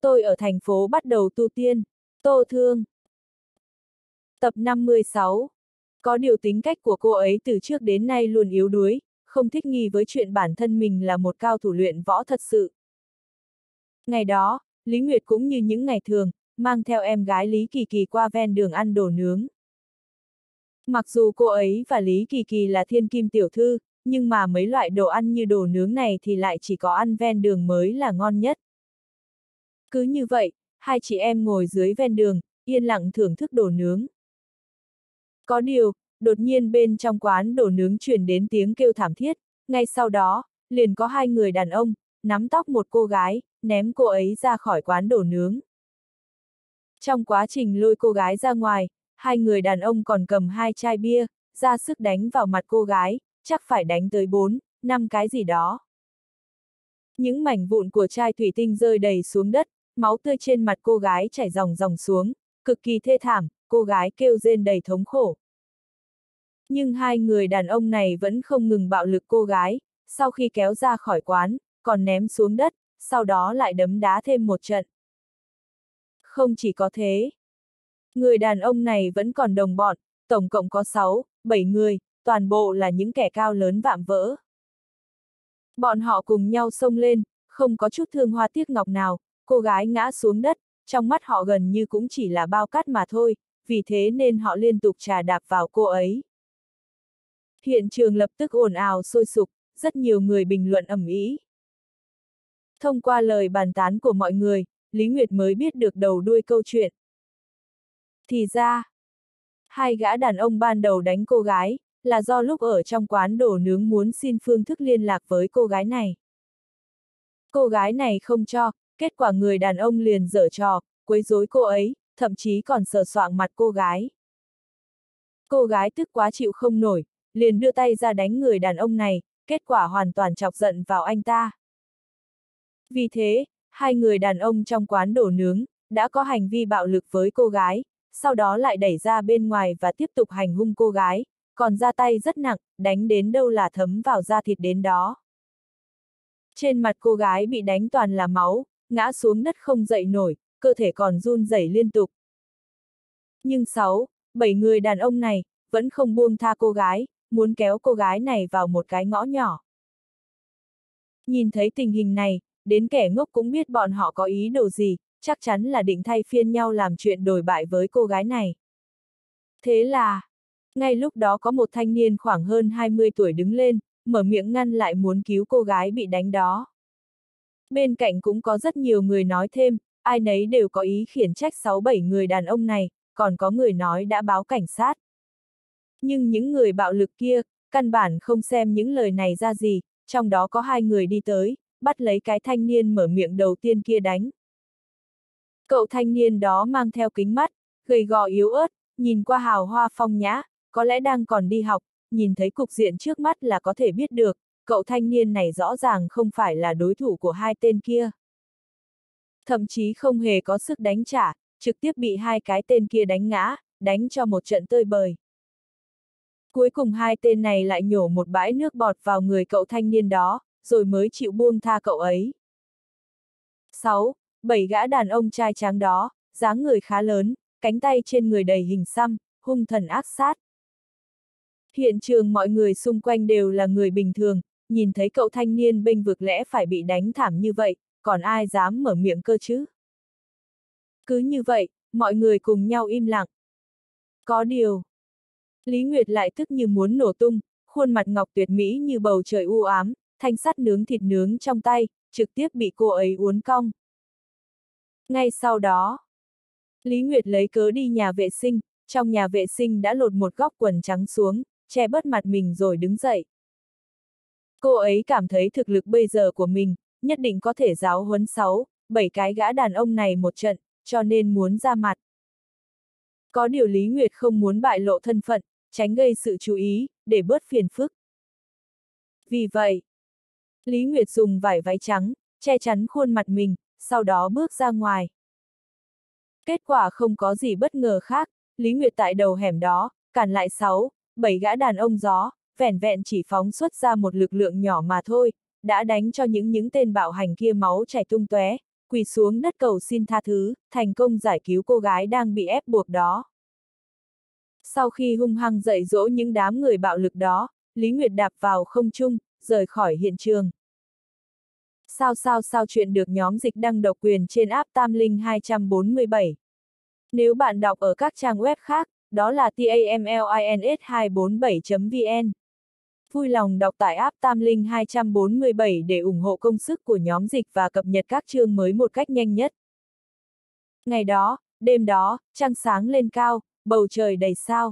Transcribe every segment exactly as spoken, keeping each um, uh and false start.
Tôi ở thành phố bắt đầu tu tiên. Tô Thương. Tập năm mươi sáu. Có điều tính cách của cô ấy từ trước đến nay luôn yếu đuối, không thích nghi với chuyện bản thân mình là một cao thủ luyện võ thật sự. Ngày đó, Lý Nguyệt cũng như những ngày thường, mang theo em gái Lý Kỳ Kỳ qua ven đường ăn đồ nướng. Mặc dù cô ấy và Lý Kỳ Kỳ là thiên kim tiểu thư, nhưng mà mấy loại đồ ăn như đồ nướng này thì lại chỉ có ăn ven đường mới là ngon nhất. Cứ như vậy, hai chị em ngồi dưới ven đường, yên lặng thưởng thức đồ nướng. Có điều, đột nhiên bên trong quán đồ nướng truyền đến tiếng kêu thảm thiết, ngay sau đó, liền có hai người đàn ông, nắm tóc một cô gái, ném cô ấy ra khỏi quán đồ nướng. Trong quá trình lôi cô gái ra ngoài, hai người đàn ông còn cầm hai chai bia, ra sức đánh vào mặt cô gái, chắc phải đánh tới bốn, năm cái gì đó. Những mảnh vụn của chai thủy tinh rơi đầy xuống đất, máu tươi trên mặt cô gái chảy ròng ròng xuống, cực kỳ thê thảm, cô gái kêu rên đầy thống khổ. Nhưng hai người đàn ông này vẫn không ngừng bạo lực cô gái, sau khi kéo ra khỏi quán, còn ném xuống đất, sau đó lại đấm đá thêm một trận. Không chỉ có thế, người đàn ông này vẫn còn đồng bọn, tổng cộng có sáu, bảy người, toàn bộ là những kẻ cao lớn vạm vỡ. Bọn họ cùng nhau xông lên, không có chút thương hoa tiếc ngọc nào, cô gái ngã xuống đất, trong mắt họ gần như cũng chỉ là bao cát mà thôi, vì thế nên họ liên tục trà đạp vào cô ấy. Hiện trường lập tức ồn ào sôi sục, rất nhiều người bình luận ầm ĩ. Thông qua lời bàn tán của mọi người, Lý Nguyệt mới biết được đầu đuôi câu chuyện. Thì ra, hai gã đàn ông ban đầu đánh cô gái, là do lúc ở trong quán đồ nướng muốn xin phương thức liên lạc với cô gái này. Cô gái này không cho, kết quả người đàn ông liền giở trò, quấy rối cô ấy, thậm chí còn sờ soạng mặt cô gái. Cô gái tức quá chịu không nổi, liền đưa tay ra đánh người đàn ông này, kết quả hoàn toàn chọc giận vào anh ta. Vì thế, hai người đàn ông trong quán đồ nướng, đã có hành vi bạo lực với cô gái, sau đó lại đẩy ra bên ngoài và tiếp tục hành hung cô gái, còn ra tay rất nặng, đánh đến đâu là thấm vào da thịt đến đó. Trên mặt cô gái bị đánh toàn là máu, ngã xuống đất không dậy nổi, cơ thể còn run rẩy liên tục. Nhưng sáu, bảy người đàn ông này, vẫn không buông tha cô gái, muốn kéo cô gái này vào một cái ngõ nhỏ. Nhìn thấy tình hình này, đến kẻ ngốc cũng biết bọn họ có ý đồ gì, chắc chắn là định thay phiên nhau làm chuyện đồi bại với cô gái này. Thế là, ngay lúc đó có một thanh niên khoảng hơn hai mươi tuổi đứng lên, mở miệng ngăn lại muốn cứu cô gái bị đánh đó. Bên cạnh cũng có rất nhiều người nói thêm, ai nấy đều có ý khiển trách sáu bảy người đàn ông này, còn có người nói đã báo cảnh sát. Nhưng những người bạo lực kia, căn bản không xem những lời này ra gì, trong đó có hai người đi tới, bắt lấy cái thanh niên mở miệng đầu tiên kia đánh. Cậu thanh niên đó mang theo kính mắt, gầy gò yếu ớt, nhìn qua hào hoa phong nhã, có lẽ đang còn đi học, nhìn thấy cục diện trước mắt là có thể biết được, cậu thanh niên này rõ ràng không phải là đối thủ của hai tên kia. Thậm chí không hề có sức đánh trả, trực tiếp bị hai cái tên kia đánh ngã, đánh cho một trận tơi bời. Cuối cùng hai tên này lại nhổ một bãi nước bọt vào người cậu thanh niên đó, rồi mới chịu buông tha cậu ấy. sáu, bảy gã đàn ông trai tráng đó, dáng người khá lớn, cánh tay trên người đầy hình xăm, hung thần ác sát. Hiện trường mọi người xung quanh đều là người bình thường, nhìn thấy cậu thanh niên bênh vực lẽ phải bị đánh thảm như vậy, còn ai dám mở miệng cơ chứ? Cứ như vậy, mọi người cùng nhau im lặng. Có điều, Lý Nguyệt lại tức như muốn nổ tung, khuôn mặt ngọc tuyệt mỹ như bầu trời u ám, thanh sắt nướng thịt nướng trong tay, trực tiếp bị cô ấy uốn cong. Ngay sau đó, Lý Nguyệt lấy cớ đi nhà vệ sinh, trong nhà vệ sinh đã lột một góc quần trắng xuống, che bớt mặt mình rồi đứng dậy. Cô ấy cảm thấy thực lực bây giờ của mình, nhất định có thể giáo huấn sáu, bảy cái gã đàn ông này một trận, cho nên muốn ra mặt. Có điều Lý Nguyệt không muốn bại lộ thân phận, tránh gây sự chú ý, để bớt phiền phức. Vì vậy, Lý Nguyệt dùng vải váy trắng, che chắn khuôn mặt mình, sau đó bước ra ngoài. Kết quả không có gì bất ngờ khác, Lý Nguyệt tại đầu hẻm đó, cản lại sáu, bảy gã đàn ông gió, vẻn vẹn chỉ phóng xuất ra một lực lượng nhỏ mà thôi, đã đánh cho những những tên bạo hành kia máu chảy tung tóe, quỳ xuống đất cầu xin tha thứ, thành công giải cứu cô gái đang bị ép buộc đó. Sau khi hung hăng dạy dỗ những đám người bạo lực đó, Lý Nguyệt đạp vào không trung, rời khỏi hiện trường. Sao sao sao chuyện được nhóm dịch đăng độc quyền trên app Tam Linh hai bốn bảy. Nếu bạn đọc ở các trang web khác, đó là tamlins hai bốn bảy chấm vn. Vui lòng đọc tải app Tam Linh hai bốn bảy để ủng hộ công sức của nhóm dịch và cập nhật các chương mới một cách nhanh nhất. Ngày đó, đêm đó, trăng sáng lên cao, bầu trời đầy sao.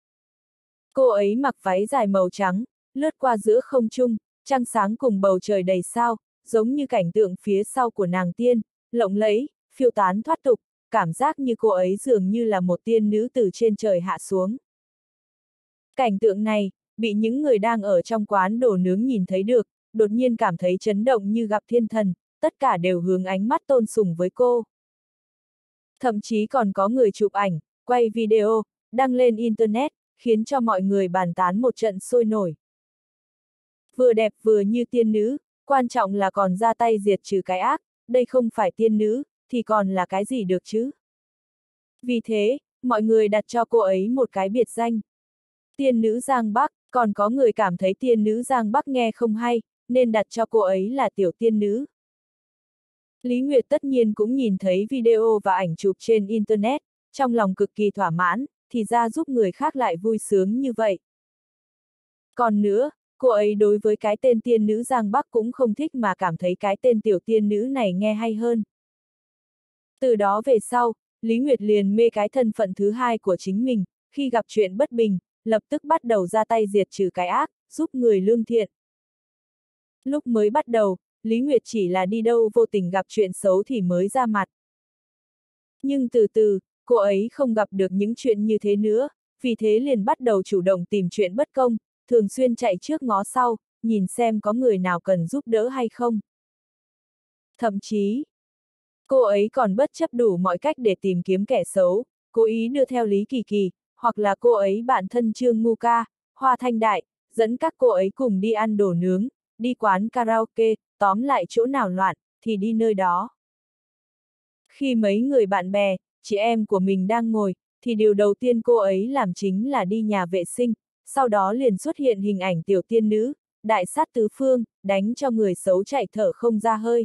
Cô ấy mặc váy dài màu trắng, lướt qua giữa không trung, trăng sáng cùng bầu trời đầy sao, giống như cảnh tượng phía sau của nàng tiên, lộng lẫy, phiêu tán thoát tục, cảm giác như cô ấy dường như là một tiên nữ từ trên trời hạ xuống. Cảnh tượng này, bị những người đang ở trong quán đồ nướng nhìn thấy được, đột nhiên cảm thấy chấn động như gặp thiên thần, tất cả đều hướng ánh mắt tôn sùng với cô. Thậm chí còn có người chụp ảnh, quay video, đăng lên Internet, khiến cho mọi người bàn tán một trận sôi nổi. Vừa đẹp vừa như tiên nữ, quan trọng là còn ra tay diệt trừ cái ác, đây không phải tiên nữ, thì còn là cái gì được chứ? Vì thế, mọi người đặt cho cô ấy một cái biệt danh. Tiên nữ Giang Bắc, còn có người cảm thấy tiên nữ Giang Bắc nghe không hay, nên đặt cho cô ấy là tiểu tiên nữ. Lý Nguyệt tất nhiên cũng nhìn thấy video và ảnh chụp trên Internet, trong lòng cực kỳ thỏa mãn, thì ra giúp người khác lại vui sướng như vậy. Còn nữa, cô ấy đối với cái tên tiên nữ Giang Bắc cũng không thích mà cảm thấy cái tên tiểu tiên nữ này nghe hay hơn. Từ đó về sau, Lý Nguyệt liền mê cái thân phận thứ hai của chính mình, khi gặp chuyện bất bình, lập tức bắt đầu ra tay diệt trừ cái ác, giúp người lương thiện. Lúc mới bắt đầu, Lý Nguyệt chỉ là đi đâu vô tình gặp chuyện xấu thì mới ra mặt. Nhưng từ từ, cô ấy không gặp được những chuyện như thế nữa, vì thế liền bắt đầu chủ động tìm chuyện bất công, thường xuyên chạy trước ngó sau, nhìn xem có người nào cần giúp đỡ hay không. Thậm chí, cô ấy còn bất chấp đủ mọi cách để tìm kiếm kẻ xấu, cố ý đưa theo Lý Kỳ Kỳ, hoặc là cô ấy bạn thân Trương Ngu Ca, Hoa Thanh Đại, dẫn các cô ấy cùng đi ăn đồ nướng, đi quán karaoke, tóm lại chỗ nào loạn, thì đi nơi đó. Khi mấy người bạn bè, chị em của mình đang ngồi, thì điều đầu tiên cô ấy làm chính là đi nhà vệ sinh, sau đó liền xuất hiện hình ảnh tiểu tiên nữ, đại sát tứ phương, đánh cho người xấu chạy thở không ra hơi.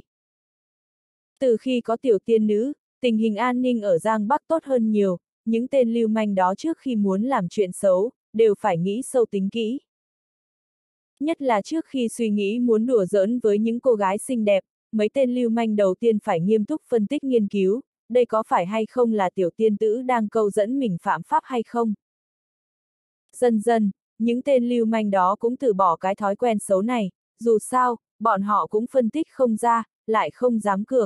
Từ khi có tiểu tiên nữ, tình hình an ninh ở Giang Bắc tốt hơn nhiều, những tên lưu manh đó trước khi muốn làm chuyện xấu, đều phải nghĩ sâu tính kỹ. Nhất là trước khi suy nghĩ muốn đùa giỡn với những cô gái xinh đẹp, mấy tên lưu manh đầu tiên phải nghiêm túc phân tích nghiên cứu, đây có phải hay không là tiểu tiên tử đang câu dẫn mình phạm pháp hay không. Dần dần, những tên lưu manh đó cũng từ bỏ cái thói quen xấu này, dù sao, bọn họ cũng phân tích không ra, lại không dám cược.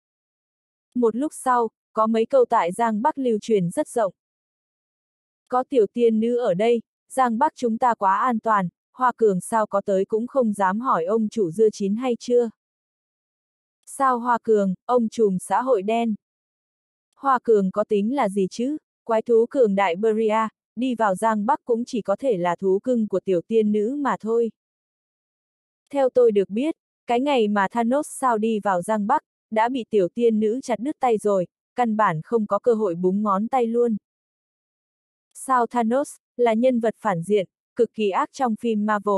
Một lúc sau, có mấy câu tại Giang Bắc lưu truyền rất rộng. Có tiểu tiên nữ ở đây, Giang Bắc chúng ta quá an toàn, Hoa Cường sao có tới cũng không dám hỏi ông chủ dưa chín hay chưa. Sao Hoa Cường, ông trùm xã hội đen. Hoa Cường có tính là gì chứ, quái thú cường đại Beria, đi vào Giang Bắc cũng chỉ có thể là thú cưng của tiểu tiên nữ mà thôi. Theo tôi được biết, cái ngày mà Thanos sao đi vào Giang Bắc, đã bị tiểu tiên nữ chặt đứt tay rồi, căn bản không có cơ hội búng ngón tay luôn. Sao Thanos là nhân vật phản diện, cực kỳ ác trong phim Marvel.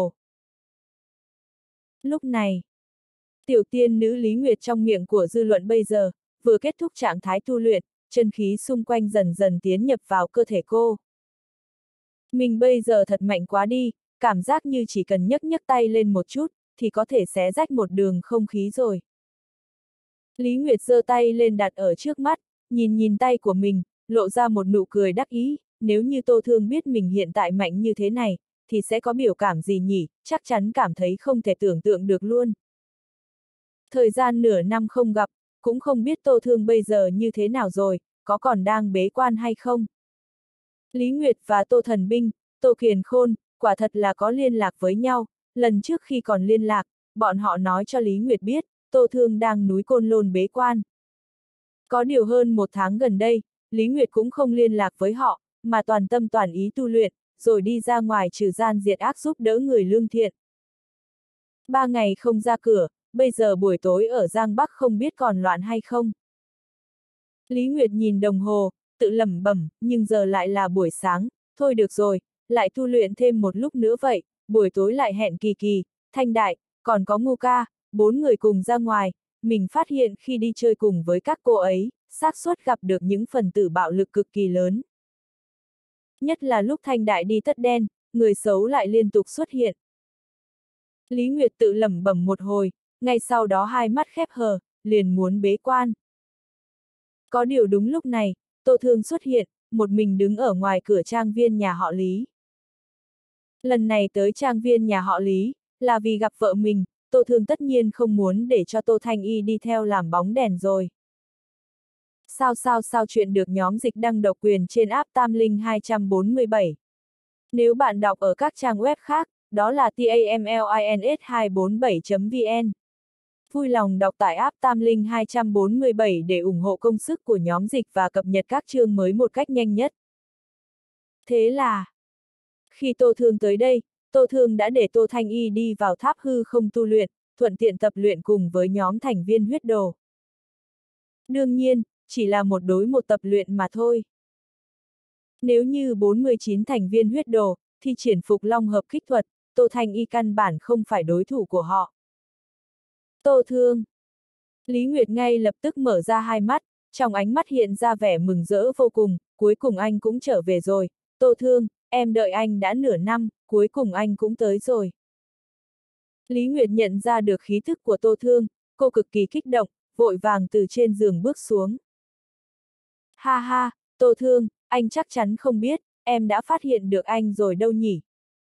Lúc này, tiểu tiên nữ Lý Nguyệt trong miệng của dư luận bây giờ, vừa kết thúc trạng thái tu luyện, chân khí xung quanh dần dần tiến nhập vào cơ thể cô. Mình bây giờ thật mạnh quá đi, cảm giác như chỉ cần nhấc nhấc tay lên một chút, thì có thể xé rách một đường không khí rồi. Lý Nguyệt giơ tay lên đặt ở trước mắt, nhìn nhìn tay của mình, lộ ra một nụ cười đắc ý, nếu như Tô Thương biết mình hiện tại mạnh như thế này, thì sẽ có biểu cảm gì nhỉ, chắc chắn cảm thấy không thể tưởng tượng được luôn. Thời gian nửa năm không gặp, cũng không biết Tô Thương bây giờ như thế nào rồi, có còn đang bế quan hay không. Lý Nguyệt và Tô Thần Binh, Tô Kiền Khôn, quả thật là có liên lạc với nhau, lần trước khi còn liên lạc, bọn họ nói cho Lý Nguyệt biết, Tô Thương đang núi Côn Lôn bế quan. Có điều hơn một tháng gần đây, Lý Nguyệt cũng không liên lạc với họ, mà toàn tâm toàn ý tu luyện, rồi đi ra ngoài trừ gian diệt ác giúp đỡ người lương thiện. Ba ngày không ra cửa, bây giờ buổi tối ở Giang Bắc không biết còn loạn hay không. Lý Nguyệt nhìn đồng hồ, tự lẩm bẩm, nhưng giờ lại là buổi sáng, thôi được rồi, lại tu luyện thêm một lúc nữa vậy, buổi tối lại hẹn Kỳ Kỳ, Thanh Đại, còn có Ngô Ca, bốn người cùng ra ngoài, mình phát hiện khi đi chơi cùng với các cô ấy, xác suất gặp được những phần tử bạo lực cực kỳ lớn. Nhất là lúc Thanh Đại đi tất đen, người xấu lại liên tục xuất hiện. Lý Nguyệt tự lẩm bẩm một hồi, ngay sau đó hai mắt khép hờ, liền muốn bế quan. Có điều đúng lúc này, Tô Thương xuất hiện, một mình đứng ở ngoài cửa trang viên nhà họ Lý. Lần này tới trang viên nhà họ Lý, là vì gặp vợ mình, Tô Thương tất nhiên không muốn để cho Tô Thanh Y đi theo làm bóng đèn rồi. Sao sao sao chuyện được nhóm dịch đăng độc quyền trên app Tam Linh hai bốn bảy. Nếu bạn đọc ở các trang web khác, đó là tamlins hai bốn bảy chấm vn. Vui lòng đọc tải app Tam Linh hai bốn bảy để ủng hộ công sức của nhóm dịch và cập nhật các chương mới một cách nhanh nhất. Thế là, khi Tô Thương tới đây, Tô Thương đã để Tô Thanh Y đi vào tháp hư không tu luyện, thuận tiện tập luyện cùng với nhóm thành viên huyết đồ. Đương nhiên, chỉ là một đối một tập luyện mà thôi. Nếu như bốn mươi chín thành viên huyết đồ, thì triển phục long hợp kích thuật, Tô Thanh Y căn bản không phải đối thủ của họ. Tô Thương. Lý Nguyệt ngay lập tức mở ra hai mắt, trong ánh mắt hiện ra vẻ mừng rỡ vô cùng, cuối cùng anh cũng trở về rồi. Tô Thương, em đợi anh đã nửa năm, cuối cùng anh cũng tới rồi. Lý Nguyệt nhận ra được khí thức của Tô Thương, cô cực kỳ kích động, vội vàng từ trên giường bước xuống. Ha ha, Tô Thương, anh chắc chắn không biết, em đã phát hiện được anh rồi đâu nhỉ?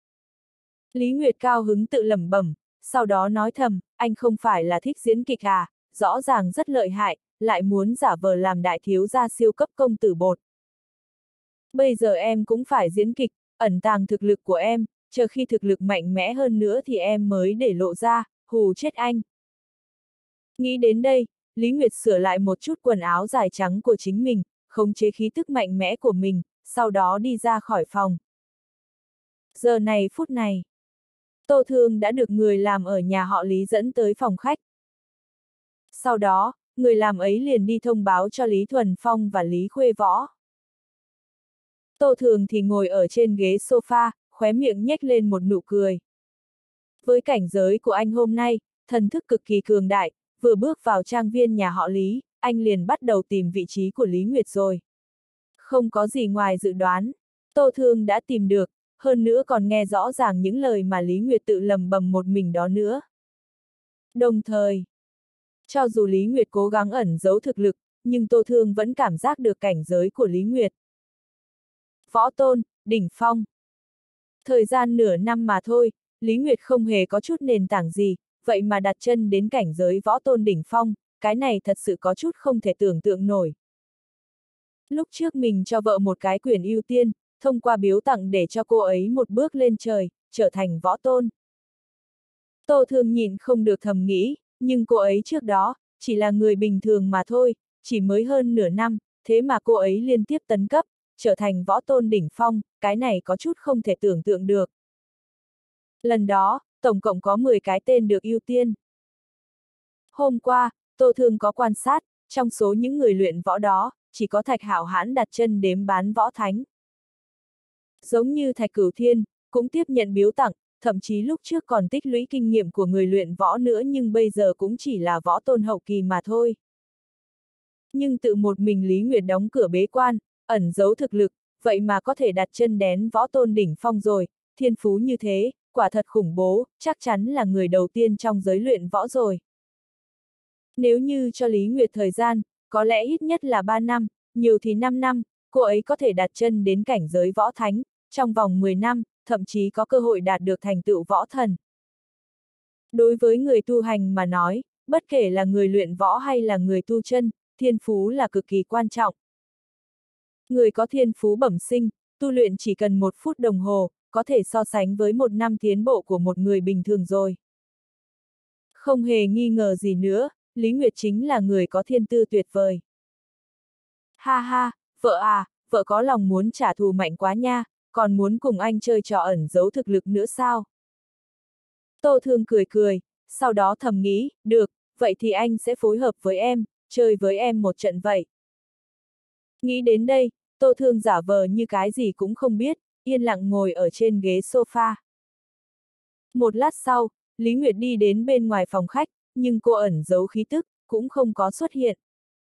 Lý Nguyệt cao hứng tự lẩm bẩm, sau đó nói thầm, anh không phải là thích diễn kịch à, rõ ràng rất lợi hại, lại muốn giả vờ làm đại thiếu gia siêu cấp công tử bột. Bây giờ em cũng phải diễn kịch, ẩn tàng thực lực của em, chờ khi thực lực mạnh mẽ hơn nữa thì em mới để lộ ra, hù chết anh. Nghĩ đến đây, Lý Nguyệt sửa lại một chút quần áo dài trắng của chính mình, khống chế khí tức mạnh mẽ của mình, sau đó đi ra khỏi phòng. Giờ này phút này, Tô Thương đã được người làm ở nhà họ Lý dẫn tới phòng khách. Sau đó, người làm ấy liền đi thông báo cho Lý Thuần Phong và Lý Khuê Võ. Tô Thương thì ngồi ở trên ghế sofa, khóe miệng nhếch lên một nụ cười. Với cảnh giới của anh hôm nay, thần thức cực kỳ cường đại, vừa bước vào trang viên nhà họ Lý, anh liền bắt đầu tìm vị trí của Lý Nguyệt rồi. Không có gì ngoài dự đoán, Tô Thương đã tìm được, hơn nữa còn nghe rõ ràng những lời mà Lý Nguyệt tự lầm bầm một mình đó nữa. Đồng thời, cho dù Lý Nguyệt cố gắng ẩn giấu thực lực, nhưng Tô Thương vẫn cảm giác được cảnh giới của Lý Nguyệt. Võ tôn, đỉnh phong. Thời gian nửa năm mà thôi, Lý Nguyệt không hề có chút nền tảng gì, vậy mà đặt chân đến cảnh giới võ tôn đỉnh phong, cái này thật sự có chút không thể tưởng tượng nổi. Lúc trước mình cho vợ một cái quyền ưu tiên, thông qua biếu tặng để cho cô ấy một bước lên trời, trở thành võ tôn. Tô Thương nhịn không được thầm nghĩ, nhưng cô ấy trước đó, chỉ là người bình thường mà thôi, chỉ mới hơn nửa năm, thế mà cô ấy liên tiếp tấn cấp, trở thành võ tôn đỉnh phong, cái này có chút không thể tưởng tượng được. Lần đó, tổng cộng có mười cái tên được ưu tiên. Hôm qua, Tô Thương có quan sát, trong số những người luyện võ đó, chỉ có Thạch Hạo Hãn đặt chân đếm bán võ thánh. Giống như Thạch Cửu Thiên, cũng tiếp nhận biếu tặng, thậm chí lúc trước còn tích lũy kinh nghiệm của người luyện võ nữa nhưng bây giờ cũng chỉ là võ tôn hậu kỳ mà thôi. Nhưng tự một mình Lý Nguyệt đóng cửa bế quan, ẩn giấu thực lực, vậy mà có thể đặt chân đến võ tôn đỉnh phong rồi, thiên phú như thế, quả thật khủng bố, chắc chắn là người đầu tiên trong giới luyện võ rồi. Nếu như cho Lý Nguyệt thời gian, có lẽ ít nhất là ba năm, nhiều thì năm năm, cô ấy có thể đặt chân đến cảnh giới võ thánh, trong vòng mười năm, thậm chí có cơ hội đạt được thành tựu võ thần. Đối với người tu hành mà nói, bất kể là người luyện võ hay là người tu chân, thiên phú là cực kỳ quan trọng. Người có thiên phú bẩm sinh, tu luyện chỉ cần một phút đồng hồ, có thể so sánh với một năm tiến bộ của một người bình thường rồi. Không hề nghi ngờ gì nữa, Lý Nguyệt chính là người có thiên tư tuyệt vời. Ha ha, vợ à, vợ có lòng muốn trả thù mạnh quá nha, còn muốn cùng anh chơi trò ẩn giấu thực lực nữa sao? Tô Thương cười cười, sau đó thầm nghĩ, được, vậy thì anh sẽ phối hợp với em, chơi với em một trận vậy. Nghĩ đến đây, Tô Thương giả vờ như cái gì cũng không biết, yên lặng ngồi ở trên ghế sofa. Một lát sau, Lý Nguyệt đi đến bên ngoài phòng khách, nhưng cô ẩn giấu khí tức, cũng không có xuất hiện.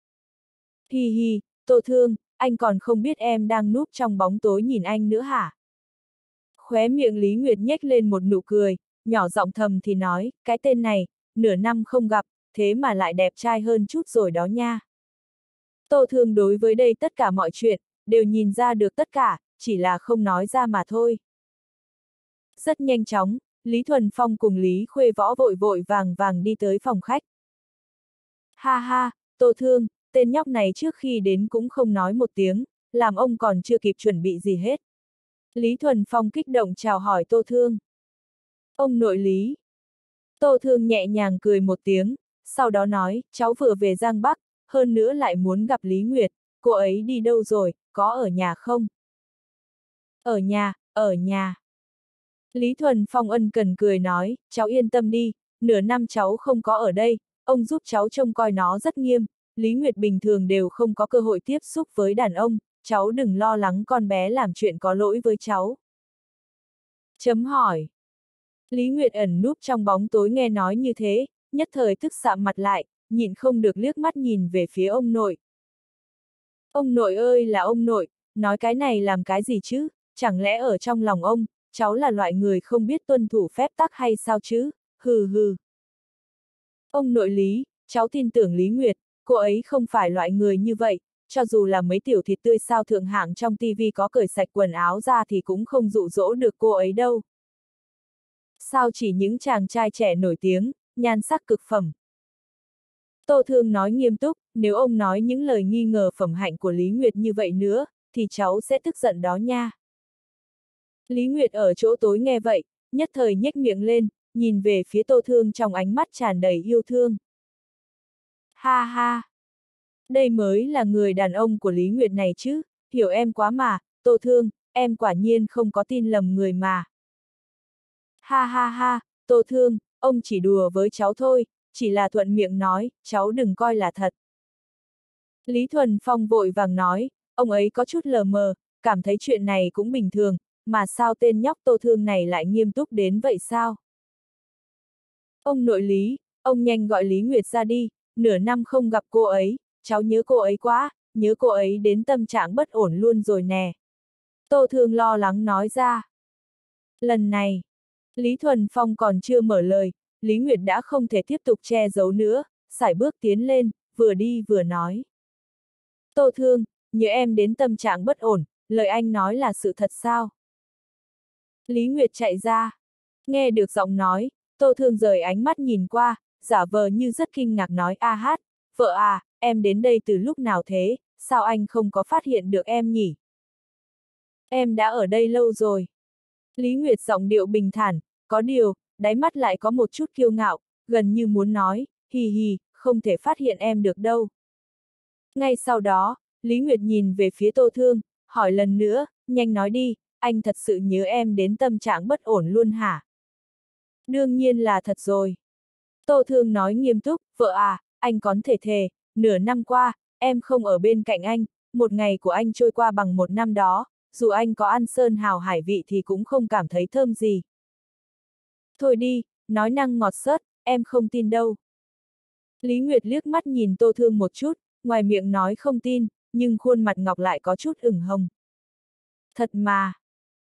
Hi hi, Tô Thương, anh còn không biết em đang núp trong bóng tối nhìn anh nữa hả? Khóe miệng Lý Nguyệt nhếch lên một nụ cười, nhỏ giọng thầm thì nói, cái tên này, nửa năm không gặp, thế mà lại đẹp trai hơn chút rồi đó nha. Tô Thương đối với đây tất cả mọi chuyện, đều nhìn ra được tất cả, chỉ là không nói ra mà thôi. Rất nhanh chóng, Lý Thuần Phong cùng Lý Khuê Võ vội vội vàng vàng đi tới phòng khách. Ha ha, Tô Thương, tên nhóc này trước khi đến cũng không nói một tiếng, làm ông còn chưa kịp chuẩn bị gì hết. Lý Thuần Phong kích động chào hỏi Tô Thương. Ông nội Lý. Tô Thương nhẹ nhàng cười một tiếng, sau đó nói, cháu vừa về Giang Bắc, hơn nữa lại muốn gặp Lý Nguyệt, cô ấy đi đâu rồi, có ở nhà không? Ở nhà, ở nhà. Lý Thuần Phong ân cần cười nói, cháu yên tâm đi, nửa năm cháu không có ở đây, ông giúp cháu trông coi nó rất nghiêm, Lý Nguyệt bình thường đều không có cơ hội tiếp xúc với đàn ông, cháu đừng lo lắng con bé làm chuyện có lỗi với cháu. Chấm hỏi. Lý Nguyệt ẩn núp trong bóng tối nghe nói như thế, nhất thời tức sạm mặt lại, nhịn không được liếc mắt nhìn về phía ông nội. Ông nội ơi là ông nội, nói cái này làm cái gì chứ, chẳng lẽ ở trong lòng ông, cháu là loại người không biết tuân thủ phép tắc hay sao chứ, hừ hừ. Ông nội Lý, cháu tin tưởng Lý Nguyệt, cô ấy không phải loại người như vậy, cho dù là mấy tiểu thịt tươi sao thượng hạng trong tivi có cởi sạch quần áo ra thì cũng không dụ dỗ được cô ấy đâu. Sao chỉ những chàng trai trẻ nổi tiếng, nhan sắc cực phẩm. Tô Thương nói nghiêm túc, nếu ông nói những lời nghi ngờ phẩm hạnh của Lý Nguyệt như vậy nữa, thì cháu sẽ tức giận đó nha. Lý Nguyệt ở chỗ tối nghe vậy, nhất thời nhếch miệng lên, nhìn về phía Tô Thương trong ánh mắt tràn đầy yêu thương. Ha ha! Đây mới là người đàn ông của Lý Nguyệt này chứ, hiểu em quá mà, Tô Thương, em quả nhiên không có tin lầm người mà. Ha ha ha, Tô Thương, ông chỉ đùa với cháu thôi, chỉ là thuận miệng nói, cháu đừng coi là thật. Lý Thuần Phong vội vàng nói, ông ấy có chút lờ mờ, cảm thấy chuyện này cũng bình thường, mà sao tên nhóc Tô Thương này lại nghiêm túc đến vậy sao? Ông nội Lý, ông nhanh gọi Lý Nguyệt ra đi, nửa năm không gặp cô ấy, cháu nhớ cô ấy quá, nhớ cô ấy đến tâm trạng bất ổn luôn rồi nè. Tô Thương lo lắng nói ra. Lần này, Lý Thuần Phong còn chưa mở lời, Lý Nguyệt đã không thể tiếp tục che giấu nữa, sải bước tiến lên, vừa đi vừa nói. Tô Thương, nhớ em đến tâm trạng bất ổn, lời anh nói là sự thật sao? Lý Nguyệt chạy ra. Nghe được giọng nói, Tô Thương rời ánh mắt nhìn qua, giả vờ như rất kinh ngạc nói a hát, vợ à, em đến đây từ lúc nào thế, sao anh không có phát hiện được em nhỉ? Em đã ở đây lâu rồi. Lý Nguyệt giọng điệu bình thản, có điều, đáy mắt lại có một chút kiêu ngạo, gần như muốn nói, hì hì, không thể phát hiện em được đâu. Ngay sau đó, Lý Nguyệt nhìn về phía Tô Thương, hỏi lần nữa, nhanh nói đi, anh thật sự nhớ em đến tâm trạng bất ổn luôn hả? Đương nhiên là thật rồi. Tô Thương nói nghiêm túc, vợ à, anh có thể thề, nửa năm qua, em không ở bên cạnh anh, một ngày của anh trôi qua bằng một năm đó, dù anh có ăn sơn hào hải vị thì cũng không cảm thấy thơm gì. Thôi đi, nói năng ngọt xớt, em không tin đâu. Lý Nguyệt liếc mắt nhìn Tô Thương một chút, ngoài miệng nói không tin, nhưng khuôn mặt ngọc lại có chút ửng hồng. Thật mà.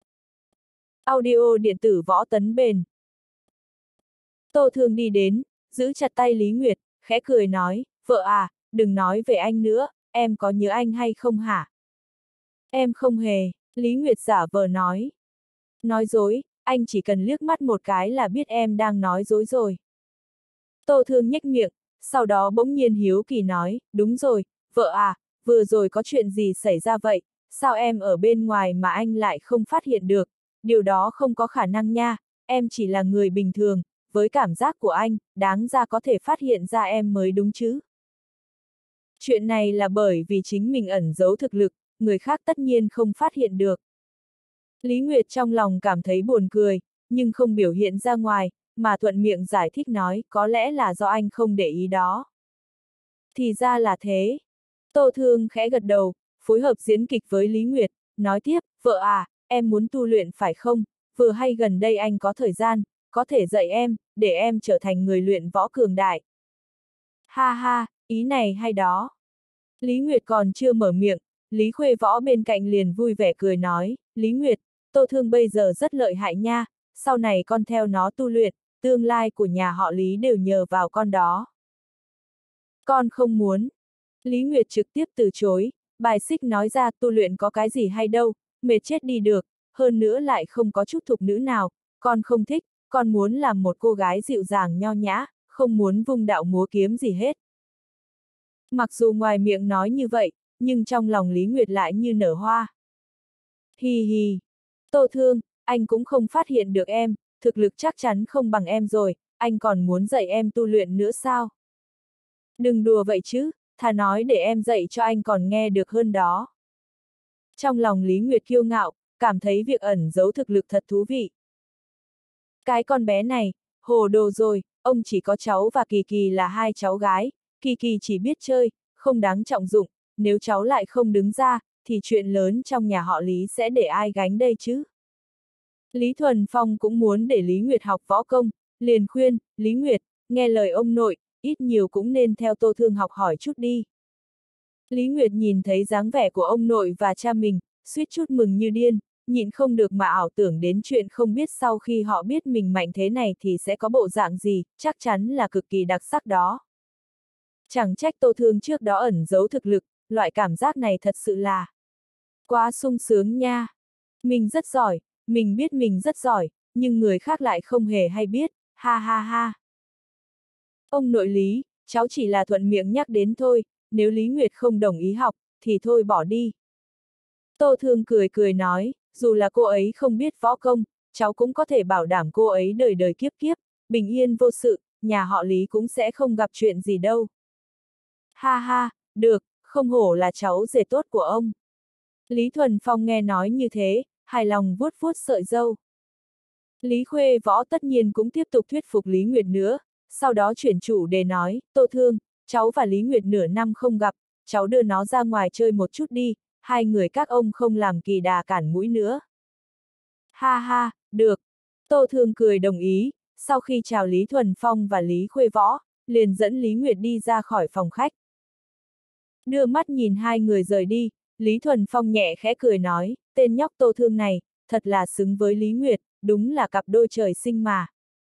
Audio điện tử Võ Tấn Bền. Tô Thương đi đến, giữ chặt tay Lý Nguyệt, khẽ cười nói, vợ à, đừng nói về anh nữa, em có nhớ anh hay không hả? Em không hề, Lý Nguyệt giả vờ nói. Nói dối, anh chỉ cần liếc mắt một cái là biết em đang nói dối rồi. Tô Thương nhếch miệng, sau đó bỗng nhiên hiếu kỳ nói, đúng rồi, vợ à, vừa rồi có chuyện gì xảy ra vậy, sao em ở bên ngoài mà anh lại không phát hiện được, điều đó không có khả năng nha, em chỉ là người bình thường, với cảm giác của anh, đáng ra có thể phát hiện ra em mới đúng chứ. Chuyện này là bởi vì chính mình ẩn giấu thực lực, người khác tất nhiên không phát hiện được. Lý Nguyệt trong lòng cảm thấy buồn cười, nhưng không biểu hiện ra ngoài, mà thuận miệng giải thích nói có lẽ là do anh không để ý đó. Thì ra là thế. Tô Thương khẽ gật đầu, phối hợp diễn kịch với Lý Nguyệt, nói tiếp, vợ à, em muốn tu luyện phải không? Vừa hay gần đây anh có thời gian, có thể dạy em, để em trở thành người luyện võ cường đại. Ha ha, ý này hay đó. Lý Nguyệt còn chưa mở miệng, Lý Khuê Võ bên cạnh liền vui vẻ cười nói, Lý Nguyệt, Tô Thương bây giờ rất lợi hại nha, sau này con theo nó tu luyện, tương lai của nhà họ Lý đều nhờ vào con đó. Con không muốn. Lý Nguyệt trực tiếp từ chối, bài xích nói ra tu luyện có cái gì hay đâu, mệt chết đi được, hơn nữa lại không có chút thục nữ nào, con không thích, con muốn làm một cô gái dịu dàng nho nhã, không muốn vung đạo múa kiếm gì hết. Mặc dù ngoài miệng nói như vậy, nhưng trong lòng Lý Nguyệt lại như nở hoa. Hi hi. Tô Thương, anh cũng không phát hiện được em, thực lực chắc chắn không bằng em rồi, anh còn muốn dạy em tu luyện nữa sao? Đừng đùa vậy chứ, thà nói để em dạy cho anh còn nghe được hơn đó. Trong lòng Lý Nguyệt kiêu ngạo, cảm thấy việc ẩn giấu thực lực thật thú vị. Cái con bé này, hồ đồ rồi, ông chỉ có cháu và Kỳ Kỳ là hai cháu gái, Kỳ Kỳ chỉ biết chơi, không đáng trọng dụng, nếu cháu lại không đứng ra, thì chuyện lớn trong nhà họ Lý sẽ để ai gánh đây chứ? Lý Thuần Phong cũng muốn để Lý Nguyệt học võ công, liền khuyên, Lý Nguyệt, nghe lời ông nội, ít nhiều cũng nên theo Tô Thương học hỏi chút đi. Lý Nguyệt nhìn thấy dáng vẻ của ông nội và cha mình, suýt chút mừng như điên, nhịn không được mà ảo tưởng đến chuyện không biết sau khi họ biết mình mạnh thế này thì sẽ có bộ dạng gì, chắc chắn là cực kỳ đặc sắc đó. Chẳng trách Tô Thương trước đó ẩn giấu thực lực, loại cảm giác này thật sự là quá sung sướng nha. Mình rất giỏi, mình biết mình rất giỏi, nhưng người khác lại không hề hay biết, ha ha ha. Ông nội Lý, cháu chỉ là thuận miệng nhắc đến thôi, nếu Lý Nguyệt không đồng ý học, thì thôi bỏ đi. Tô Thương cười cười nói, dù là cô ấy không biết võ công, cháu cũng có thể bảo đảm cô ấy đời đời kiếp kiếp, bình yên vô sự, nhà họ Lý cũng sẽ không gặp chuyện gì đâu. Ha ha, được, không hổ là cháu rể tốt của ông. Lý Thuần Phong nghe nói như thế, hài lòng vuốt vuốt sợi râu. Lý Khuê Võ tất nhiên cũng tiếp tục thuyết phục Lý Nguyệt nữa, sau đó chuyển chủ đề nói, Tô Thương, cháu và Lý Nguyệt nửa năm không gặp, cháu đưa nó ra ngoài chơi một chút đi, hai người các ông không làm kỳ đà cản mũi nữa. Ha ha, được. Tô Thương cười đồng ý, sau khi chào Lý Thuần Phong và Lý Khuê Võ, liền dẫn Lý Nguyệt đi ra khỏi phòng khách. Đưa mắt nhìn hai người rời đi, Lý Thuần Phong nhẹ khẽ cười nói, tên nhóc Tô Thương này, thật là xứng với Lý Nguyệt, đúng là cặp đôi trời sinh mà.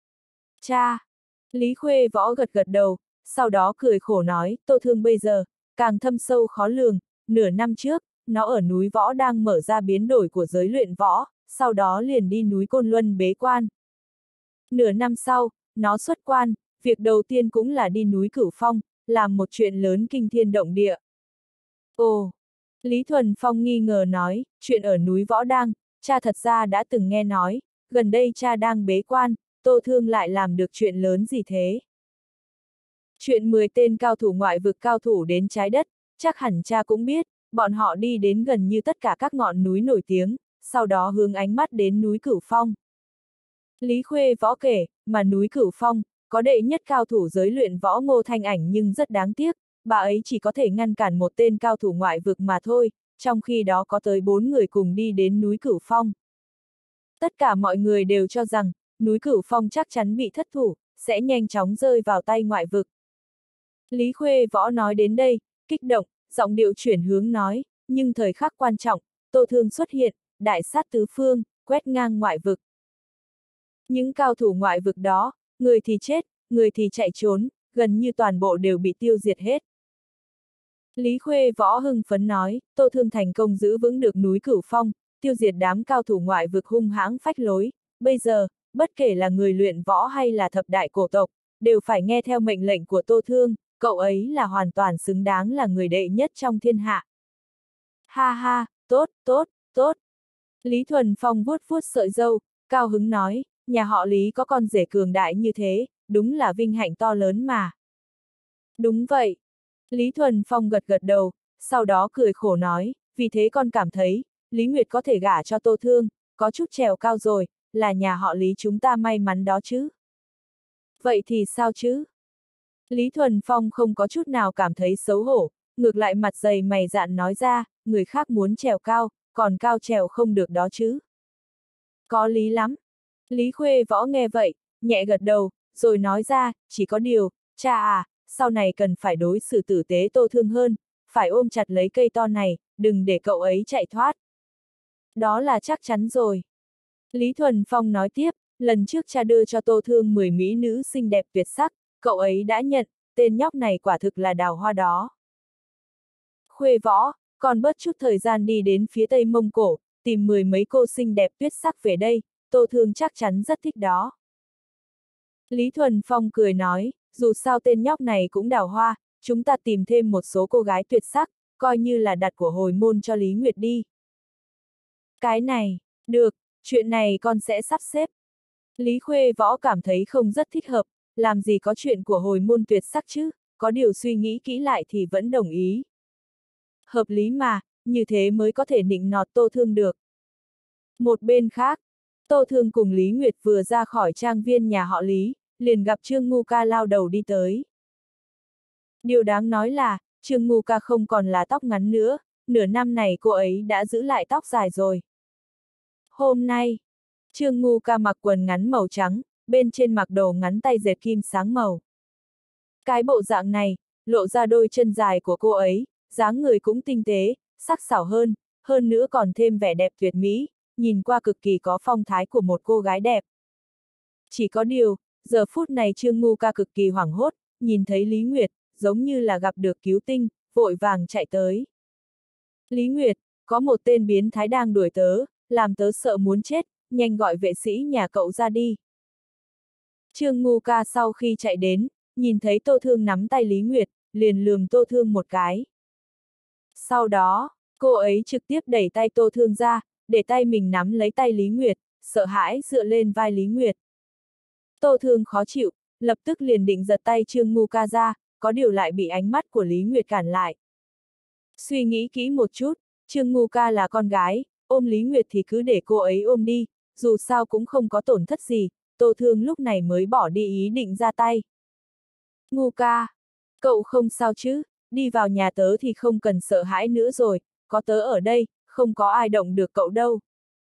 Cha! Lý Khuê Võ gật gật đầu, sau đó cười khổ nói, Tô Thương bây giờ, càng thâm sâu khó lường, nửa năm trước, nó ở núi Võ đang mở ra biến đổi của giới luyện võ, sau đó liền đi núi Côn Luân bế quan. Nửa năm sau, nó xuất quan, việc đầu tiên cũng là đi núi Cửu Phong, làm một chuyện lớn kinh thiên động địa. Ồ! Lý Thuần Phong nghi ngờ nói, chuyện ở núi Võ Đang, cha thật ra đã từng nghe nói, gần đây cha đang bế quan, Tô Thương lại làm được chuyện lớn gì thế? Chuyện mười tên cao thủ ngoại vực cao thủ đến trái đất, chắc hẳn cha cũng biết, bọn họ đi đến gần như tất cả các ngọn núi nổi tiếng, sau đó hướng ánh mắt đến núi Cửu Phong. Lý Khuê Võ kể, mà núi Cửu Phong, có đệ nhất cao thủ giới luyện võ Ngô Thanh Ảnh nhưng rất đáng tiếc, bà ấy chỉ có thể ngăn cản một tên cao thủ ngoại vực mà thôi, trong khi đó có tới bốn người cùng đi đến núi Cửu Phong. Tất cả mọi người đều cho rằng, núi Cửu Phong chắc chắn bị thất thủ, sẽ nhanh chóng rơi vào tay ngoại vực. Lý Khuê Võ nói đến đây, kích động, giọng điệu chuyển hướng nói, nhưng thời khắc quan trọng, Tô Thương xuất hiện, đại sát tứ phương, quét ngang ngoại vực. Những cao thủ ngoại vực đó, người thì chết, người thì chạy trốn, gần như toàn bộ đều bị tiêu diệt hết. Lý Khuê Võ hưng phấn nói, Tô Thương thành công giữ vững được núi Cửu Phong, tiêu diệt đám cao thủ ngoại vực hung hãng phách lối, bây giờ, bất kể là người luyện võ hay là thập đại cổ tộc, đều phải nghe theo mệnh lệnh của Tô Thương, cậu ấy là hoàn toàn xứng đáng là người đệ nhất trong thiên hạ. Ha ha, tốt, tốt, tốt. Lý Thuần Phong vuốt vuốt sợi râu, cao hứng nói, nhà họ Lý có con rể cường đại như thế, đúng là vinh hạnh to lớn mà. Đúng vậy. Lý Thuần Phong gật gật đầu, sau đó cười khổ nói, vì thế con cảm thấy, Lý Nguyệt có thể gả cho Tô Thương, có chút trèo cao rồi, là nhà họ Lý chúng ta may mắn đó chứ. Vậy thì sao chứ? Lý Thuần Phong không có chút nào cảm thấy xấu hổ, ngược lại mặt dày mày dạn nói ra, người khác muốn trèo cao, còn cao trèo không được đó chứ. Có lý lắm. Lý Khuê Võ nghe vậy, nhẹ gật đầu, rồi nói ra, chỉ có điều, cha à, sau này cần phải đối xử tử tế Tô Thương hơn, phải ôm chặt lấy cây to này, đừng để cậu ấy chạy thoát. Đó là chắc chắn rồi. Lý Thuần Phong nói tiếp, lần trước cha đưa cho Tô Thương mười mỹ nữ xinh đẹp tuyệt sắc, cậu ấy đã nhận, tên nhóc này quả thực là đào hoa đó. Khuê Võ, còn bớt chút thời gian đi đến phía Tây Mông Cổ, tìm mười mấy cô xinh đẹp tuyệt sắc về đây, Tô Thương chắc chắn rất thích đó. Lý Thuần Phong cười nói, dù sao tên nhóc này cũng đào hoa, chúng ta tìm thêm một số cô gái tuyệt sắc, coi như là đặt của hồi môn cho Lý Nguyệt đi. Cái này, được, chuyện này con sẽ sắp xếp. Lý Khuê Võ cảm thấy không rất thích hợp, làm gì có chuyện của hồi môn tuyệt sắc chứ, có điều suy nghĩ kỹ lại thì vẫn đồng ý. Hợp lý mà, như thế mới có thể nịnh nọt Tô Thương được. Một bên khác, Tô Thương cùng Lý Nguyệt vừa ra khỏi trang viên nhà họ Lý, liền gặp Trương Ngu Ca lao đầu đi tới. Điều đáng nói là, Trương Ngu Ca không còn là tóc ngắn nữa, nửa năm này cô ấy đã giữ lại tóc dài rồi. Hôm nay, Trương Ngu Ca mặc quần ngắn màu trắng, bên trên mặc đồ ngắn tay dệt kim sáng màu. Cái bộ dạng này, lộ ra đôi chân dài của cô ấy, dáng người cũng tinh tế, sắc sảo hơn, hơn nữa còn thêm vẻ đẹp tuyệt mỹ, nhìn qua cực kỳ có phong thái của một cô gái đẹp. Chỉ có điều, giờ phút này Trương Ngu Ca cực kỳ hoảng hốt, nhìn thấy Lý Nguyệt, giống như là gặp được cứu tinh, vội vàng chạy tới. Lý Nguyệt, có một tên biến thái đang đuổi tớ, làm tớ sợ muốn chết, nhanh gọi vệ sĩ nhà cậu ra đi. Trương Ngu Ca sau khi chạy đến, nhìn thấy Tô Thương nắm tay Lý Nguyệt, liền lườm Tô Thương một cái. Sau đó, cô ấy trực tiếp đẩy tay Tô Thương ra, để tay mình nắm lấy tay Lý Nguyệt, sợ hãi dựa lên vai Lý Nguyệt. Tô Thương khó chịu, lập tức liền định giật tay Trương Ngu Ca ra, có điều lại bị ánh mắt của Lý Nguyệt cản lại. Suy nghĩ kỹ một chút, Trương Ngu Ca là con gái, ôm Lý Nguyệt thì cứ để cô ấy ôm đi, dù sao cũng không có tổn thất gì, Tô Thương lúc này mới bỏ đi ý định ra tay. Ngu Ca, cậu không sao chứ, đi vào nhà tớ thì không cần sợ hãi nữa rồi, có tớ ở đây, không có ai động được cậu đâu.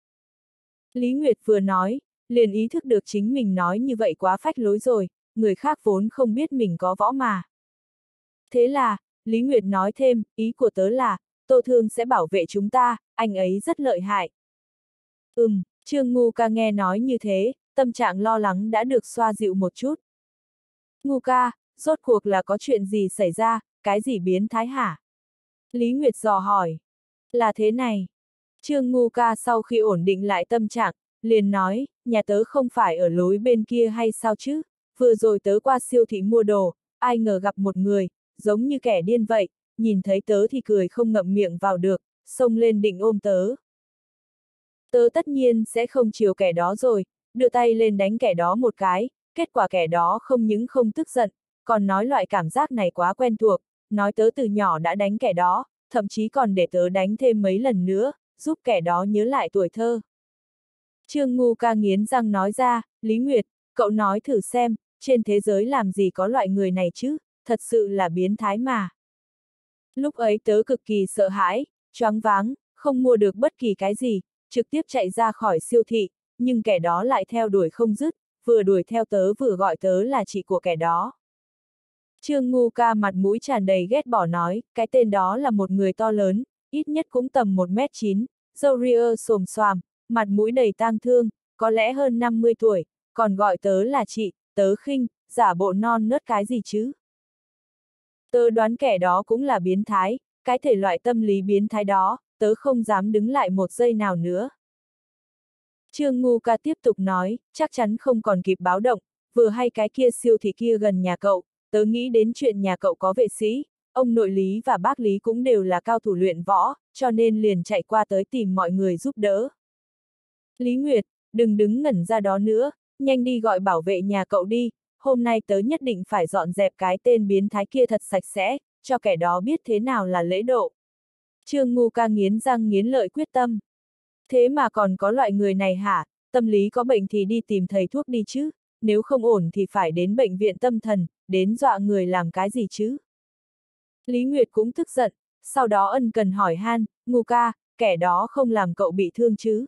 Lý Nguyệt vừa nói, liền ý thức được chính mình nói như vậy quá phách lối rồi, người khác vốn không biết mình có võ mà. Thế là, Lý Nguyệt nói thêm, ý của tớ là, Tô Thương sẽ bảo vệ chúng ta, anh ấy rất lợi hại. Ừm, Trương Ngu Ca nghe nói như thế, tâm trạng lo lắng đã được xoa dịu một chút. Ngu Ca, rốt cuộc là có chuyện gì xảy ra, cái gì biến thái hả? Lý Nguyệt dò hỏi. Là thế này. Trương Ngu Ca sau khi ổn định lại tâm trạng, liền nói, nhà tớ không phải ở lối bên kia hay sao chứ, vừa rồi tớ qua siêu thị mua đồ, ai ngờ gặp một người, giống như kẻ điên vậy, nhìn thấy tớ thì cười không ngậm miệng vào được, xông lên định ôm tớ. Tớ tất nhiên sẽ không chiều kẻ đó rồi, đưa tay lên đánh kẻ đó một cái, kết quả kẻ đó không những không tức giận, còn nói loại cảm giác này quá quen thuộc, nói tớ từ nhỏ đã đánh kẻ đó, thậm chí còn để tớ đánh thêm mấy lần nữa, giúp kẻ đó nhớ lại tuổi thơ. Trương Ngu Ca nghiến răng nói ra, Lý Nguyệt, cậu nói thử xem, trên thế giới làm gì có loại người này chứ, thật sự là biến thái mà. Lúc ấy tớ cực kỳ sợ hãi, choáng váng, không mua được bất kỳ cái gì, trực tiếp chạy ra khỏi siêu thị, nhưng kẻ đó lại theo đuổi không dứt, vừa đuổi theo tớ vừa gọi tớ là chị của kẻ đó. Trương Ngu Ca mặt mũi tràn đầy ghét bỏ nói, cái tên đó là một người to lớn, ít nhất cũng tầm một mét chín, râu ria xồm xoàm, mặt mũi đầy tang thương, có lẽ hơn năm mươi tuổi, còn gọi tớ là chị, tớ khinh, giả bộ non nớt cái gì chứ. Tớ đoán kẻ đó cũng là biến thái, cái thể loại tâm lý biến thái đó, tớ không dám đứng lại một giây nào nữa. Trương Ngu Ca tiếp tục nói, chắc chắn không còn kịp báo động, vừa hay cái kia siêu thị kia gần nhà cậu, tớ nghĩ đến chuyện nhà cậu có vệ sĩ, ông nội Lý và bác Lý cũng đều là cao thủ luyện võ, cho nên liền chạy qua tới tìm mọi người giúp đỡ. Lý Nguyệt, đừng đứng ngẩn ra đó nữa, nhanh đi gọi bảo vệ nhà cậu đi, hôm nay tớ nhất định phải dọn dẹp cái tên biến thái kia thật sạch sẽ, cho kẻ đó biết thế nào là lễ độ. Trương Ngu Ca nghiến răng nghiến lợi quyết tâm. Thế mà còn có loại người này hả, tâm lý có bệnh thì đi tìm thầy thuốc đi chứ, nếu không ổn thì phải đến bệnh viện tâm thần, đến dọa người làm cái gì chứ? Lý Nguyệt cũng tức giận, sau đó ân cần hỏi han, Ngô ca, kẻ đó không làm cậu bị thương chứ?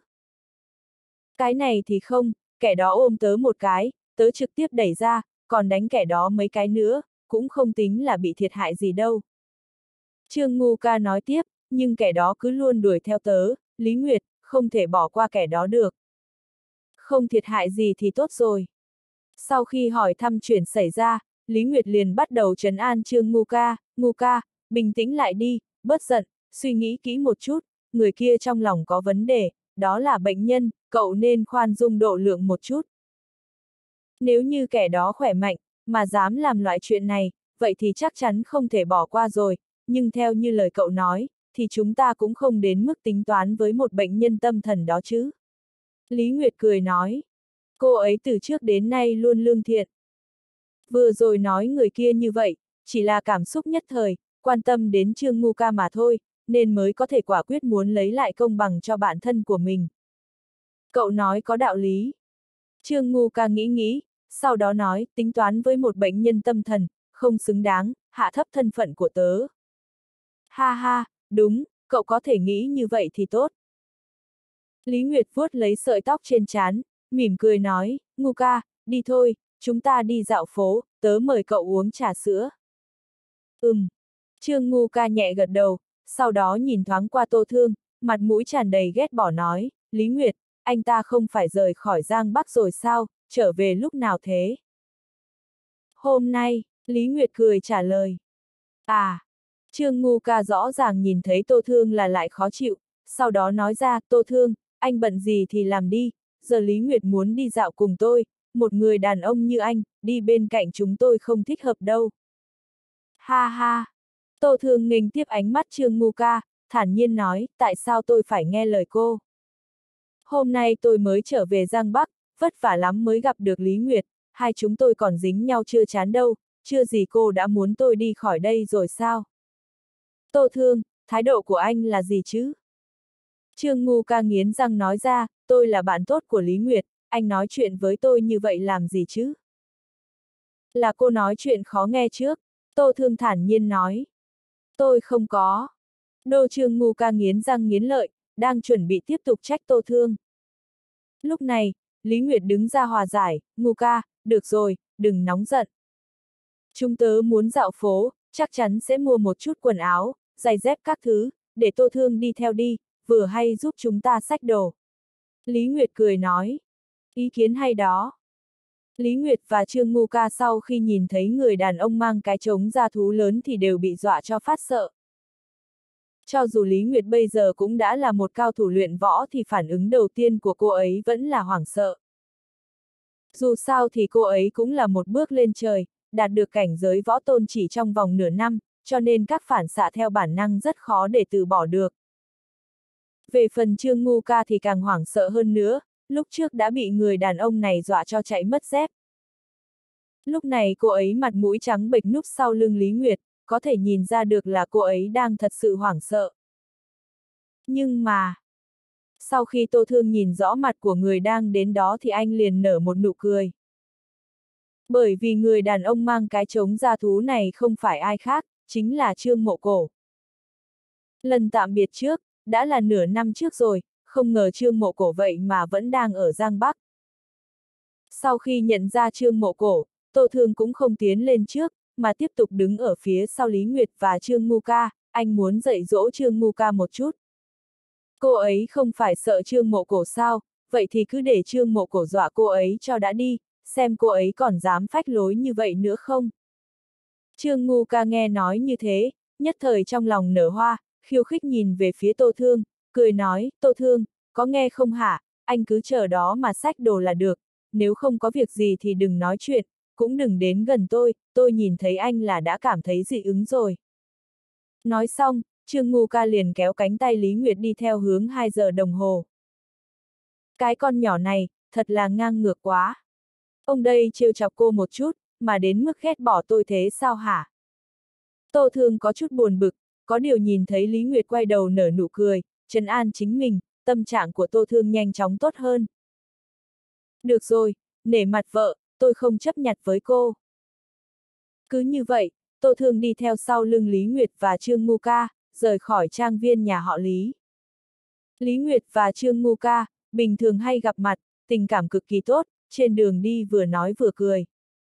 Cái này thì không, kẻ đó ôm tớ một cái, tớ trực tiếp đẩy ra, còn đánh kẻ đó mấy cái nữa, cũng không tính là bị thiệt hại gì đâu. Trương Ngô ca nói tiếp, nhưng kẻ đó cứ luôn đuổi theo tớ, Lý Nguyệt, không thể bỏ qua kẻ đó được. Không thiệt hại gì thì tốt rồi. Sau khi hỏi thăm chuyện xảy ra, Lý Nguyệt liền bắt đầu trấn an Trương Ngô ca, Ngô ca, bình tĩnh lại đi, bớt giận, suy nghĩ kỹ một chút, người kia trong lòng có vấn đề, đó là bệnh nhân, cậu nên khoan dung độ lượng một chút. Nếu như kẻ đó khỏe mạnh, mà dám làm loại chuyện này, vậy thì chắc chắn không thể bỏ qua rồi, nhưng theo như lời cậu nói, thì chúng ta cũng không đến mức tính toán với một bệnh nhân tâm thần đó chứ. Lý Nguyệt cười nói, cô ấy từ trước đến nay luôn lương thiện. Vừa rồi nói người kia như vậy, chỉ là cảm xúc nhất thời, quan tâm đến Trương Ngô ca mà thôi, nên mới có thể quả quyết muốn lấy lại công bằng cho bản thân của mình. Cậu nói có đạo lý. Trương Ngô ca nghĩ nghĩ, sau đó nói, tính toán với một bệnh nhân tâm thần, không xứng đáng, hạ thấp thân phận của tớ. Ha ha, đúng, cậu có thể nghĩ như vậy thì tốt. Lý Nguyệt vuốt lấy sợi tóc trên trán, mỉm cười nói, Ngô ca, đi thôi, chúng ta đi dạo phố, tớ mời cậu uống trà sữa. Ừm. Trương Ngô ca nhẹ gật đầu, sau đó nhìn thoáng qua Tô Thương, mặt mũi tràn đầy ghét bỏ nói, Lý Nguyệt, anh ta không phải rời khỏi Giang Bắc rồi sao, trở về lúc nào thế? Hôm nay, Lý Nguyệt cười trả lời. À, Trương Ngô ca rõ ràng nhìn thấy Tô Thương là lại khó chịu, sau đó nói ra, Tô Thương, anh bận gì thì làm đi, giờ Lý Nguyệt muốn đi dạo cùng tôi, một người đàn ông như anh, đi bên cạnh chúng tôi không thích hợp đâu. Ha ha! Tô Thương nghênh tiếp ánh mắt Trương Ngô ca, thản nhiên nói, tại sao tôi phải nghe lời cô? Hôm nay tôi mới trở về Giang Bắc, vất vả lắm mới gặp được Lý Nguyệt, hai chúng tôi còn dính nhau chưa chán đâu, chưa gì cô đã muốn tôi đi khỏi đây rồi sao? Tô Thương, thái độ của anh là gì chứ? Trương Ngô ca nghiến răng nói ra, tôi là bạn tốt của Lý Nguyệt, anh nói chuyện với tôi như vậy làm gì chứ? Là cô nói chuyện khó nghe trước, Tô Thương thản nhiên nói. Tôi không có. Đô Trương Ngô ca nghiến răng nghiến lợi, đang chuẩn bị tiếp tục trách Tô Thương. Lúc này, Lý Nguyệt đứng ra hòa giải, Ngô ca, được rồi, đừng nóng giận. Chúng tớ muốn dạo phố, chắc chắn sẽ mua một chút quần áo, giày dép các thứ, để Tô Thương đi theo đi, vừa hay giúp chúng ta xách đồ. Lý Nguyệt cười nói, ý kiến hay đó. Lý Nguyệt và Trương Ngô ca sau khi nhìn thấy người đàn ông mang cái trống da thú lớn thì đều bị dọa cho phát sợ. Cho dù Lý Nguyệt bây giờ cũng đã là một cao thủ luyện võ thì phản ứng đầu tiên của cô ấy vẫn là hoảng sợ. Dù sao thì cô ấy cũng là một bước lên trời, đạt được cảnh giới võ tôn chỉ trong vòng nửa năm, cho nên các phản xạ theo bản năng rất khó để từ bỏ được. Về phần Trương Ngô ca thì càng hoảng sợ hơn nữa, lúc trước đã bị người đàn ông này dọa cho chạy mất dép. Lúc này cô ấy mặt mũi trắng bệch núp sau lưng Lý Nguyệt, có thể nhìn ra được là cô ấy đang thật sự hoảng sợ. Nhưng mà, sau khi Tô Thương nhìn rõ mặt của người đang đến đó thì anh liền nở một nụ cười. Bởi vì người đàn ông mang cái trống da thú này không phải ai khác, chính là Trương Mộ Cổ. Lần tạm biệt trước, đã là nửa năm trước rồi, không ngờ Trương Mộ Cổ vậy mà vẫn đang ở Giang Bắc. Sau khi nhận ra Trương Mộ Cổ, Tô Thương cũng không tiến lên trước, mà tiếp tục đứng ở phía sau Lý Nguyệt và Trương Ngô ca, anh muốn dạy dỗ Trương Ngô ca một chút. Cô ấy không phải sợ Trương Mộ Cổ sao, vậy thì cứ để Trương Mộ Cổ dọa cô ấy cho đã đi, xem cô ấy còn dám phách lối như vậy nữa không. Trương Ngô ca nghe nói như thế, nhất thời trong lòng nở hoa, khiêu khích nhìn về phía Tô Thương, cười nói, Tô Thương, có nghe không hả, anh cứ chờ đó mà xách đồ là được, nếu không có việc gì thì đừng nói chuyện, cũng đừng đến gần tôi, tôi nhìn thấy anh là đã cảm thấy dị ứng rồi. Nói xong, Trương Ngô ca liền kéo cánh tay Lý Nguyệt đi theo hướng hai giờ đồng hồ. Cái con nhỏ này, thật là ngang ngược quá. Ông đây trêu chọc cô một chút, mà đến mức ghét bỏ tôi thế sao hả? Tô Thương có chút buồn bực, có điều nhìn thấy Lý Nguyệt quay đầu nở nụ cười, trấn an chính mình, tâm trạng của Tô Thương nhanh chóng tốt hơn. Được rồi, nể mặt vợ, tôi không chấp nhặt với cô. Cứ như vậy, Tô Thương đi theo sau lưng Lý Nguyệt và Trương Ngu Ca, rời khỏi trang viên nhà họ Lý. Lý Nguyệt và Trương Ngu Ca, bình thường hay gặp mặt, tình cảm cực kỳ tốt, trên đường đi vừa nói vừa cười.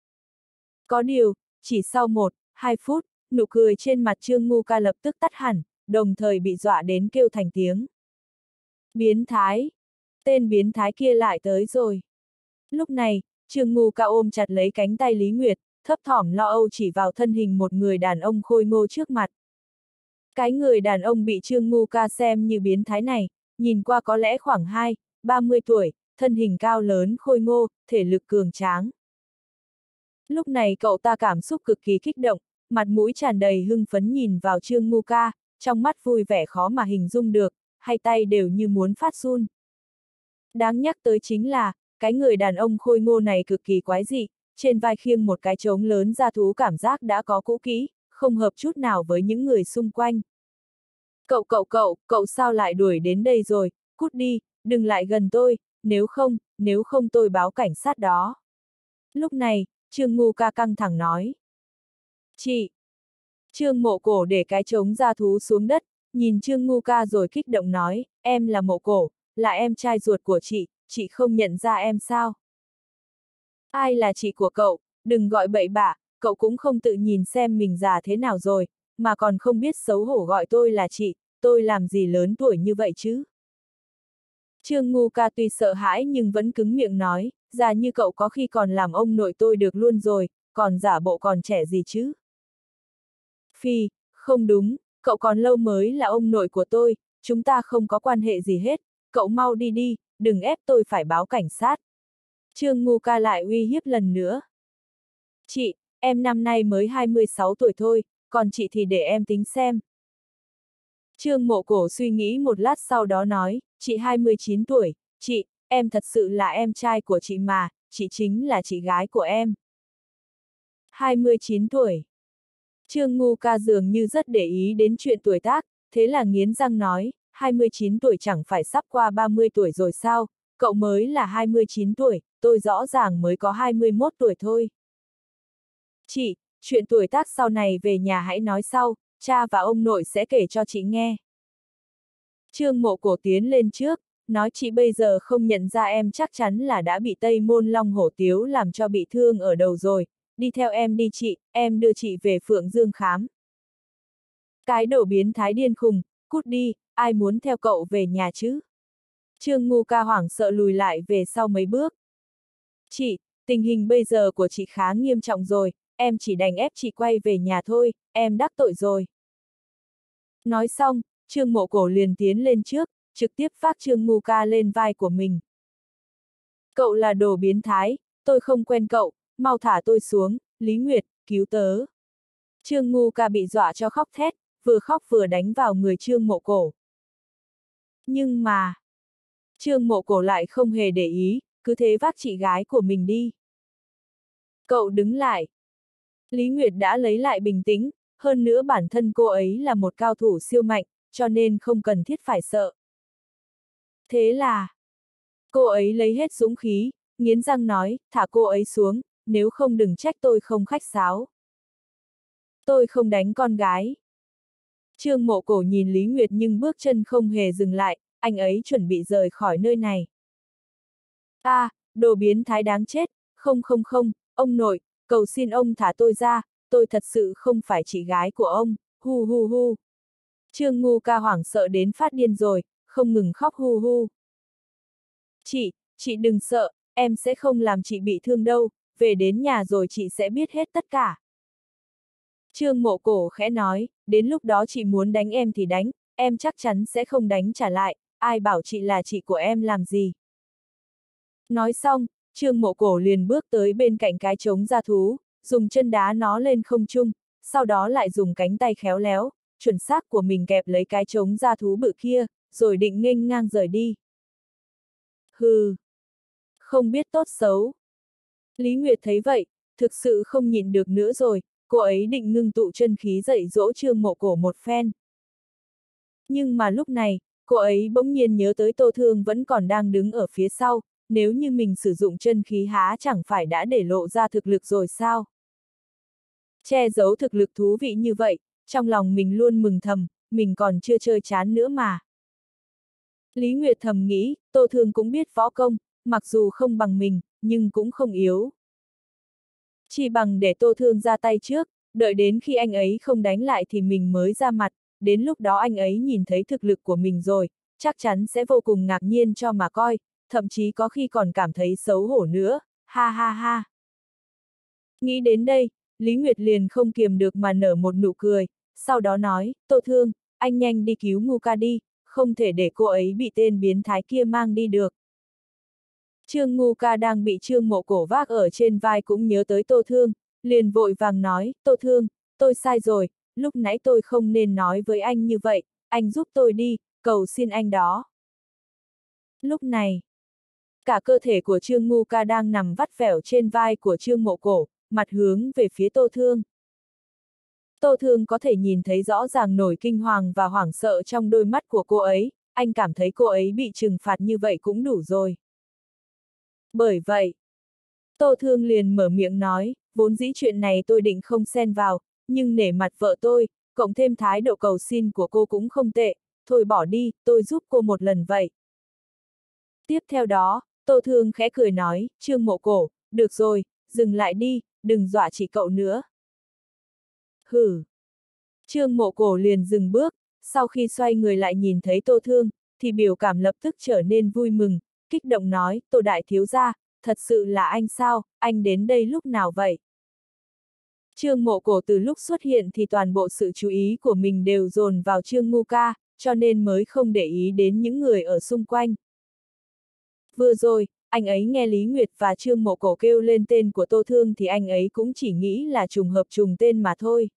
Có điều, chỉ sau một, hai phút, nụ cười trên mặt Trương Ngu Ca lập tức tắt hẳn, đồng thời bị dọa đến kêu thành tiếng. Biến thái! Tên biến thái kia lại tới rồi. Lúc này, Trương Ngu Ca ôm chặt lấy cánh tay Lý Nguyệt, thấp thỏm lo âu chỉ vào thân hình một người đàn ông khôi ngô trước mặt. Cái người đàn ông bị Trương Ngu Ca xem như biến thái này, nhìn qua có lẽ khoảng hai, ba mươi tuổi, thân hình cao lớn khôi ngô, thể lực cường tráng. Lúc này cậu ta cảm xúc cực kỳ kích động, mặt mũi tràn đầy hưng phấn nhìn vào Trương Ngu Ca, trong mắt vui vẻ khó mà hình dung được, hai tay đều như muốn phát run. Đáng nhắc tới chính là, cái người đàn ông khôi ngô này cực kỳ quái dị, trên vai khiêng một cái trống lớn da thú cảm giác đã có cũ kỹ, không hợp chút nào với những người xung quanh. Cậu cậu cậu, cậu sao lại đuổi đến đây rồi, cút đi, đừng lại gần tôi, nếu không, nếu không tôi báo cảnh sát đó. Lúc này, Trương Ngu Ca căng thẳng nói. Chị! Trương Mộ Cổ để cái trống da thú xuống đất, nhìn Trương Ngu Ca rồi kích động nói, em là Mộ Cổ, là em trai ruột của chị, chị không nhận ra em sao? Ai là chị của cậu, đừng gọi bậy bạ, cậu cũng không tự nhìn xem mình già thế nào rồi, mà còn không biết xấu hổ gọi tôi là chị, tôi làm gì lớn tuổi như vậy chứ? Trương Ngu Ca tuy sợ hãi nhưng vẫn cứng miệng nói, già như cậu có khi còn làm ông nội tôi được luôn rồi, còn giả bộ còn trẻ gì chứ? Phi, không đúng, cậu còn lâu mới là ông nội của tôi, chúng ta không có quan hệ gì hết, cậu mau đi đi, đừng ép tôi phải báo cảnh sát. Trương Ngu Ca lại uy hiếp lần nữa. Chị, em năm nay mới hai mươi sáu tuổi thôi, còn chị thì để em tính xem. Trương Mộ Cổ suy nghĩ một lát sau đó nói, chị hai mươi chín tuổi, chị, em thật sự là em trai của chị mà, chị chính là chị gái của em. hai mươi chín tuổi. Trương Ngu Ca dường như rất để ý đến chuyện tuổi tác, thế là nghiến răng nói, hai mươi chín tuổi chẳng phải sắp qua ba mươi tuổi rồi sao, cậu mới là hai mươi chín tuổi, tôi rõ ràng mới có hai mươi mốt tuổi thôi. Chị, chuyện tuổi tác sau này về nhà hãy nói sau, cha và ông nội sẽ kể cho chị nghe. Trương Mộ Cổ tiến lên trước, nói chị bây giờ không nhận ra em chắc chắn là đã bị Tây Môn Long Hổ Tiếu làm cho bị thương ở đầu rồi, đi theo em đi chị, em đưa chị về Phượng Dương khám. Cái đồ biến thái điên khùng, cút đi, ai muốn theo cậu về nhà chứ? Trương Ngu Ca hoảng sợ lùi lại về sau mấy bước. Chị, tình hình bây giờ của chị khá nghiêm trọng rồi, em chỉ đành ép chị quay về nhà thôi, em đắc tội rồi. Nói xong, Trương Mộ Cổ liền tiến lên trước, trực tiếp vác Trương Ngu Ca lên vai của mình. Cậu là đồ biến thái, tôi không quen cậu, mau thả tôi xuống, Lý Nguyệt, cứu tớ. Trương Ngu Ca bị dọa cho khóc thét, vừa khóc vừa đánh vào người Trương Mộ Cổ. Nhưng mà, Trương Mộ Cổ lại không hề để ý, cứ thế vác chị gái của mình đi. Cậu đứng lại. Lý Nguyệt đã lấy lại bình tĩnh, hơn nữa bản thân cô ấy là một cao thủ siêu mạnh, cho nên không cần thiết phải sợ. Thế là, cô ấy lấy hết dũng khí, nghiến răng nói, thả cô ấy xuống, nếu không đừng trách tôi không khách sáo. Tôi không đánh con gái. Trương Mộ Cổ nhìn Lý Nguyệt nhưng bước chân không hề dừng lại, anh ấy chuẩn bị rời khỏi nơi này. À, đồ biến thái đáng chết, không không không, ông nội, cầu xin ông thả tôi ra, tôi thật sự không phải chị gái của ông, hu hu hu. Trương Ngu Ca hoảng sợ đến phát điên rồi, không ngừng khóc hu hu. Chị, chị đừng sợ, em sẽ không làm chị bị thương đâu, về đến nhà rồi chị sẽ biết hết tất cả. Trương Mộ Cổ khẽ nói, đến lúc đó chị muốn đánh em thì đánh, em chắc chắn sẽ không đánh trả lại, ai bảo chị là chị của em làm gì. Nói xong, Trương Mộ Cổ liền bước tới bên cạnh cái trống da thú, dùng chân đá nó lên không trung, sau đó lại dùng cánh tay khéo léo, chuẩn xác của mình kẹp lấy cái trống da thú bự kia, rồi định nghênh ngang rời đi. Hừ! Không biết tốt xấu. Lý Nguyệt thấy vậy, thực sự không nhịn được nữa rồi, cô ấy định ngưng tụ chân khí dạy dỗ Trương Mộ Cổ một phen. Nhưng mà lúc này, cô ấy bỗng nhiên nhớ tới Tô Thương vẫn còn đang đứng ở phía sau, nếu như mình sử dụng chân khí há chẳng phải đã để lộ ra thực lực rồi sao? Che giấu thực lực thú vị như vậy, trong lòng mình luôn mừng thầm, mình còn chưa chơi chán nữa mà. Lý Nguyệt thầm nghĩ, Tô Thương cũng biết võ công, mặc dù không bằng mình, nhưng cũng không yếu. Chỉ bằng để Tô Thương ra tay trước, đợi đến khi anh ấy không đánh lại thì mình mới ra mặt, đến lúc đó anh ấy nhìn thấy thực lực của mình rồi, chắc chắn sẽ vô cùng ngạc nhiên cho mà coi, thậm chí có khi còn cảm thấy xấu hổ nữa, ha ha ha. Nghĩ đến đây, Lý Nguyệt liền không kiềm được mà nở một nụ cười, sau đó nói, Tô Thương, anh nhanh đi cứu Ngu Ca đi, không thể để cô ấy bị tên biến thái kia mang đi được. Trương Ngu Ca đang bị Trương Mộ Cổ vác ở trên vai cũng nhớ tới Tô Thương, liền vội vàng nói, Tô Thương, tôi sai rồi, lúc nãy tôi không nên nói với anh như vậy, anh giúp tôi đi, cầu xin anh đó. Lúc này, cả cơ thể của Trương Ngu Ca đang nằm vắt vẻo trên vai của Trương Mộ Cổ, mặt hướng về phía Tô Thương. Tô Thương có thể nhìn thấy rõ ràng nổi kinh hoàng và hoảng sợ trong đôi mắt của cô ấy, anh cảm thấy cô ấy bị trừng phạt như vậy cũng đủ rồi. Bởi vậy, Tô Thương liền mở miệng nói, vốn dĩ chuyện này tôi định không xen vào, nhưng nể mặt vợ tôi, cộng thêm thái độ cầu xin của cô cũng không tệ, thôi bỏ đi, tôi giúp cô một lần vậy. Tiếp theo đó, Tô Thương khẽ cười nói, Trương Mộ Cổ, được rồi, dừng lại đi, đừng dọa chị cậu nữa. Hử! Trương Mộ Cổ liền dừng bước, sau khi xoay người lại nhìn thấy Tô Thương, thì biểu cảm lập tức trở nên vui mừng, kích động nói, Tô đại thiếu gia, thật sự là anh sao, anh đến đây lúc nào vậy? Trương Mộ Cổ từ lúc xuất hiện thì toàn bộ sự chú ý của mình đều dồn vào Trương Ngu Ca, cho nên mới không để ý đến những người ở xung quanh. Vừa rồi, anh ấy nghe Lý Nguyệt và Trương Mộ Cổ kêu lên tên của Tô Thương thì anh ấy cũng chỉ nghĩ là trùng hợp trùng tên mà thôi.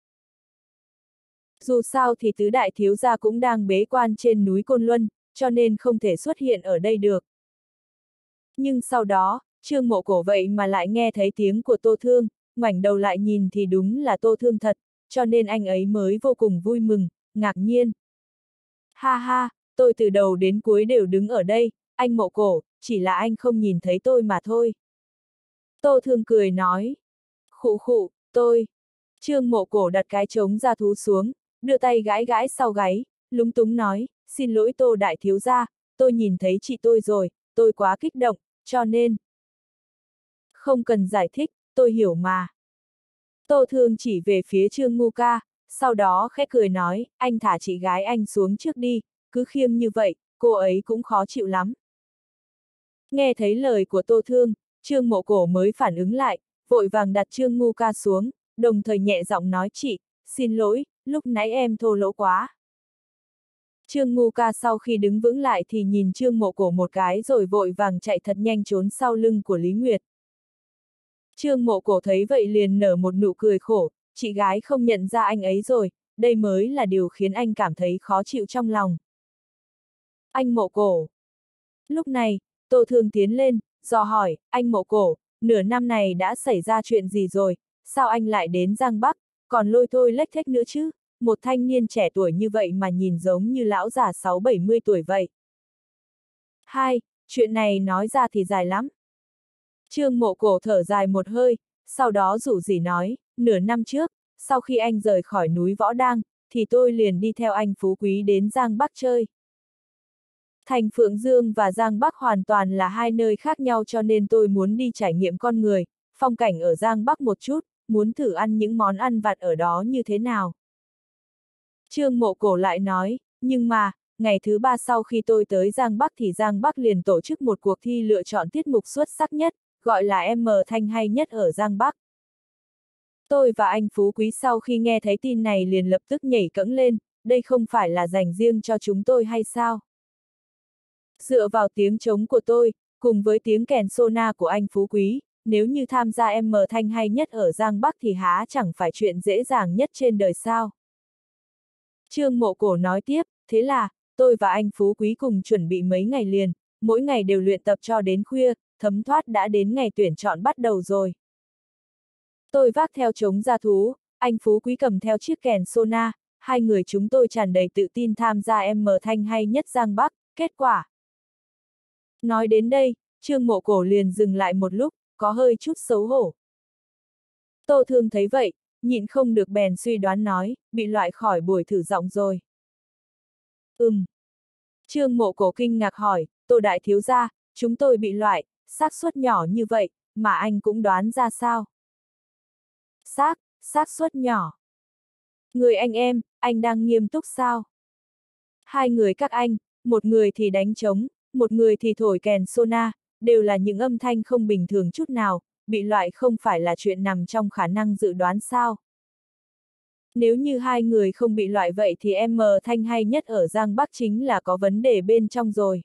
Dù sao thì tứ đại thiếu gia cũng đang bế quan trên núi Côn Luân, cho nên không thể xuất hiện ở đây được. Nhưng sau đó, Trương Mộ Cổ vậy mà lại nghe thấy tiếng của Tô Thương, ngoảnh đầu lại nhìn thì đúng là Tô Thương thật, cho nên anh ấy mới vô cùng vui mừng, ngạc nhiên. Ha ha, tôi từ đầu đến cuối đều đứng ở đây, anh Mộ Cổ, chỉ là anh không nhìn thấy tôi mà thôi. Tô Thương cười nói. Khụ khụ, tôi. Trương Mộ Cổ đặt cái trống ra thú xuống, đưa tay gãi gãi sau gáy, lúng túng nói, xin lỗi Tô đại thiếu gia, tôi nhìn thấy chị tôi rồi, tôi quá kích động, cho nên. Không cần giải thích, tôi hiểu mà. Tô Thương chỉ về phía Trương Ngu Ca, sau đó khẽ cười nói, anh thả chị gái anh xuống trước đi, cứ khiêng như vậy, cô ấy cũng khó chịu lắm. Nghe thấy lời của Tô Thương, Trương Mộ Cổ mới phản ứng lại, vội vàng đặt Trương Ngu Ca xuống, đồng thời nhẹ giọng nói chị, xin lỗi, lúc nãy em thô lỗ quá. Trương Ngu Ca sau khi đứng vững lại thì nhìn Trương Mộ Cổ một cái rồi vội vàng chạy thật nhanh trốn sau lưng của Lý Nguyệt. Trương Mộ Cổ thấy vậy liền nở một nụ cười khổ, chị gái không nhận ra anh ấy rồi, đây mới là điều khiến anh cảm thấy khó chịu trong lòng. Anh Mộ Cổ. Lúc này, Tô Thương tiến lên, dò hỏi, anh Mộ Cổ, nửa năm này đã xảy ra chuyện gì rồi, sao anh lại đến Giang Bắc, còn lôi thôi lếch thếch nữa chứ, một thanh niên trẻ tuổi như vậy mà nhìn giống như lão già sáu bảy mươi tuổi vậy. Hai, chuyện này nói ra thì dài lắm. Trương Mộ Cổ thở dài một hơi, sau đó rủ rỉ nói, nửa năm trước, sau khi anh rời khỏi núi Võ Đang, thì tôi liền đi theo anh Phú Quý đến Giang Bắc chơi. Thành Phượng Dương và Giang Bắc hoàn toàn là hai nơi khác nhau cho nên tôi muốn đi trải nghiệm con người, phong cảnh ở Giang Bắc một chút, muốn thử ăn những món ăn vặt ở đó như thế nào. Trương Mộ Cổ lại nói, nhưng mà, ngày thứ ba sau khi tôi tới Giang Bắc thì Giang Bắc liền tổ chức một cuộc thi lựa chọn tiết mục xuất sắc nhất, gọi là em thanh hay nhất ở Giang Bắc. Tôi và anh Phú Quý sau khi nghe thấy tin này liền lập tức nhảy cẫng lên, đây không phải là dành riêng cho chúng tôi hay sao? Dựa vào tiếng trống của tôi, cùng với tiếng kèn sona của anh Phú Quý, nếu như tham gia em thanh hay nhất ở Giang Bắc thì há chẳng phải chuyện dễ dàng nhất trên đời sao? Trương Mộ Cổ nói tiếp, thế là, tôi và anh Phú Quý cùng chuẩn bị mấy ngày liền, mỗi ngày đều luyện tập cho đến khuya, thấm thoát đã đến ngày tuyển chọn bắt đầu rồi. Tôi vác theo trống ra thú, anh Phú Quý cầm theo chiếc kèn sona, hai người chúng tôi tràn đầy tự tin tham gia em thanh hay nhất Giang Bắc, kết quả. Nói đến đây, Trương Mộ Cổ liền dừng lại một lúc, có hơi chút xấu hổ. Tô Thương thấy vậy, nhịn không được bèn suy đoán nói, bị loại khỏi buổi thử giọng rồi. Ừm. Trương Mộ Cổ kinh ngạc hỏi, Tô đại thiếu gia, chúng tôi bị loại, xác suất nhỏ như vậy, mà anh cũng đoán ra sao? Xác, xác suất nhỏ. Người anh em, anh đang nghiêm túc sao? Hai người các anh, một người thì đánh trống, một người thì thổi kèn sona, đều là những âm thanh không bình thường chút nào, bị loại không phải là chuyện nằm trong khả năng dự đoán sao? Nếu như hai người không bị loại vậy thì em mờ thanh hay nhất ở Giang Bắc chính là có vấn đề bên trong rồi.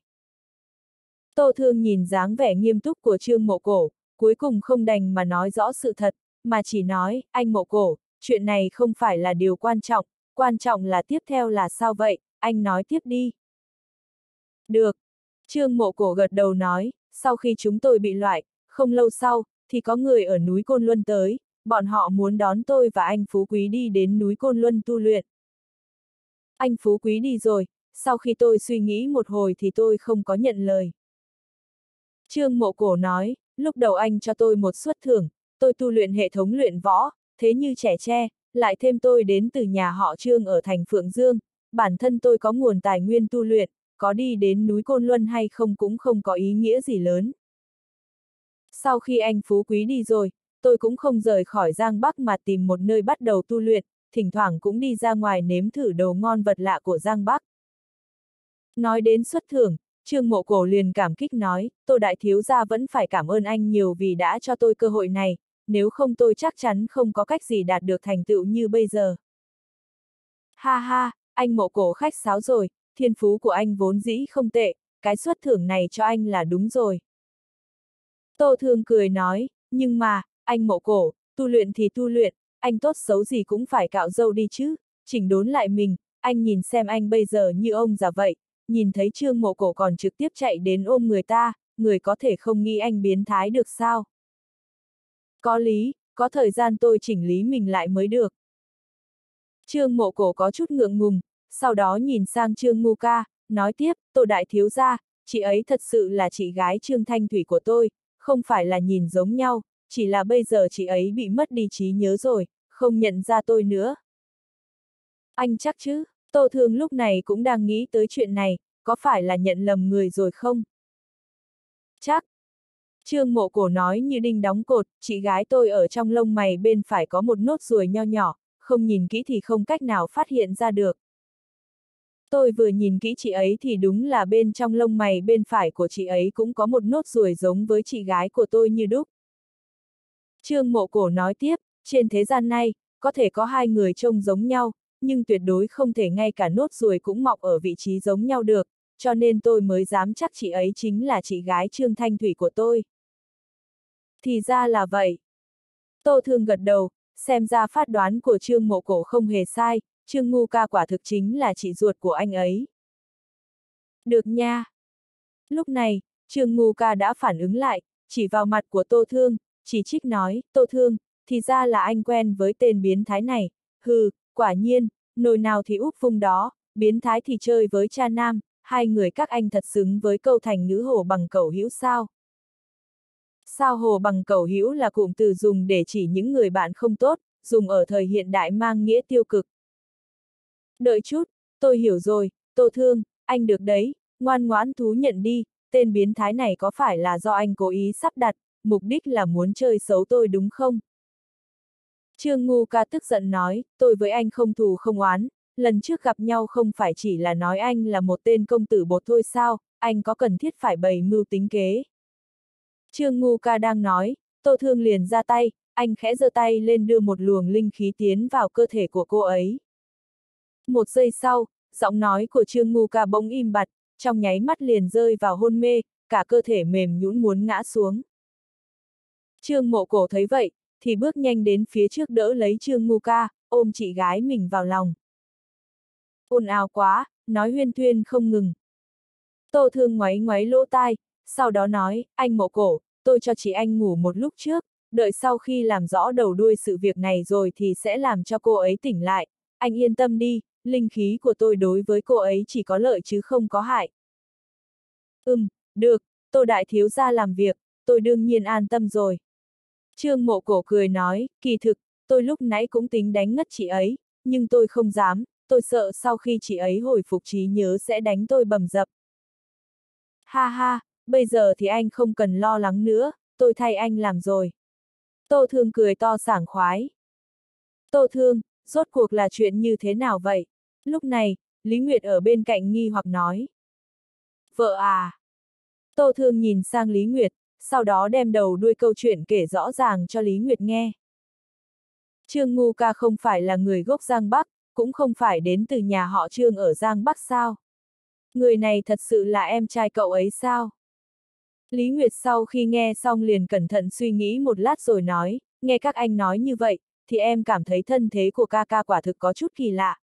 Tô Thương nhìn dáng vẻ nghiêm túc của Trương Mộ Cổ, cuối cùng không đành mà nói rõ sự thật, mà chỉ nói, anh Mộ Cổ, chuyện này không phải là điều quan trọng, quan trọng là tiếp theo là sao vậy, anh nói tiếp đi. Được. Trương Mộ Cổ gật đầu nói, sau khi chúng tôi bị loại, không lâu sau, thì có người ở núi Côn Luân tới, bọn họ muốn đón tôi và anh Phú Quý đi đến núi Côn Luân tu luyện. Anh Phú Quý đi rồi, sau khi tôi suy nghĩ một hồi thì tôi không có nhận lời. Trương Mộ Cổ nói, lúc đầu anh cho tôi một suất thưởng, tôi tu luyện hệ thống luyện võ, thế như trẻ tre, lại thêm tôi đến từ nhà họ Trương ở thành Phượng Dương, bản thân tôi có nguồn tài nguyên tu luyện, có đi đến núi Côn Luân hay không cũng không có ý nghĩa gì lớn. Sau khi anh Phú Quý đi rồi, tôi cũng không rời khỏi Giang Bắc mà tìm một nơi bắt đầu tu luyện, thỉnh thoảng cũng đi ra ngoài nếm thử đồ ngon vật lạ của Giang Bắc. Nói đến suất thưởng, Trương Mộ Cổ liền cảm kích nói, Tô đại thiếu gia vẫn phải cảm ơn anh nhiều vì đã cho tôi cơ hội này, nếu không tôi chắc chắn không có cách gì đạt được thành tựu như bây giờ. Ha ha, anh Mộ Cổ khách sáo rồi, thiên phú của anh vốn dĩ không tệ, cái suất thưởng này cho anh là đúng rồi. Tô Thương cười nói, nhưng mà, anh Mộ Cổ, tu luyện thì tu luyện, anh tốt xấu gì cũng phải cạo râu đi chứ, chỉnh đốn lại mình, anh nhìn xem anh bây giờ như ông già vậy, nhìn thấy Trương Mộ Cổ còn trực tiếp chạy đến ôm người ta, người có thể không nghĩ anh biến thái được sao? Có lý, có thời gian tôi chỉnh lý mình lại mới được. Trương Mộ Cổ có chút ngượng ngùng, sau đó nhìn sang Trương Ngu Ca, nói tiếp, Tô đại thiếu gia, chị ấy thật sự là chị gái Trương Thanh Thủy của tôi, không phải là nhìn giống nhau, chỉ là bây giờ chị ấy bị mất đi trí nhớ rồi, không nhận ra tôi nữa. Anh chắc chứ, Tô Thương lúc này cũng đang nghĩ tới chuyện này, có phải là nhận lầm người rồi không? Chắc. Trương Mộ Cổ nói như đinh đóng cột, chị gái tôi ở trong lông mày bên phải có một nốt ruồi nho nhỏ, không nhìn kỹ thì không cách nào phát hiện ra được. Tôi vừa nhìn kỹ chị ấy thì đúng là bên trong lông mày bên phải của chị ấy cũng có một nốt ruồi giống với chị gái của tôi như đúc. Trương Mộ Cổ nói tiếp, trên thế gian này, có thể có hai người trông giống nhau, nhưng tuyệt đối không thể ngay cả nốt ruồi cũng mọc ở vị trí giống nhau được, cho nên tôi mới dám chắc chị ấy chính là chị gái Trương Thanh Thủy của tôi. Thì ra là vậy. Tô Thương gật đầu, xem ra phát đoán của Trương Mộ Cổ không hề sai, Trương Ngu Ca quả thực chính là chị ruột của anh ấy. Được nha. Lúc này, Trương Ngu Ca đã phản ứng lại, chỉ vào mặt của Tô Thương, chỉ trích nói, Tô Thương, thì ra là anh quen với tên biến thái này, hừ, quả nhiên, nồi nào thì úp vung đó, biến thái thì chơi với cha nam, hai người các anh thật xứng với câu thành ngữ hồ bằng cẩu hữu sao. Sao hồ bằng cẩu hữu là cụm từ dùng để chỉ những người bạn không tốt, dùng ở thời hiện đại mang nghĩa tiêu cực. Đợi chút, tôi hiểu rồi, Tô Thương, anh được đấy, ngoan ngoãn thú nhận đi, tên biến thái này có phải là do anh cố ý sắp đặt, mục đích là muốn chơi xấu tôi đúng không? Trương Ngu Ca tức giận nói, tôi với anh không thù không oán, lần trước gặp nhau không phải chỉ là nói anh là một tên công tử bột thôi sao, anh có cần thiết phải bày mưu tính kế. Trương Ngu Ca đang nói, Tô Thương liền ra tay, anh khẽ giơ tay lên đưa một luồng linh khí tiến vào cơ thể của cô ấy. Một giây sau, giọng nói của Trương Ngu Ca bỗng im bặt, trong nháy mắt liền rơi vào hôn mê, cả cơ thể mềm nhũn muốn ngã xuống. Trương Mộ Cổ thấy vậy, thì bước nhanh đến phía trước đỡ lấy Trương Ngu Ca, ôm chị gái mình vào lòng. Ồn ào quá, nói huyên thuyên không ngừng. Tô Thương ngoáy ngoáy lỗ tai, sau đó nói, anh Mộ Cổ, tôi cho chị anh ngủ một lúc trước, đợi sau khi làm rõ đầu đuôi sự việc này rồi thì sẽ làm cho cô ấy tỉnh lại, anh yên tâm đi, linh khí của tôi đối với cô ấy chỉ có lợi chứ không có hại. Ừm, được, Tô đại thiếu gia làm việc, tôi đương nhiên an tâm rồi. Trương Mộ Cổ cười nói, kỳ thực, tôi lúc nãy cũng tính đánh ngất chị ấy, nhưng tôi không dám, tôi sợ sau khi chị ấy hồi phục trí nhớ sẽ đánh tôi bầm dập. Ha ha, bây giờ thì anh không cần lo lắng nữa, tôi thay anh làm rồi. Tô Thương cười to sảng khoái. Tô Thương, rốt cuộc là chuyện như thế nào vậy? Lúc này, Lý Nguyệt ở bên cạnh nghi hoặc nói. Vợ à? Tô Thương nhìn sang Lý Nguyệt, sau đó đem đầu đuôi câu chuyện kể rõ ràng cho Lý Nguyệt nghe. Trương Ngu Ca không phải là người gốc Giang Bắc, cũng không phải đến từ nhà họ Trương ở Giang Bắc sao? Người này thật sự là em trai cậu ấy sao? Lý Nguyệt sau khi nghe xong liền cẩn thận suy nghĩ một lát rồi nói, nghe các anh nói như vậy, thì em cảm thấy thân thế của ca ca quả thực có chút kỳ lạ.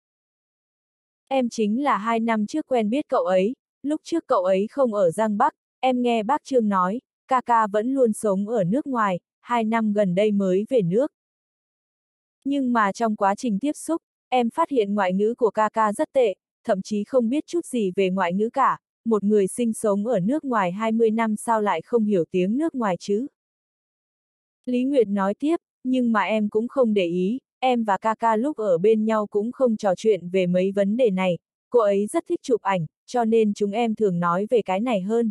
Em chính là hai năm trước quen biết cậu ấy, lúc trước cậu ấy không ở Giang Bắc, em nghe bác Trương nói, ca ca vẫn luôn sống ở nước ngoài, hai năm gần đây mới về nước. Nhưng mà trong quá trình tiếp xúc, em phát hiện ngoại ngữ của ca ca rất tệ, thậm chí không biết chút gì về ngoại ngữ cả, một người sinh sống ở nước ngoài hai mươi năm sao lại không hiểu tiếng nước ngoài chứ? Lý Nguyệt nói tiếp, nhưng mà em cũng không để ý, em và ca ca lúc ở bên nhau cũng không trò chuyện về mấy vấn đề này, cô ấy rất thích chụp ảnh, cho nên chúng em thường nói về cái này hơn.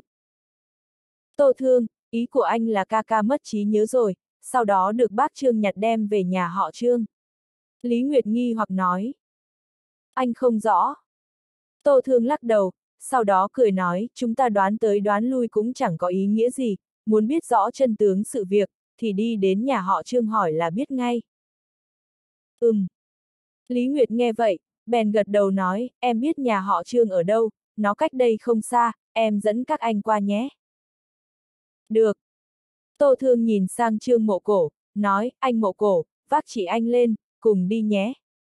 Tô Thương, ý của anh là ca ca mất trí nhớ rồi, sau đó được bác Trương nhặt đem về nhà họ Trương. Lý Nguyệt nghi hoặc nói. Anh không rõ. Tô Thương lắc đầu, sau đó cười nói, chúng ta đoán tới đoán lui cũng chẳng có ý nghĩa gì, muốn biết rõ chân tướng sự việc, thì đi đến nhà họ Trương hỏi là biết ngay. Ừm. Lý Nguyệt nghe vậy, bèn gật đầu nói, em biết nhà họ Trương ở đâu, nó cách đây không xa, em dẫn các anh qua nhé. Được. Tô Thương nhìn sang Trương Mộ Cổ, nói, anh Mộ Cổ, vác chị anh lên, cùng đi nhé.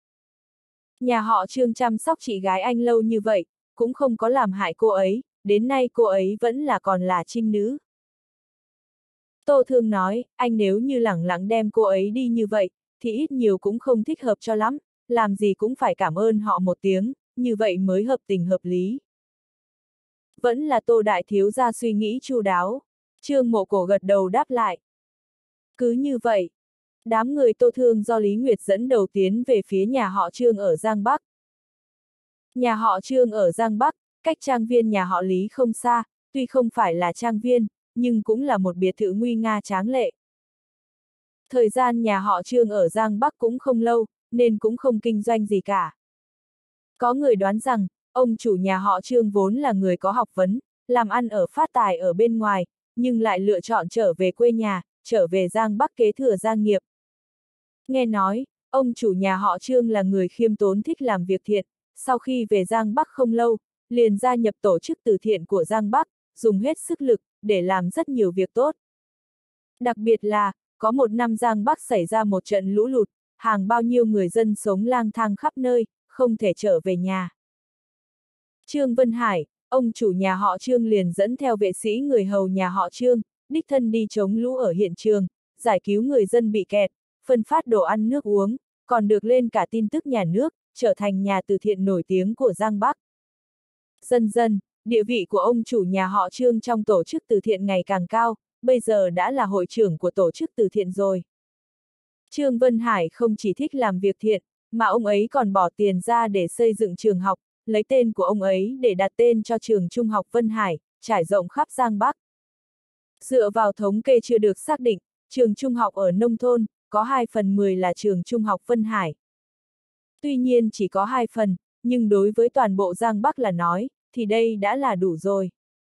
Nhà họ Trương chăm sóc chị gái anh lâu như vậy, cũng không có làm hại cô ấy, đến nay cô ấy vẫn là còn là trinh nữ. Tô Thương nói, anh nếu như lẳng lặng đem cô ấy đi như vậy, thì ít nhiều cũng không thích hợp cho lắm, làm gì cũng phải cảm ơn họ một tiếng, như vậy mới hợp tình hợp lý. Vẫn là Tô đại thiếu gia suy nghĩ chu đáo. Trương Mộ Cổ gật đầu đáp lại. Cứ như vậy, đám người Tô Thương do Lý Nguyệt dẫn đầu tiến về phía nhà họ Trương ở Giang Bắc. Nhà họ Trương ở Giang Bắc, cách trang viên nhà họ Lý không xa, tuy không phải là trang viên, nhưng cũng là một biệt thự nguy nga tráng lệ. Thời gian nhà họ Trương ở Giang Bắc cũng không lâu, nên cũng không kinh doanh gì cả. Có người đoán rằng, ông chủ nhà họ Trương vốn là người có học vấn, làm ăn ở phát tài ở bên ngoài, nhưng lại lựa chọn trở về quê nhà, trở về Giang Bắc kế thừa gia nghiệp. Nghe nói, ông chủ nhà họ Trương là người khiêm tốn thích làm việc thiện, sau khi về Giang Bắc không lâu, liền gia nhập tổ chức từ thiện của Giang Bắc, dùng hết sức lực, để làm rất nhiều việc tốt. Đặc biệt là, có một năm Giang Bắc xảy ra một trận lũ lụt, hàng bao nhiêu người dân sống lang thang khắp nơi, không thể trở về nhà. Trương Vân Hải, ông chủ nhà họ Trương liền dẫn theo vệ sĩ người hầu nhà họ Trương, đích thân đi chống lũ ở hiện trường, giải cứu người dân bị kẹt, phân phát đồ ăn nước uống, còn được lên cả tin tức nhà nước, trở thành nhà từ thiện nổi tiếng của Giang Bắc. Dần dần, địa vị của ông chủ nhà họ Trương trong tổ chức từ thiện ngày càng cao, bây giờ đã là hội trưởng của tổ chức từ thiện rồi. Trương Vân Hải không chỉ thích làm việc thiện, mà ông ấy còn bỏ tiền ra để xây dựng trường học, lấy tên của ông ấy để đặt tên cho trường Trung học Vân Hải, trải rộng khắp Giang Bắc. Dựa vào thống kê chưa được xác định, trường trung học ở nông thôn, có hai phần mười là trường Trung học Vân Hải. Tuy nhiên chỉ có hai phần, nhưng đối với toàn bộ Giang Bắc là nói, thì đây đã là đủ rồi.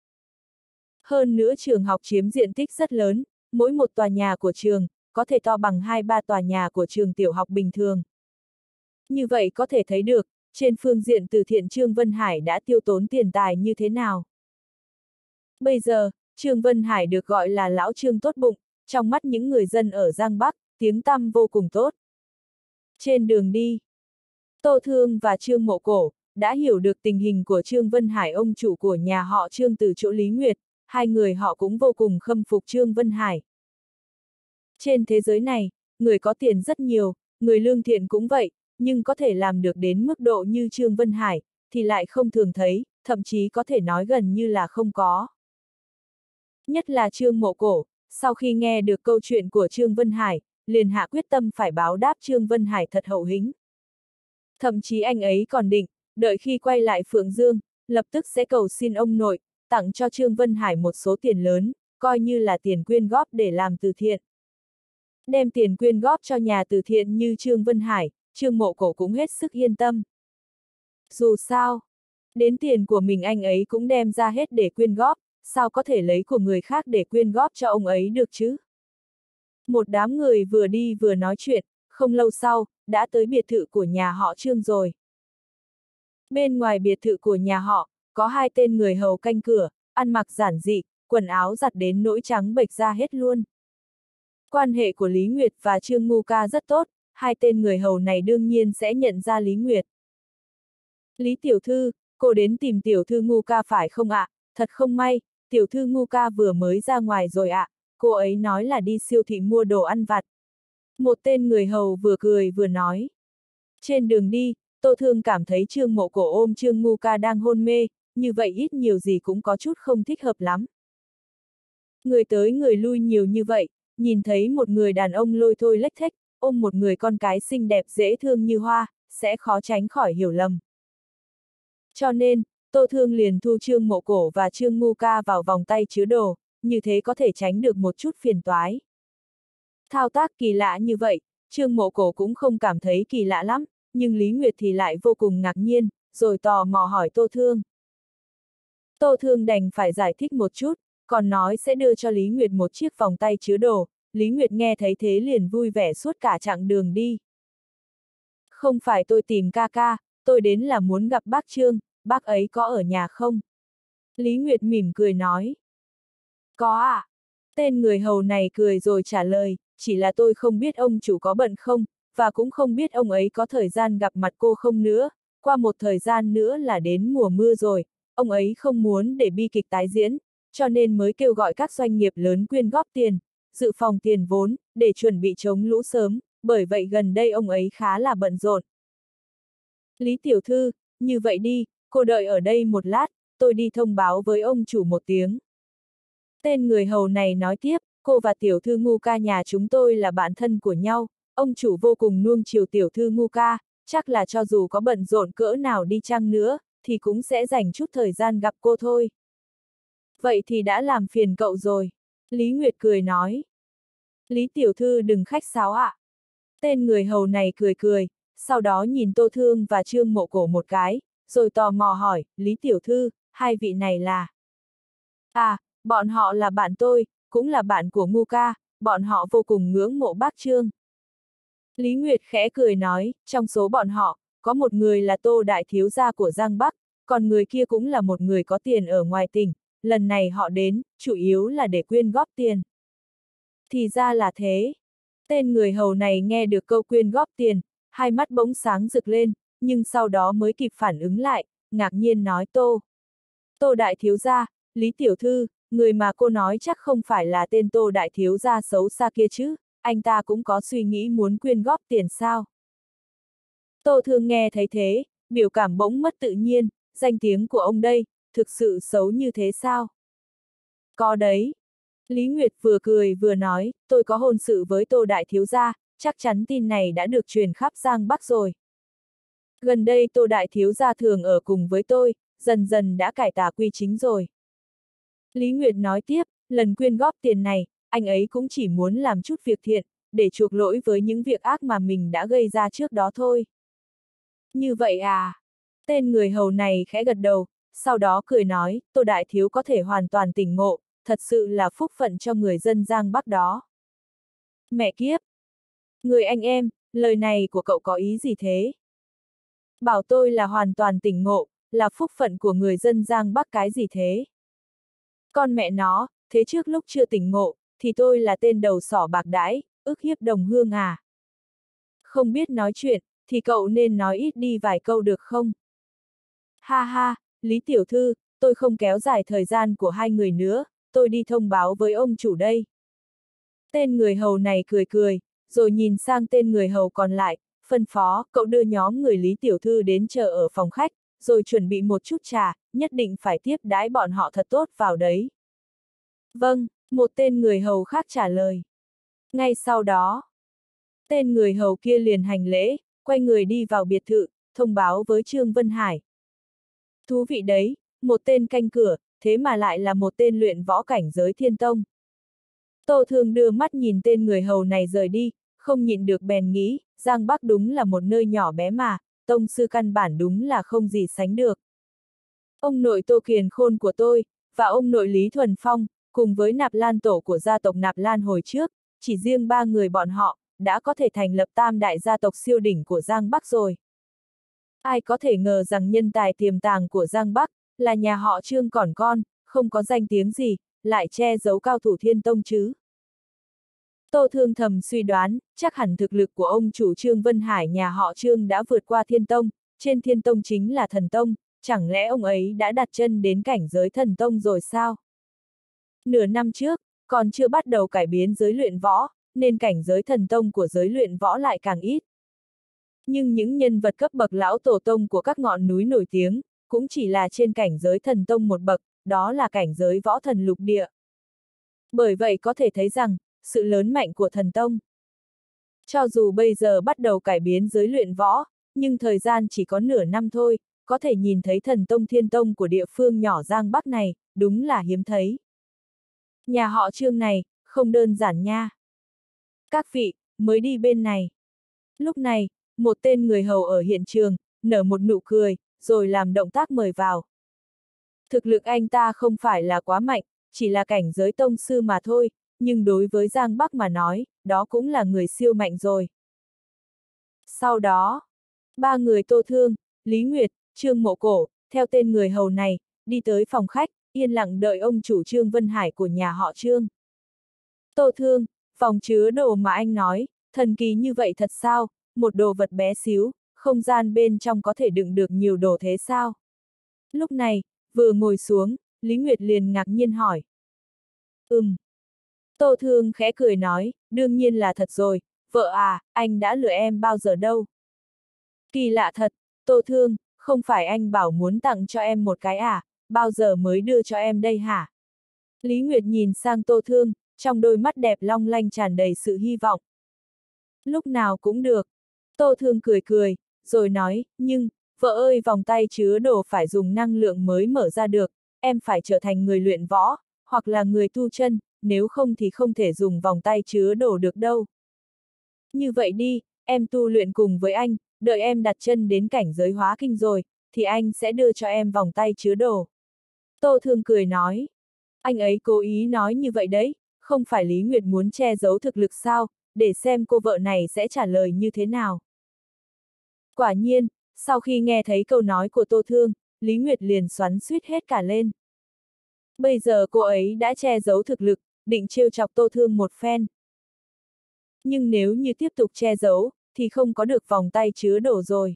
Hơn nữa trường học chiếm diện tích rất lớn, mỗi một tòa nhà của trường, có thể to bằng hai ba tòa nhà của trường tiểu học bình thường. Như vậy có thể thấy được, trên phương diện từ thiện Trương Vân Hải đã tiêu tốn tiền tài như thế nào. Bây giờ, Trương Vân Hải được gọi là Lão Trương tốt bụng, trong mắt những người dân ở Giang Bắc, tiếng tăm vô cùng tốt. Trên đường đi, Tô Thương và Trương Mộ Cổ đã hiểu được tình hình của Trương Vân Hải, ông chủ của nhà họ Trương từ chỗ Lý Nguyệt, hai người họ cũng vô cùng khâm phục Trương Vân Hải. Trên thế giới này, người có tiền rất nhiều, người lương thiện cũng vậy, nhưng có thể làm được đến mức độ như Trương Vân Hải, thì lại không thường thấy, thậm chí có thể nói gần như là không có. Nhất là Trương Mộ Cổ, sau khi nghe được câu chuyện của Trương Vân Hải, liền hạ quyết tâm phải báo đáp Trương Vân Hải thật hậu hĩnh. Thậm chí anh ấy còn định, đợi khi quay lại Phượng Dương, lập tức sẽ cầu xin ông nội, tặng cho Trương Vân Hải một số tiền lớn, coi như là tiền quyên góp để làm từ thiện. Đem tiền quyên góp cho nhà từ thiện như Trương Vân Hải, Trương Mộ Cổ cũng hết sức yên tâm. Dù sao, đến tiền của mình anh ấy cũng đem ra hết để quyên góp, sao có thể lấy của người khác để quyên góp cho ông ấy được chứ? Một đám người vừa đi vừa nói chuyện, không lâu sau, đã tới biệt thự của nhà họ Trương rồi. Bên ngoài biệt thự của nhà họ, có hai tên người hầu canh cửa, ăn mặc giản dị, quần áo giặt đến nỗi trắng bệch ra hết luôn. Quan hệ của Lý Nguyệt và Trương Ngu Ca rất tốt, hai tên người hầu này đương nhiên sẽ nhận ra Lý Nguyệt. Lý tiểu thư, cô đến tìm tiểu thư Ngu Ca phải không ạ? À? Thật không may, tiểu thư Ngu Ca vừa mới ra ngoài rồi ạ, à. Cô ấy nói là đi siêu thị mua đồ ăn vặt. Một tên người hầu vừa cười vừa nói. Trên đường đi, Tô Thương cảm thấy Trương Mộ Cổ ôm Trương Ngu Ca đang hôn mê, như vậy ít nhiều gì cũng có chút không thích hợp lắm. Người tới người lui nhiều như vậy, nhìn thấy một người đàn ông lôi thôi lếch thếch, ôm một người con cái xinh đẹp dễ thương như hoa, sẽ khó tránh khỏi hiểu lầm. Cho nên, Tô Thương liền thu Trương Mộ Cổ và Trương Ngu Ca vào vòng tay chứa đồ, như thế có thể tránh được một chút phiền toái. Thao tác kỳ lạ như vậy, Trương Mộ Cổ cũng không cảm thấy kỳ lạ lắm, nhưng Lý Nguyệt thì lại vô cùng ngạc nhiên, rồi tò mò hỏi Tô Thương. Tô Thương đành phải giải thích một chút, còn nói sẽ đưa cho Lý Nguyệt một chiếc vòng tay chứa đồ, Lý Nguyệt nghe thấy thế liền vui vẻ suốt cả chặng đường đi. Không phải tôi tìm ca ca, tôi đến là muốn gặp bác Trương, bác ấy có ở nhà không? Lý Nguyệt mỉm cười nói. Có ạ. À? Tên người hầu này cười rồi trả lời, chỉ là tôi không biết ông chủ có bận không, và cũng không biết ông ấy có thời gian gặp mặt cô không nữa, qua một thời gian nữa là đến mùa mưa rồi, ông ấy không muốn để bi kịch tái diễn, cho nên mới kêu gọi các doanh nghiệp lớn quyên góp tiền, dự phòng tiền vốn, để chuẩn bị chống lũ sớm, bởi vậy gần đây ông ấy khá là bận rộn. Lý tiểu thư, như vậy đi, cô đợi ở đây một lát, tôi đi thông báo với ông chủ một tiếng. Tên người hầu này nói tiếp, cô và tiểu thư Ngu Ca nhà chúng tôi là bạn thân của nhau, ông chủ vô cùng nuông chiều tiểu thư Ngu Ca, chắc là cho dù có bận rộn cỡ nào đi chăng nữa, thì cũng sẽ dành chút thời gian gặp cô thôi. Vậy thì đã làm phiền cậu rồi. Lý Nguyệt cười nói. Lý tiểu thư đừng khách sáo ạ. À. Tên người hầu này cười cười, sau đó nhìn Tô Thương và Trương Mộ Cổ một cái, rồi tò mò hỏi, Lý tiểu thư, hai vị này là... À, bọn họ là bạn tôi, cũng là bạn của Ngu Ca, bọn họ vô cùng ngưỡng mộ bác Trương. Lý Nguyệt khẽ cười nói, trong số bọn họ, có một người là Tô đại thiếu gia của Giang Bắc, còn người kia cũng là một người có tiền ở ngoài tỉnh, lần này họ đến, chủ yếu là để quyên góp tiền. Thì ra là thế. Tên người hầu này nghe được câu quyên góp tiền, hai mắt bỗng sáng rực lên, nhưng sau đó mới kịp phản ứng lại, ngạc nhiên nói Tô. Tô đại thiếu gia, Lý tiểu thư, người mà cô nói chắc không phải là tên Tô đại thiếu gia xấu xa kia chứ, anh ta cũng có suy nghĩ muốn quyên góp tiền sao. Tô Thương nghe thấy thế, biểu cảm bỗng mất tự nhiên, danh tiếng của ông đây, thực sự xấu như thế sao? Có đấy. Lý Nguyệt vừa cười vừa nói, tôi có hôn sự với Tô đại thiếu gia, chắc chắn tin này đã được truyền khắp Giang Bắc rồi. Gần đây Tô đại thiếu gia thường ở cùng với tôi, dần dần đã cải tà quy chính rồi. Lý Nguyệt nói tiếp, lần quyên góp tiền này, anh ấy cũng chỉ muốn làm chút việc thiện, để chuộc lỗi với những việc ác mà mình đã gây ra trước đó thôi. Như vậy à? Tên người hầu này khẽ gật đầu, sau đó cười nói, Tô đại thiếu có thể hoàn toàn tỉnh ngộ, thật sự là phúc phận cho người dân Giang Bắc đó. Mẹ kiếp! Người anh em, lời này của cậu có ý gì thế? Bảo tôi là hoàn toàn tỉnh ngộ, là phúc phận của người dân Giang Bắc cái gì thế? Con mẹ nó, thế trước lúc chưa tỉnh ngộ, thì tôi là tên đầu sỏ bạc đãi, ức hiếp đồng hương à? Không biết nói chuyện, thì cậu nên nói ít đi vài câu được không? Ha ha, Lý tiểu thư, tôi không kéo dài thời gian của hai người nữa, tôi đi thông báo với ông chủ đây. Tên người hầu này cười cười, rồi nhìn sang tên người hầu còn lại, phân phó, cậu đưa nhóm người Lý tiểu thư đến chờ ở phòng khách, rồi chuẩn bị một chút trà, nhất định phải tiếp đãi bọn họ thật tốt vào đấy. Vâng, một tên người hầu khác trả lời. Ngay sau đó, tên người hầu kia liền hành lễ, quay người đi vào biệt thự, thông báo với Trương Vân Hải. Thú vị đấy, một tên canh cửa, thế mà lại là một tên luyện võ cảnh giới thiên tông. Tô Thương đưa mắt nhìn tên người hầu này rời đi, không nhịn được bèn nghĩ, Giang Bắc đúng là một nơi nhỏ bé mà, tông sư căn bản đúng là không gì sánh được. Ông nội Tô Kiền Khôn của tôi, và ông nội Lý Thuần Phong, cùng với Nạp Lan tổ của gia tộc Nạp Lan hồi trước, chỉ riêng ba người bọn họ, đã có thể thành lập tam đại gia tộc siêu đỉnh của Giang Bắc rồi. Ai có thể ngờ rằng nhân tài tiềm tàng của Giang Bắc, là nhà họ Trương còn con, không có danh tiếng gì, lại che giấu cao thủ thiên tông chứ. Tô Thương thầm suy đoán, chắc hẳn thực lực của ông chủ Trương Vân Hải nhà họ Trương đã vượt qua thiên tông, trên thiên tông chính là thần tông, chẳng lẽ ông ấy đã đặt chân đến cảnh giới thần tông rồi sao? Nửa năm trước, còn chưa bắt đầu cải biến giới luyện võ, nên cảnh giới thần tông của giới luyện võ lại càng ít. Nhưng những nhân vật cấp bậc lão tổ tông của các ngọn núi nổi tiếng, cũng chỉ là trên cảnh giới thần tông một bậc, đó là cảnh giới võ thần lục địa. Bởi vậy có thể thấy rằng, sự lớn mạnh của thần tông. Cho dù bây giờ bắt đầu cải biến giới luyện võ, nhưng thời gian chỉ có nửa năm thôi, có thể nhìn thấy thần tông thiên tông của địa phương nhỏ Giang Bắc này, đúng là hiếm thấy. Nhà họ Trương này, không đơn giản nha. Các vị, mới đi bên này. Lúc này, một tên người hầu ở hiện trường, nở một nụ cười, rồi làm động tác mời vào. Thực lực anh ta không phải là quá mạnh, chỉ là cảnh giới tông sư mà thôi, nhưng đối với Giang Bắc mà nói, đó cũng là người siêu mạnh rồi. Sau đó, ba người Tô Thương, Lý Nguyệt, Trương Mộ Cổ, theo tên người hầu này, đi tới phòng khách, yên lặng đợi ông chủ Trương Vân Hải của nhà họ Trương. Tô Thương, phòng chứa đồ mà anh nói, thần kỳ như vậy thật sao, một đồ vật bé xíu, không gian bên trong có thể đựng được nhiều đồ thế sao? Lúc này, vừa ngồi xuống, Lý Nguyệt liền ngạc nhiên hỏi. Ừm. Tô Thương khẽ cười nói, đương nhiên là thật rồi, vợ à, anh đã lừa em bao giờ đâu. Kỳ lạ thật, Tô Thương, không phải anh bảo muốn tặng cho em một cái à, bao giờ mới đưa cho em đây hả? Lý Nguyệt nhìn sang Tô Thương, trong đôi mắt đẹp long lanh tràn đầy sự hy vọng. Lúc nào cũng được. Tô Thương cười cười, rồi nói, nhưng, vợ ơi vòng tay chứa đồ phải dùng năng lượng mới mở ra được, em phải trở thành người luyện võ, hoặc là người tu chân, nếu không thì không thể dùng vòng tay chứa đồ được đâu. Như vậy đi, em tu luyện cùng với anh, đợi em đặt chân đến cảnh giới hóa kinh rồi, thì anh sẽ đưa cho em vòng tay chứa đồ. Tô Thương cười nói. Anh ấy cố ý nói như vậy đấy, không phải Lý Nguyệt muốn che giấu thực lực sao, để xem cô vợ này sẽ trả lời như thế nào. Quả nhiên, sau khi nghe thấy câu nói của Tô Thương, Lý Nguyệt liền xoắn xuýt hết cả lên. Bây giờ cô ấy đã che giấu thực lực, định trêu chọc Tô Thương một phen. Nhưng nếu như tiếp tục che giấu, thì không có được vòng tay chứa đồ rồi.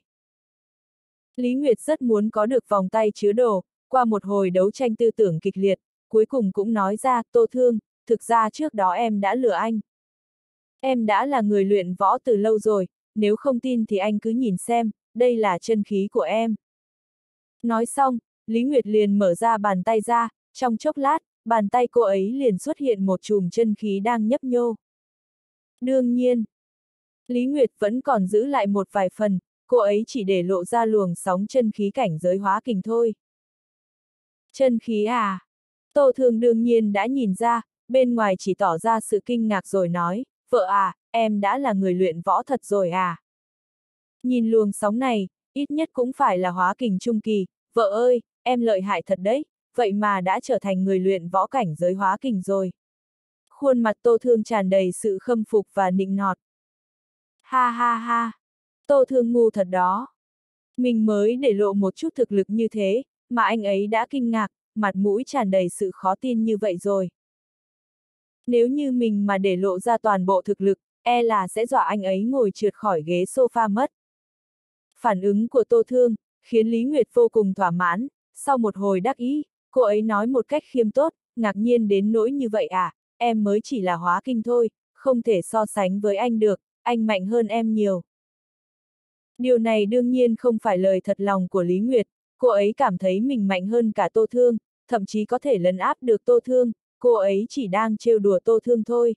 Lý Nguyệt rất muốn có được vòng tay chứa đồ, qua một hồi đấu tranh tư tưởng kịch liệt, cuối cùng cũng nói ra, Tô Thương, thực ra trước đó em đã lừa anh. Em đã là người luyện võ từ lâu rồi, nếu không tin thì anh cứ nhìn xem, đây là chân khí của em. Nói xong, Lý Nguyệt liền mở ra bàn tay ra, trong chốc lát, bàn tay cô ấy liền xuất hiện một chùm chân khí đang nhấp nhô. Đương nhiên, Lý Nguyệt vẫn còn giữ lại một vài phần, cô ấy chỉ để lộ ra luồng sóng chân khí cảnh giới hóa kình thôi. Chân khí à? Tô Thương đương nhiên đã nhìn ra, bên ngoài chỉ tỏ ra sự kinh ngạc rồi nói, vợ à, em đã là người luyện võ thật rồi à? Nhìn luồng sóng này, ít nhất cũng phải là hóa kình trung kỳ, vợ ơi, em lợi hại thật đấy, vậy mà đã trở thành người luyện võ cảnh giới hóa kình rồi. Khuôn mặt Tô Thương tràn đầy sự khâm phục và nịnh nọt. Ha ha ha, Tô Thương ngu thật đó. Mình mới để lộ một chút thực lực như thế, mà anh ấy đã kinh ngạc, mặt mũi tràn đầy sự khó tin như vậy rồi. Nếu như mình mà để lộ ra toàn bộ thực lực, e là sẽ dọa anh ấy ngồi trượt khỏi ghế sofa mất. Phản ứng của Tô Thương, khiến Lý Nguyệt vô cùng thỏa mãn, sau một hồi đắc ý, cô ấy nói một cách khiêm tốt, ngạc nhiên đến nỗi như vậy à, em mới chỉ là hóa kinh thôi, không thể so sánh với anh được, anh mạnh hơn em nhiều. Điều này đương nhiên không phải lời thật lòng của Lý Nguyệt, cô ấy cảm thấy mình mạnh hơn cả Tô Thương, thậm chí có thể lấn áp được Tô Thương, cô ấy chỉ đang trêu đùa Tô Thương thôi.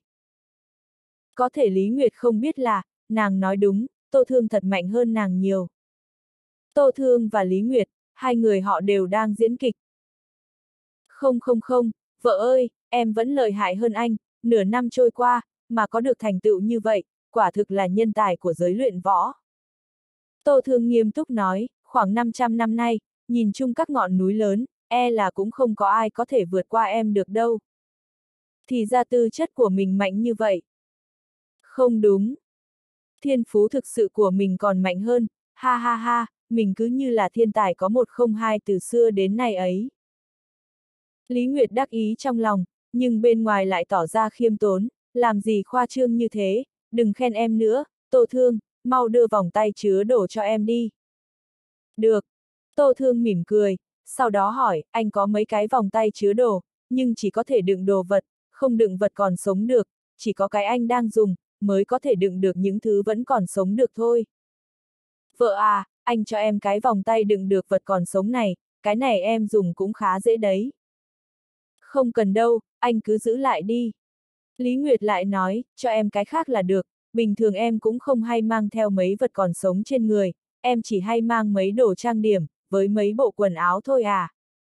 Có thể Lý Nguyệt không biết là, nàng nói đúng, Tô Thương thật mạnh hơn nàng nhiều. Tô Thương và Lý Nguyệt, hai người họ đều đang diễn kịch. Không không không, vợ ơi, em vẫn lợi hại hơn anh, nửa năm trôi qua, mà có được thành tựu như vậy, quả thực là nhân tài của giới luyện võ. Tô Thương nghiêm túc nói, khoảng năm trăm năm nay, nhìn chung các ngọn núi lớn, e là cũng không có ai có thể vượt qua em được đâu. Thì ra tư chất của mình mạnh như vậy. Không đúng. Thiên phú thực sự của mình còn mạnh hơn, ha ha ha, mình cứ như là thiên tài có một không hai từ xưa đến nay ấy. Lý Nguyệt đắc ý trong lòng, nhưng bên ngoài lại tỏ ra khiêm tốn, làm gì khoa trương như thế, đừng khen em nữa, Tô Thương, mau đưa vòng tay chứa đồ cho em đi. Được. Tô Thương mỉm cười, sau đó hỏi, anh có mấy cái vòng tay chứa đồ, nhưng chỉ có thể đựng đồ vật, không đựng vật còn sống được, chỉ có cái anh đang dùng, mới có thể đựng được những thứ vẫn còn sống được thôi. Vợ à, anh cho em cái vòng tay đựng được vật còn sống này, cái này em dùng cũng khá dễ đấy. Không cần đâu, anh cứ giữ lại đi. Lý Nguyệt lại nói, cho em cái khác là được, bình thường em cũng không hay mang theo mấy vật còn sống trên người, em chỉ hay mang mấy đồ trang điểm, với mấy bộ quần áo thôi à.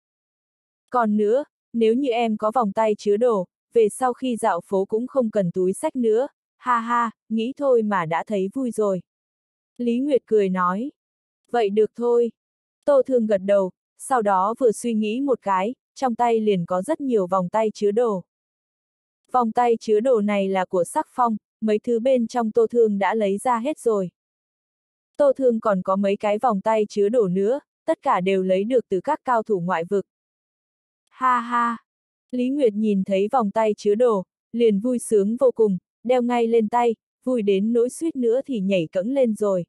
Còn nữa, nếu như em có vòng tay chứa đồ, về sau khi dạo phố cũng không cần túi xách nữa, ha ha, nghĩ thôi mà đã thấy vui rồi. Lý Nguyệt cười nói, vậy được thôi. Tô Thương gật đầu, sau đó vừa suy nghĩ một cái, trong tay liền có rất nhiều vòng tay chứa đồ. Vòng tay chứa đồ này là của Sắc Phong, mấy thứ bên trong Tô Thương đã lấy ra hết rồi. Tô Thương còn có mấy cái vòng tay chứa đồ nữa, tất cả đều lấy được từ các cao thủ ngoại vực. Ha ha! Lý Nguyệt nhìn thấy vòng tay chứa đồ, liền vui sướng vô cùng, đeo ngay lên tay, vui đến nỗi suýt nữa thì nhảy cẫng lên rồi.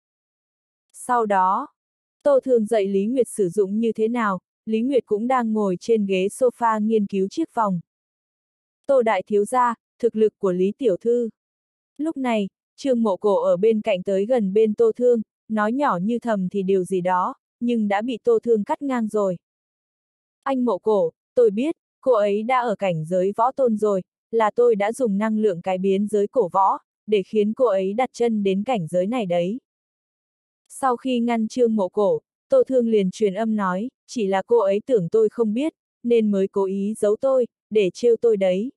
Sau đó, Tô Thương dạy Lý Nguyệt sử dụng như thế nào, Lý Nguyệt cũng đang ngồi trên ghế sofa nghiên cứu chiếc vòng. Tô đại thiếu gia, thực lực của Lý tiểu thư. Lúc này, Trương Mộ Cổ ở bên cạnh tới gần bên Tô Thương, nói nhỏ như thầm thì điều gì đó, nhưng đã bị Tô Thương cắt ngang rồi. Anh Mộ Cổ, tôi biết, cô ấy đã ở cảnh giới võ tôn rồi, là tôi đã dùng năng lượng cái biến giới cổ võ, để khiến cô ấy đặt chân đến cảnh giới này đấy. Sau khi ngăn Trương Mộ Cổ, Tô Thương liền truyền âm nói, chỉ là cô ấy tưởng tôi không biết, nên mới cố ý giấu tôi, để trêu tôi đấy.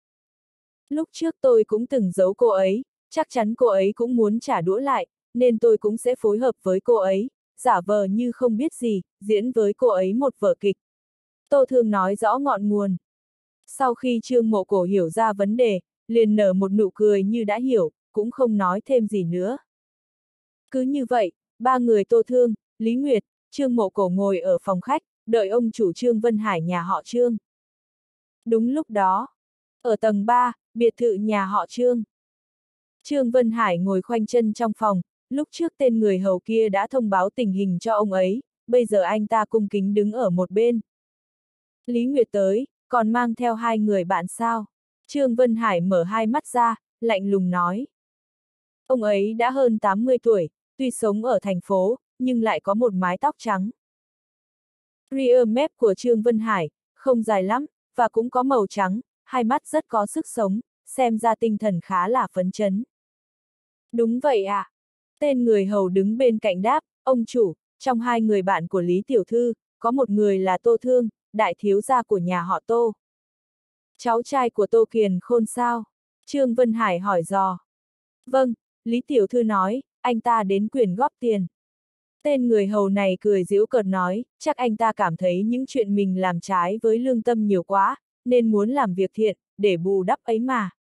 Lúc trước tôi cũng từng giấu cô ấy, chắc chắn cô ấy cũng muốn trả đũa lại, nên tôi cũng sẽ phối hợp với cô ấy, giả vờ như không biết gì, diễn với cô ấy một vở kịch. Tô Thương nói rõ ngọn nguồn. Sau khi Trương Mộ Cổ hiểu ra vấn đề, liền nở một nụ cười như đã hiểu, cũng không nói thêm gì nữa. Cứ như vậy, ba người Tô Thương, Lý Nguyệt, Trương Mộ Cổ ngồi ở phòng khách, đợi ông chủ Trương Vân Hải nhà họ Trương. Đúng lúc đó, ở tầng ba, biệt thự nhà họ Trương. Trương Vân Hải ngồi khoanh chân trong phòng, lúc trước tên người hầu kia đã thông báo tình hình cho ông ấy, bây giờ anh ta cung kính đứng ở một bên. Lý Nguyệt tới, còn mang theo hai người bạn sao? Trương Vân Hải mở hai mắt ra, lạnh lùng nói. Ông ấy đã hơn tám mươi tuổi, tuy sống ở thành phố, nhưng lại có một mái tóc trắng. Rear mép của Trương Vân Hải, không dài lắm, và cũng có màu trắng, hai mắt rất có sức sống, xem ra tinh thần khá là phấn chấn. Đúng vậy ạ. À. Tên người hầu đứng bên cạnh đáp, ông chủ, trong hai người bạn của Lý Tiểu Thư, có một người là Tô Thương, đại thiếu gia của nhà họ Tô. Cháu trai của Tô Kiền Khôn sao? Trương Vân Hải hỏi dò. Vâng, Lý Tiểu Thư nói, anh ta đến quyền góp tiền. Tên người hầu này cười giễu cợt nói, chắc anh ta cảm thấy những chuyện mình làm trái với lương tâm nhiều quá, nên muốn làm việc thiện, để bù đắp ấy mà.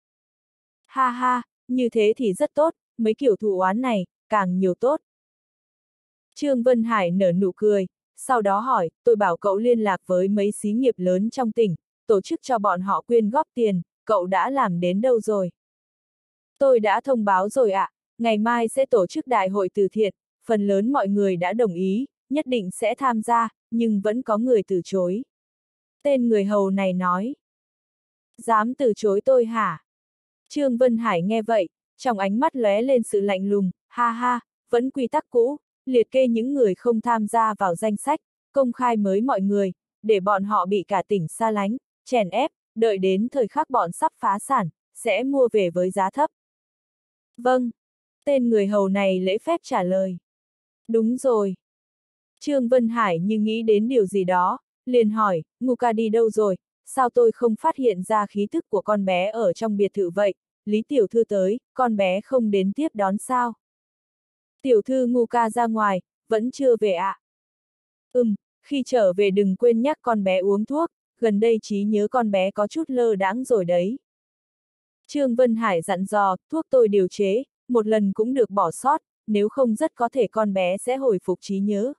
Ha ha, như thế thì rất tốt, mấy kiểu thù oán này, càng nhiều tốt. Trương Vân Hải nở nụ cười, sau đó hỏi, tôi bảo cậu liên lạc với mấy xí nghiệp lớn trong tỉnh, tổ chức cho bọn họ quyên góp tiền, cậu đã làm đến đâu rồi? Tôi đã thông báo rồi ạ, à, ngày mai sẽ tổ chức đại hội từ thiện, phần lớn mọi người đã đồng ý, nhất định sẽ tham gia, nhưng vẫn có người từ chối. Tên người hầu này nói. Dám từ chối tôi hả? Trương Vân Hải nghe vậy, trong ánh mắt lóe lên sự lạnh lùng, ha ha, vẫn quy tắc cũ, liệt kê những người không tham gia vào danh sách, công khai mới mọi người, để bọn họ bị cả tỉnh xa lánh, chèn ép, đợi đến thời khắc bọn sắp phá sản, sẽ mua về với giá thấp. Vâng. Tên người hầu này lễ phép trả lời. Đúng rồi. Trương Vân Hải như nghĩ đến điều gì đó, liền hỏi, Ngô ca đi đâu rồi, sao tôi không phát hiện ra khí thức của con bé ở trong biệt thự vậy, Lý tiểu thư tới, con bé không đến tiếp đón sao? Tiểu thư Ngô ca ra ngoài, vẫn chưa về ạ. À? Ừm, khi trở về đừng quên nhắc con bé uống thuốc, gần đây trí nhớ con bé có chút lơ đãng rồi đấy. Trương Vân Hải dặn dò, thuốc tôi điều chế, một lần cũng được bỏ sót, nếu không rất có thể con bé sẽ hồi phục trí nhớ.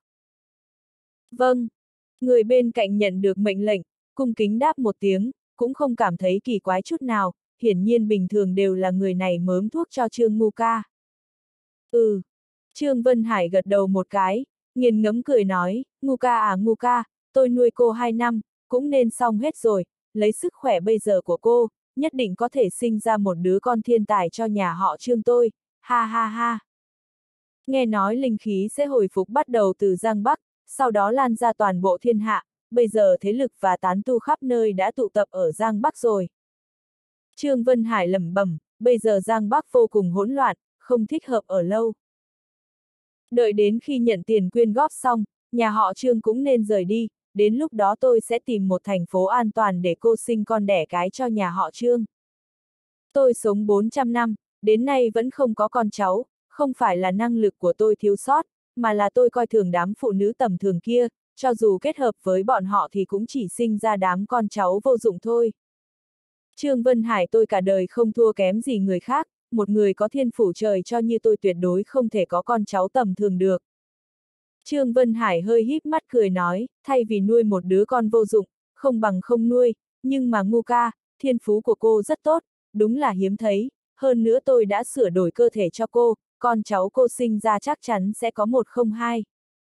Vâng. Người bên cạnh nhận được mệnh lệnh, cung kính đáp một tiếng, cũng không cảm thấy kỳ quái chút nào, hiển nhiên bình thường đều là người này mớm thuốc cho Trương Ngô ca. Ừ. Trương Vân Hải gật đầu một cái, nghiền ngẫm cười nói, Ngô ca à Ngô ca, tôi nuôi cô hai năm, cũng nên xong hết rồi, lấy sức khỏe bây giờ của cô, nhất định có thể sinh ra một đứa con thiên tài cho nhà họ Trương tôi, ha ha ha. Nghe nói linh khí sẽ hồi phục bắt đầu từ Giang Bắc, sau đó lan ra toàn bộ thiên hạ, bây giờ thế lực và tán tu khắp nơi đã tụ tập ở Giang Bắc rồi. Trương Vân Hải lẩm bẩm, bây giờ Giang Bắc vô cùng hỗn loạn, không thích hợp ở lâu. Đợi đến khi nhận tiền quyên góp xong, nhà họ Trương cũng nên rời đi, đến lúc đó tôi sẽ tìm một thành phố an toàn để cô sinh con đẻ cái cho nhà họ Trương. Tôi sống bốn trăm năm, đến nay vẫn không có con cháu, không phải là năng lực của tôi thiếu sót, mà là tôi coi thường đám phụ nữ tầm thường kia, cho dù kết hợp với bọn họ thì cũng chỉ sinh ra đám con cháu vô dụng thôi. Trương Vân Hải tôi cả đời không thua kém gì người khác, một người có thiên phủ trời cho như tôi tuyệt đối không thể có con cháu tầm thường được. Trương Vân Hải hơi híp mắt cười nói, thay vì nuôi một đứa con vô dụng, không bằng không nuôi, nhưng mà Ngô ca, thiên phú của cô rất tốt, đúng là hiếm thấy, hơn nữa tôi đã sửa đổi cơ thể cho cô, con cháu cô sinh ra chắc chắn sẽ có một không hai.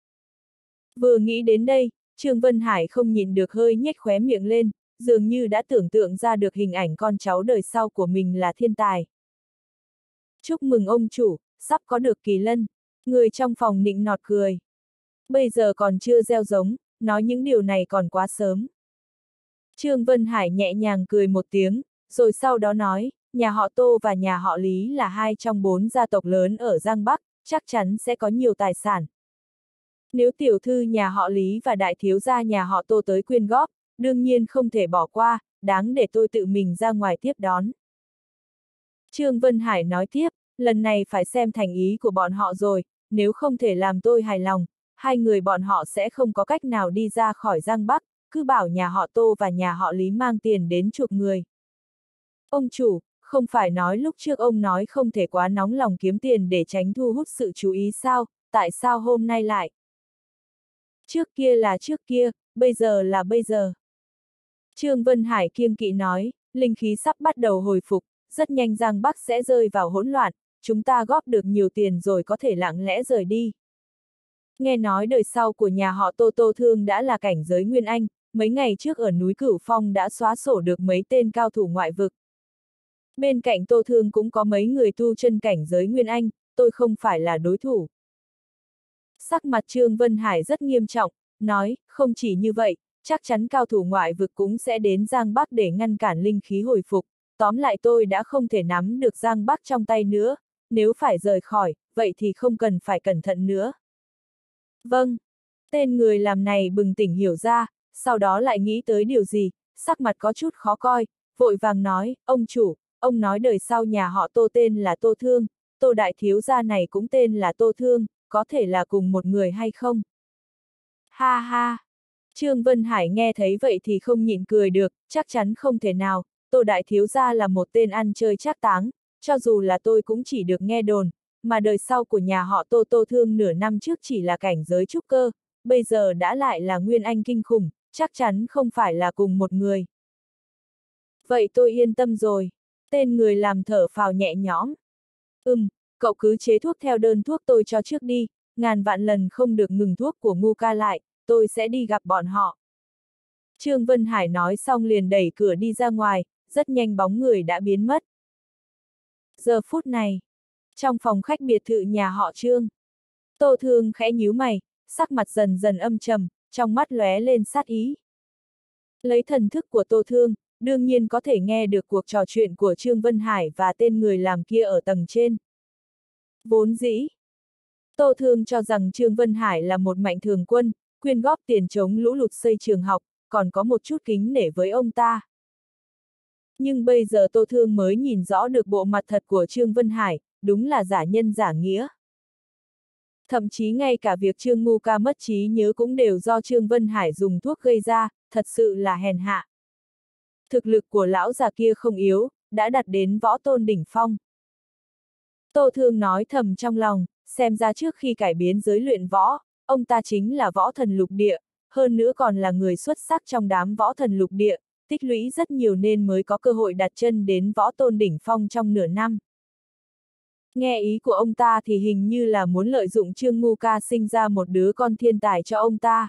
Vừa nghĩ đến đây, Trương Vân Hải không nhìn được hơi nhếch khóe miệng lên, dường như đã tưởng tượng ra được hình ảnh con cháu đời sau của mình là thiên tài. Chúc mừng ông chủ, sắp có được kỳ lân, người trong phòng nịnh nọt cười. Bây giờ còn chưa gieo giống, nói những điều này còn quá sớm. Trương Vân Hải nhẹ nhàng cười một tiếng, rồi sau đó nói, nhà họ Tô và nhà họ Lý là hai trong bốn gia tộc lớn ở Giang Bắc, chắc chắn sẽ có nhiều tài sản. Nếu tiểu thư nhà họ Lý và đại thiếu gia nhà họ Tô tới quyên góp, đương nhiên không thể bỏ qua, đáng để tôi tự mình ra ngoài tiếp đón. Trương Vân Hải nói tiếp, lần này phải xem thành ý của bọn họ rồi, nếu không thể làm tôi hài lòng, hai người bọn họ sẽ không có cách nào đi ra khỏi Giang Bắc, cứ bảo nhà họ Tô và nhà họ Lý mang tiền đến chuộc người. Ông chủ, không phải nói lúc trước ông nói không thể quá nóng lòng kiếm tiền để tránh thu hút sự chú ý sao, tại sao hôm nay lại? Trước kia là trước kia, bây giờ là bây giờ. Trương Vân Hải kiêng kỵ nói, linh khí sắp bắt đầu hồi phục, rất nhanh Giang Bắc sẽ rơi vào hỗn loạn, chúng ta góp được nhiều tiền rồi có thể lặng lẽ rời đi. Nghe nói đời sau của nhà họ Tô Tô Thương đã là cảnh giới Nguyên Anh, mấy ngày trước ở núi Cửu Phong đã xóa sổ được mấy tên cao thủ ngoại vực. Bên cạnh Tô Thương cũng có mấy người tu chân cảnh giới Nguyên Anh, tôi không phải là đối thủ. Sắc mặt Trương Vân Hải rất nghiêm trọng, nói, không chỉ như vậy, chắc chắn cao thủ ngoại vực cũng sẽ đến Giang Bắc để ngăn cản linh khí hồi phục, tóm lại tôi đã không thể nắm được Giang Bắc trong tay nữa, nếu phải rời khỏi, vậy thì không cần phải cẩn thận nữa. Vâng, tên người làm này bừng tỉnh hiểu ra, sau đó lại nghĩ tới điều gì, sắc mặt có chút khó coi, vội vàng nói, ông chủ, ông nói đời sau nhà họ Tô tên là Tô Thương, Tô đại thiếu gia này cũng tên là Tô Thương, có thể là cùng một người hay không? Ha ha! Trương Vân Hải nghe thấy vậy thì không nhịn cười được, chắc chắn không thể nào, Tô đại thiếu gia là một tên ăn chơi trác táng, cho dù là tôi cũng chỉ được nghe đồn, mà đời sau của nhà họ Tô Tô Thương nửa năm trước chỉ là cảnh giới trúc cơ, bây giờ đã lại là Nguyên Anh kinh khủng, chắc chắn không phải là cùng một người. Vậy tôi yên tâm rồi, tên người làm thở phào nhẹ nhõm. Ừm, cậu cứ chế thuốc theo đơn thuốc tôi cho trước đi, ngàn vạn lần không được ngừng thuốc của Ngô ca lại, tôi sẽ đi gặp bọn họ. Trương Vân Hải nói xong liền đẩy cửa đi ra ngoài, rất nhanh bóng người đã biến mất. Giờ phút này, trong phòng khách biệt thự nhà họ Trương, Tô Thương khẽ nhíu mày, sắc mặt dần dần âm trầm, trong mắt lóe lên sát ý. Lấy thần thức của Tô Thương, đương nhiên có thể nghe được cuộc trò chuyện của Trương Vân Hải và tên người làm kia ở tầng trên. Vốn dĩ, Tô Thương cho rằng Trương Vân Hải là một mạnh thường quân, quyên góp tiền chống lũ lụt xây trường học, còn có một chút kính nể với ông ta. Nhưng bây giờ Tô Thương mới nhìn rõ được bộ mặt thật của Trương Vân Hải, đúng là giả nhân giả nghĩa. Thậm chí ngay cả việc Trương Ngu Ca mất trí nhớ cũng đều do Trương Vân Hải dùng thuốc gây ra, thật sự là hèn hạ. Thực lực của lão già kia không yếu, đã đạt đến võ tôn đỉnh phong. Tô Thương nói thầm trong lòng, xem ra trước khi cải biến giới luyện võ, ông ta chính là võ thần lục địa, hơn nữa còn là người xuất sắc trong đám võ thần lục địa, tích lũy rất nhiều nên mới có cơ hội đặt chân đến võ tôn đỉnh phong trong nửa năm. Nghe ý của ông ta thì hình như là muốn lợi dụng Trương Ngu Ca sinh ra một đứa con thiên tài cho ông ta.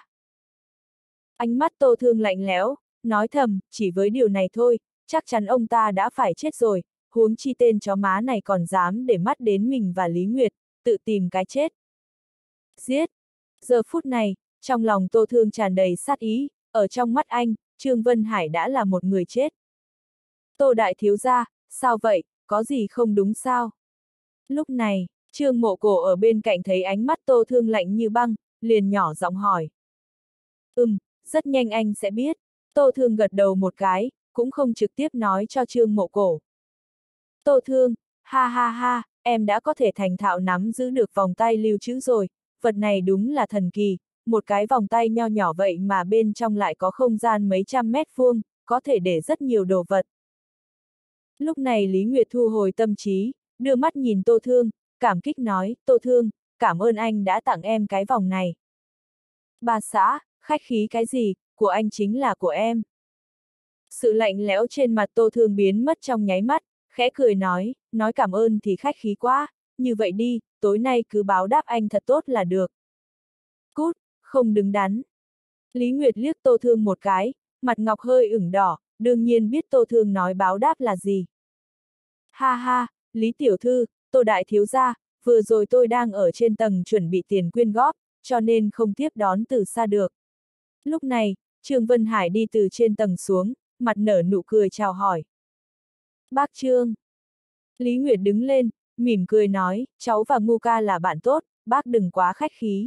Ánh mắt Tô Thương lạnh lẽo, nói thầm, chỉ với điều này thôi, chắc chắn ông ta đã phải chết rồi, huống chi tên chó má này còn dám để mắt đến mình và Lý Nguyệt, tự tìm cái chết. Giết! Giờ phút này, trong lòng Tô Thương tràn đầy sát ý, ở trong mắt anh, Trương Vân Hải đã là một người chết. Tô đại thiếu gia, sao vậy, có gì không đúng sao? Lúc này, Trương Mộ Cổ ở bên cạnh thấy ánh mắt Tô Thương lạnh như băng, liền nhỏ giọng hỏi. Ừm, rất nhanh anh sẽ biết. Tô Thương gật đầu một cái, cũng không trực tiếp nói cho Trương Mộ Cổ. Tô Thương, ha ha ha, em đã có thể thành thạo nắm giữ được vòng tay lưu trữ rồi, vật này đúng là thần kỳ, một cái vòng tay nho nhỏ vậy mà bên trong lại có không gian mấy trăm mét vuông, có thể để rất nhiều đồ vật. Lúc này Lý Nguyệt thu hồi tâm trí, đưa mắt nhìn Tô Thương, cảm kích nói, Tô Thương, cảm ơn anh đã tặng em cái vòng này. Bà xã, khách khí cái gì, của anh chính là của em. Sự lạnh lẽo trên mặt Tô Thương biến mất trong nháy mắt, khẽ cười nói, nói cảm ơn thì khách khí quá, như vậy đi, tối nay cứ báo đáp anh thật tốt là được. Cút, không đứng đắn. Lý Nguyệt liếc Tô Thương một cái, mặt ngọc hơi ửng đỏ, đương nhiên biết Tô Thương nói báo đáp là gì. Ha ha, Lý Tiểu Thư, Tô Đại Thiếu Gia, vừa rồi tôi đang ở trên tầng chuẩn bị tiền quyên góp, cho nên không tiếp đón từ xa được. Lúc này, Trương Vân Hải đi từ trên tầng xuống, mặt nở nụ cười chào hỏi. Bác Trương. Lý Nguyệt đứng lên, mỉm cười nói, cháu và Ngu Ca là bạn tốt, bác đừng quá khách khí.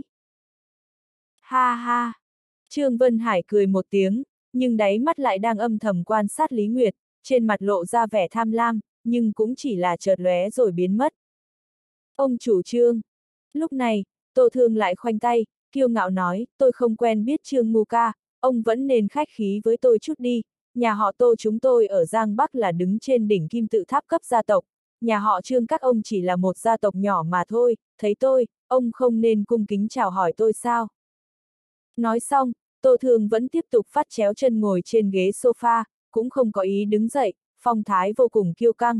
Ha ha. Trương Vân Hải cười một tiếng, nhưng đáy mắt lại đang âm thầm quan sát Lý Nguyệt, trên mặt lộ ra vẻ tham lam, nhưng cũng chỉ là chợt lóe rồi biến mất. Ông chủ Trương. Lúc này, Tô Thương lại khoanh tay, kiêu ngạo nói, tôi không quen biết Trương Ngu Ca, ông vẫn nên khách khí với tôi chút đi, nhà họ Tô chúng tôi ở Giang Bắc là đứng trên đỉnh kim tự tháp cấp gia tộc, nhà họ Trương các ông chỉ là một gia tộc nhỏ mà thôi, thấy tôi, ông không nên cung kính chào hỏi tôi sao? Nói xong, Tô Thương vẫn tiếp tục phát chéo chân ngồi trên ghế sofa, cũng không có ý đứng dậy, phong thái vô cùng kiêu căng.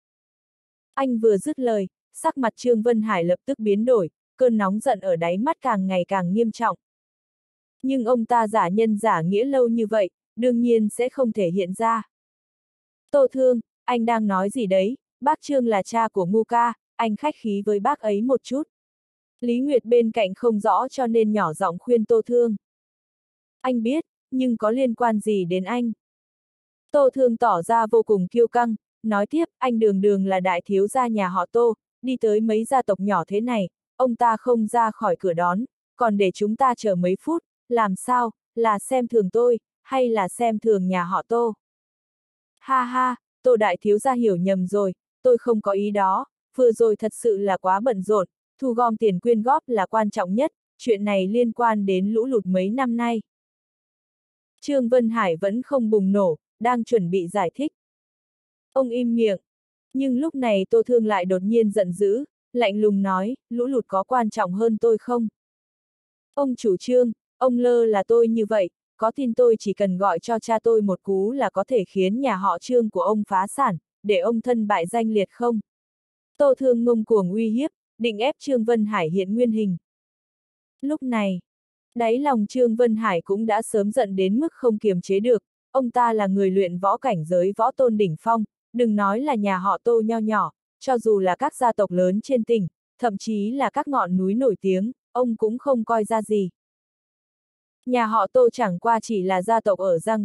Anh vừa dứt lời, sắc mặt Trương Vân Hải lập tức biến đổi, cơn nóng giận ở đáy mắt càng ngày càng nghiêm trọng. Nhưng ông ta giả nhân giả nghĩa lâu như vậy, đương nhiên sẽ không thể hiện ra. Tô Thương, anh đang nói gì đấy, bác Trương là cha của Ngu Ca, anh khách khí với bác ấy một chút. Lý Nguyệt bên cạnh không rõ cho nên nhỏ giọng khuyên Tô Thương. Anh biết, nhưng có liên quan gì đến anh? Tô Thương tỏ ra vô cùng kiêu căng, nói tiếp, anh đường đường là đại thiếu gia nhà họ Tô, đi tới mấy gia tộc nhỏ thế này, ông ta không ra khỏi cửa đón, còn để chúng ta chờ mấy phút, làm sao, là xem thường tôi, hay là xem thường nhà họ Tô? Ha ha, Tô đại thiếu gia hiểu nhầm rồi, tôi không có ý đó, vừa rồi thật sự là quá bận rộn, thu gom tiền quyên góp là quan trọng nhất, chuyện này liên quan đến lũ lụt mấy năm nay. Trương Vân Hải vẫn không bùng nổ, đang chuẩn bị giải thích. Ông im miệng. Nhưng lúc này Tô Thương lại đột nhiên giận dữ, lạnh lùng nói, lũ lụt có quan trọng hơn tôi không? Ông chủ Trương, ông lơ là tôi như vậy, có tin tôi chỉ cần gọi cho cha tôi một cú là có thể khiến nhà họ Trương của ông phá sản, để ông thân bại danh liệt không? Tô Thương ngông cuồng uy hiếp, định ép Trương Vân Hải hiện nguyên hình. Lúc này, đáy lòng Trương Vân Hải cũng đã sớm giận đến mức không kiềm chế được, ông ta là người luyện võ cảnh giới võ tôn đỉnh phong, đừng nói là nhà họ Tô nho nhỏ, cho dù là các gia tộc lớn trên tỉnh, thậm chí là các ngọn núi nổi tiếng, ông cũng không coi ra gì. Nhà họ Tô chẳng qua chỉ là gia tộc ở Giang Bắc,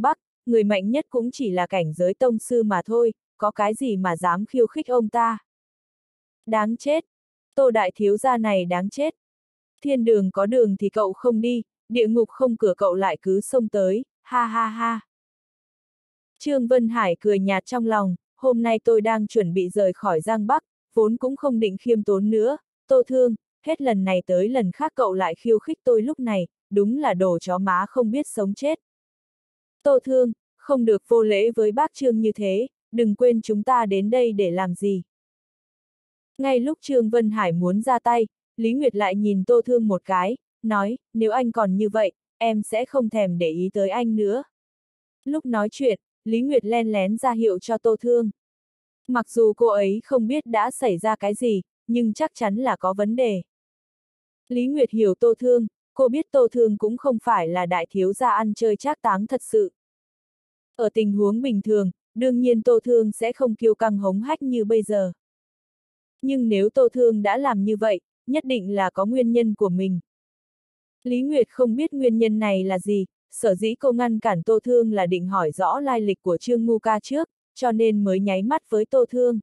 người mạnh nhất cũng chỉ là cảnh giới tông sư mà thôi, có cái gì mà dám khiêu khích ông ta. Đáng chết! Tô đại thiếu gia này đáng chết! Thiên đường có đường thì cậu không đi, địa ngục không cửa cậu lại cứ xông tới, ha ha ha. Trương Vân Hải cười nhạt trong lòng, hôm nay tôi đang chuẩn bị rời khỏi Giang Bắc, vốn cũng không định khiêm tốn nữa, Tô Thương, hết lần này tới lần khác cậu lại khiêu khích tôi lúc này, đúng là đồ chó má không biết sống chết. Tô Thương, không được vô lễ với bác Trương như thế, đừng quên chúng ta đến đây để làm gì. Ngay lúc Trương Vân Hải muốn ra tay, Lý Nguyệt lại nhìn Tô Thương một cái, nói, nếu anh còn như vậy, em sẽ không thèm để ý tới anh nữa. Lúc nói chuyện, Lý Nguyệt len lén ra hiệu cho Tô Thương. Mặc dù cô ấy không biết đã xảy ra cái gì, nhưng chắc chắn là có vấn đề. Lý Nguyệt hiểu Tô Thương, cô biết Tô Thương cũng không phải là đại thiếu gia ăn chơi trác táng thật sự. Ở tình huống bình thường, đương nhiên Tô Thương sẽ không kiêu căng hống hách như bây giờ. Nhưng nếu Tô Thương đã làm như vậy, nhất định là có nguyên nhân của mình. Lý Nguyệt không biết nguyên nhân này là gì, sở dĩ cô ngăn cản Tô Thương là định hỏi rõ lai lịch của Trương Ngu Ca trước, cho nên mới nháy mắt với Tô Thương.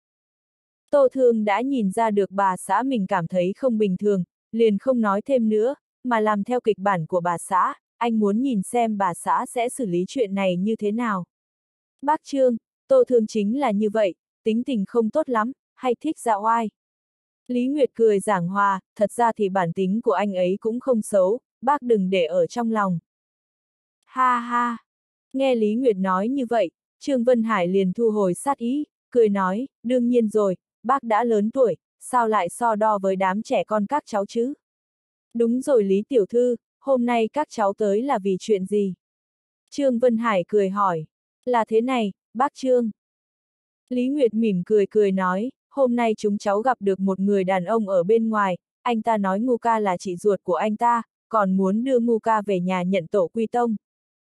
Tô Thương đã nhìn ra được bà xã mình cảm thấy không bình thường, liền không nói thêm nữa, mà làm theo kịch bản của bà xã, anh muốn nhìn xem bà xã sẽ xử lý chuyện này như thế nào. Bác Trương, Tô Thương chính là như vậy, tính tình không tốt lắm, hay thích dạo oai. Lý Nguyệt cười giảng hòa, thật ra thì bản tính của anh ấy cũng không xấu, bác đừng để ở trong lòng. Ha ha! Nghe Lý Nguyệt nói như vậy, Trương Vân Hải liền thu hồi sát ý, cười nói, đương nhiên rồi, bác đã lớn tuổi, sao lại so đo với đám trẻ con các cháu chứ? Đúng rồi Lý Tiểu Thư, hôm nay các cháu tới là vì chuyện gì? Trương Vân Hải cười hỏi, là thế này, bác Trương. Lý Nguyệt mỉm cười cười nói, hôm nay chúng cháu gặp được một người đàn ông ở bên ngoài, anh ta nói Ngu Ca là chị ruột của anh ta, còn muốn đưa Ngu Ca về nhà nhận tổ quy tông.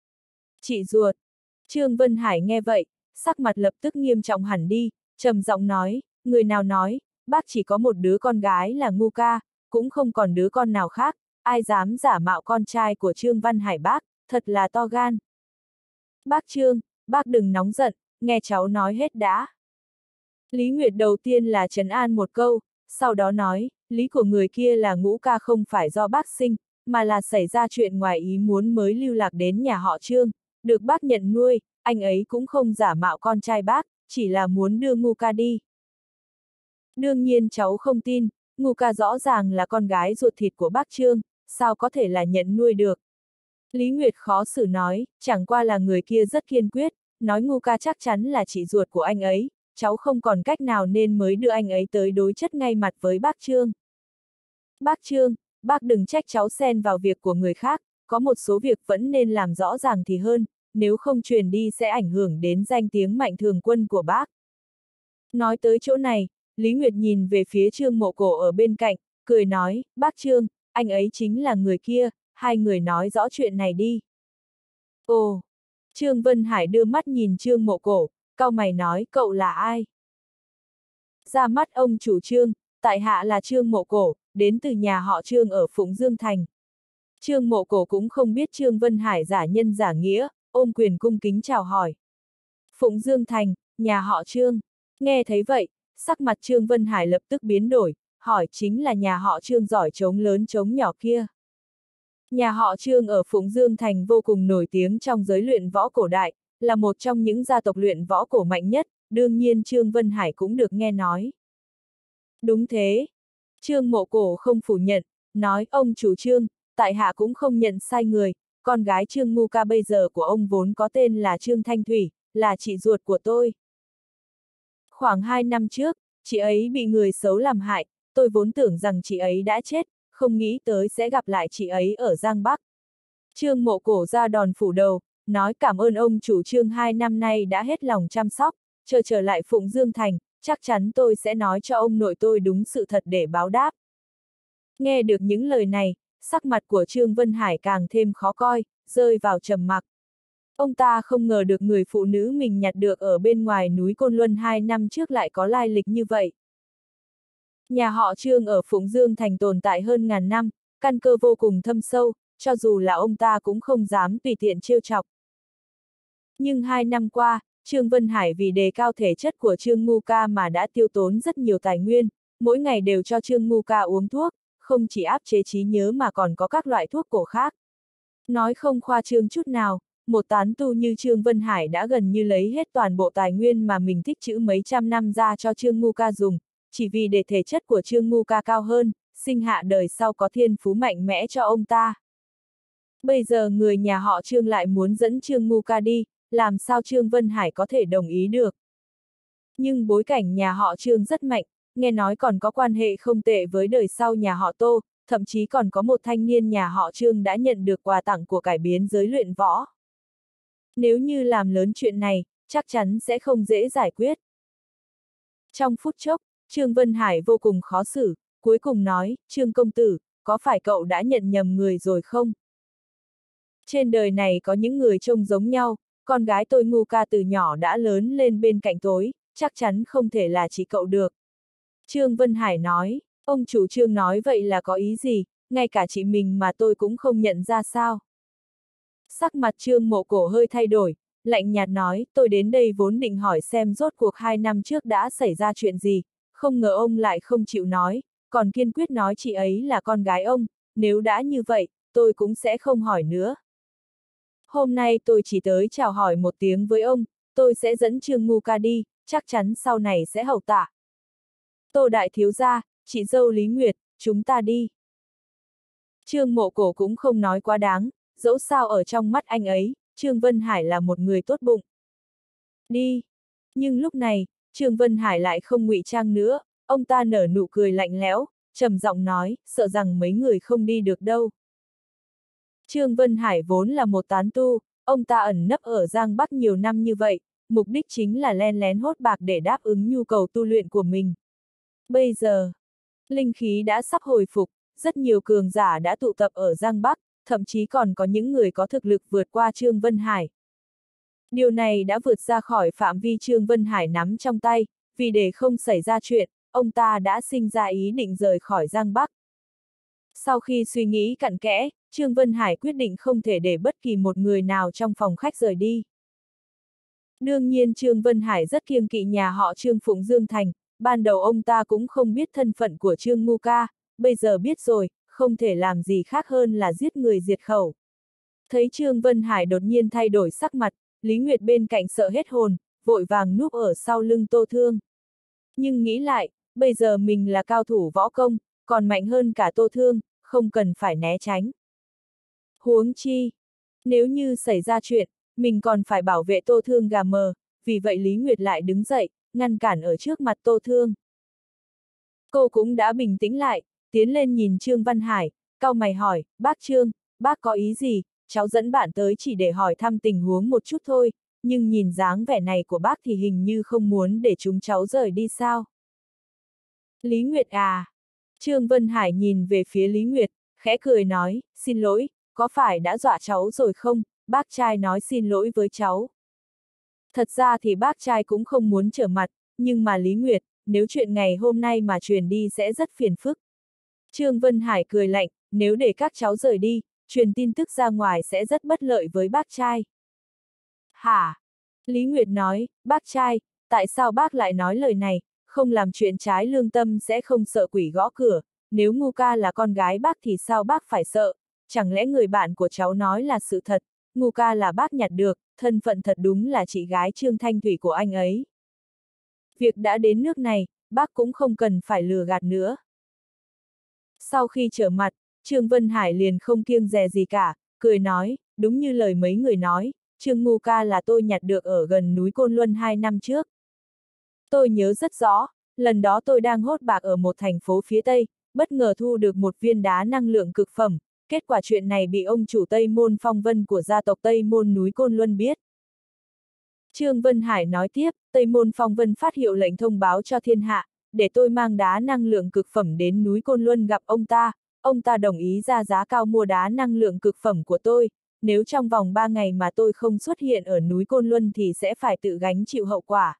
Chị ruột. Trương Vân Hải nghe vậy, sắc mặt lập tức nghiêm trọng hẳn đi, trầm giọng nói, người nào nói, bác chỉ có một đứa con gái là Ngu Ca, cũng không còn đứa con nào khác, ai dám giả mạo con trai của Trương Văn Hải bác, thật là to gan. Bác Trương, bác đừng nóng giận, nghe cháu nói hết đã. Lý Nguyệt đầu tiên là trấn an một câu, sau đó nói, lý của người kia là Ngũ Ca không phải do bác sinh, mà là xảy ra chuyện ngoài ý muốn mới lưu lạc đến nhà họ Trương, được bác nhận nuôi, anh ấy cũng không giả mạo con trai bác, chỉ là muốn đưa Ngu Ca đi. Đương nhiên cháu không tin, Ngu Ca rõ ràng là con gái ruột thịt của bác Trương, sao có thể là nhận nuôi được. Lý Nguyệt khó xử nói, chẳng qua là người kia rất kiên quyết, nói Ngu Ca chắc chắn là chị ruột của anh ấy, cháu không còn cách nào nên mới đưa anh ấy tới đối chất ngay mặt với bác Trương. Bác Trương, bác đừng trách cháu xen vào việc của người khác, có một số việc vẫn nên làm rõ ràng thì hơn, nếu không truyền đi sẽ ảnh hưởng đến danh tiếng Mạnh Thường Quân của bác. Nói tới chỗ này, Lý Nguyệt nhìn về phía Trương Mộ Cổ ở bên cạnh, cười nói, bác Trương, anh ấy chính là người kia, hai người nói rõ chuyện này đi. Ồ! Trương Vân Hải đưa mắt nhìn Trương Mộ Cổ, cau mày nói, cậu là ai? Ra mắt ông chủ Trương, tại hạ là Trương Mộ Cổ, đến từ nhà họ Trương ở Phụng Dương Thành. Trương Mộ Cổ cũng không biết Trương Vân Hải giả nhân giả nghĩa, ôm quyền cung kính chào hỏi. Phụng Dương Thành, nhà họ Trương. Nghe thấy vậy, sắc mặt Trương Vân Hải lập tức biến đổi, hỏi chính là nhà họ Trương giỏi trống lớn trống nhỏ kia. Nhà họ Trương ở Phụng Dương Thành vô cùng nổi tiếng trong giới luyện võ cổ đại, là một trong những gia tộc luyện võ cổ mạnh nhất, đương nhiên Trương Vân Hải cũng được nghe nói. Đúng thế. Trương Mộ Cổ không phủ nhận, nói ông chủ Trương, tại hạ cũng không nhận sai người, con gái Trương Ngu Ca bây giờ của ông vốn có tên là Trương Thanh Thủy, là chị ruột của tôi. Khoảng hai năm trước, chị ấy bị người xấu làm hại, tôi vốn tưởng rằng chị ấy đã chết, không nghĩ tới sẽ gặp lại chị ấy ở Giang Bắc. Trương Mộ Cổ ra đòn phủ đầu, nói cảm ơn ông chủ Trương hai năm nay đã hết lòng chăm sóc, chờ trở lại Phụng Dương Thành, chắc chắn tôi sẽ nói cho ông nội tôi đúng sự thật để báo đáp. Nghe được những lời này, sắc mặt của Trương Vân Hải càng thêm khó coi, rơi vào trầm mặc. Ông ta không ngờ được người phụ nữ mình nhặt được ở bên ngoài núi Côn Luân hai năm trước lại có lai lịch như vậy. Nhà họ Trương ở Phụng Dương Thành tồn tại hơn ngàn năm, căn cơ vô cùng thâm sâu, cho dù là ông ta cũng không dám tùy tiện trêu chọc. Nhưng hai năm qua, Trương Vân Hải vì đề cao thể chất của Trương Ngu Ca mà đã tiêu tốn rất nhiều tài nguyên, mỗi ngày đều cho Trương Ngu Ca uống thuốc, không chỉ áp chế trí nhớ mà còn có các loại thuốc cổ khác. Nói không khoa trương chút nào, một tán tu như Trương Vân Hải đã gần như lấy hết toàn bộ tài nguyên mà mình tích trữ mấy trăm năm ra cho Trương Ngu Ca dùng, chỉ vì để thể chất của Trương Ngu Ca cao hơn, sinh hạ đời sau có thiên phú mạnh mẽ cho ông ta. Bây giờ người nhà họ Trương lại muốn dẫn Trương Ngu Ca đi, làm sao Trương Vân Hải có thể đồng ý được. Nhưng bối cảnh nhà họ Trương rất mạnh, nghe nói còn có quan hệ không tệ với đời sau nhà họ Tô, thậm chí còn có một thanh niên nhà họ Trương đã nhận được quà tặng của cải biến giới luyện võ. Nếu như làm lớn chuyện này, chắc chắn sẽ không dễ giải quyết. Trong phút chốc, Trương Vân Hải vô cùng khó xử, cuối cùng nói, Trương công tử, có phải cậu đã nhận nhầm người rồi không? Trên đời này có những người trông giống nhau, con gái tôi Ngu Ca từ nhỏ đã lớn lên bên cạnh tôi, chắc chắn không thể là chỉ cậu được. Trương Vân Hải nói, ông chủ Trương nói vậy là có ý gì, ngay cả chị mình mà tôi cũng không nhận ra sao. Sắc mặt Trương Mộ Cổ hơi thay đổi, lạnh nhạt nói, tôi đến đây vốn định hỏi xem rốt cuộc hai năm trước đã xảy ra chuyện gì, không ngờ ông lại không chịu nói, còn kiên quyết nói chị ấy là con gái ông, nếu đã như vậy, tôi cũng sẽ không hỏi nữa. Hôm nay tôi chỉ tới chào hỏi một tiếng với ông, tôi sẽ dẫn Trương Ngu Ca đi, chắc chắn sau này sẽ hậu tạ. Tô đại thiếu gia, chị dâu Lý Nguyệt, chúng ta đi. Trương Mộ Cổ cũng không nói quá đáng, dẫu sao ở trong mắt anh ấy, Trương Vân Hải là một người tốt bụng. Đi. Nhưng lúc này, Trương Vân Hải lại không ngụy trang nữa, ông ta nở nụ cười lạnh lẽo, trầm giọng nói, sợ rằng mấy người không đi được đâu. Trương Vân Hải vốn là một tán tu, ông ta ẩn nấp ở Giang Bắc nhiều năm như vậy, mục đích chính là len lén hốt bạc để đáp ứng nhu cầu tu luyện của mình. Bây giờ, linh khí đã sắp hồi phục, rất nhiều cường giả đã tụ tập ở Giang Bắc, thậm chí còn có những người có thực lực vượt qua Trương Vân Hải. Điều này đã vượt ra khỏi phạm vi Trương Vân Hải nắm trong tay, vì để không xảy ra chuyện, ông ta đã sinh ra ý định rời khỏi Giang Bắc. Sau khi suy nghĩ cặn kẽ, Trương Vân Hải quyết định không thể để bất kỳ một người nào trong phòng khách rời đi. Đương nhiên Trương Vân Hải rất kiêng kỵ nhà họ Trương Phụng Dương Thành, ban đầu ông ta cũng không biết thân phận của Trương Ngu Ca, bây giờ biết rồi, không thể làm gì khác hơn là giết người diệt khẩu. Thấy Trương Vân Hải đột nhiên thay đổi sắc mặt, Lý Nguyệt bên cạnh sợ hết hồn, vội vàng núp ở sau lưng Tô Thương. Nhưng nghĩ lại, bây giờ mình là cao thủ võ công, còn mạnh hơn cả Tô Thương, không cần phải né tránh. Huống chi, nếu như xảy ra chuyện, mình còn phải bảo vệ Tô Thương gà mờ, vì vậy Lý Nguyệt lại đứng dậy, ngăn cản ở trước mặt Tô Thương. Cô cũng đã bình tĩnh lại, tiến lên nhìn Trương Văn Hải, cau mày hỏi, bác Trương, bác có ý gì, cháu dẫn bạn tới chỉ để hỏi thăm tình huống một chút thôi, nhưng nhìn dáng vẻ này của bác thì hình như không muốn để chúng cháu rời đi sao. Lý Nguyệt à? Trương Vân Hải nhìn về phía Lý Nguyệt, khẽ cười nói, xin lỗi, có phải đã dọa cháu rồi không, bác trai nói xin lỗi với cháu. Thật ra thì bác trai cũng không muốn trở mặt, nhưng mà Lý Nguyệt, nếu chuyện ngày hôm nay mà truyền đi sẽ rất phiền phức. Trương Vân Hải cười lạnh, nếu để các cháu rời đi, truyền tin tức ra ngoài sẽ rất bất lợi với bác trai. Hả? Lý Nguyệt nói, bác trai, tại sao bác lại nói lời này, không làm chuyện trái lương tâm sẽ không sợ quỷ gõ cửa, nếu Ngu Ca là con gái bác thì sao bác phải sợ, chẳng lẽ người bạn của cháu nói là sự thật, Ngu Ca là bác nhặt được, thân phận thật đúng là chị gái Trương Thanh Thủy của anh ấy. Việc đã đến nước này, bác cũng không cần phải lừa gạt nữa. Sau khi trở mặt, Trương Vân Hải liền không kiêng dè gì cả, cười nói, đúng như lời mấy người nói, Trương Ngu Ca là tôi nhặt được ở gần núi Côn Luân hai năm trước. Tôi nhớ rất rõ, lần đó tôi đang hốt bạc ở một thành phố phía Tây, bất ngờ thu được một viên đá năng lượng cực phẩm, kết quả chuyện này bị ông chủ Tây Môn Phong Vân của gia tộc Tây Môn núi Côn Luân biết. Trương Vân Hải nói tiếp, Tây Môn Phong Vân phát hiệu lệnh thông báo cho thiên hạ, để tôi mang đá năng lượng cực phẩm đến núi Côn Luân gặp ông ta, ông ta đồng ý ra giá cao mua đá năng lượng cực phẩm của tôi, nếu trong vòng ba ngày mà tôi không xuất hiện ở núi Côn Luân thì sẽ phải tự gánh chịu hậu quả.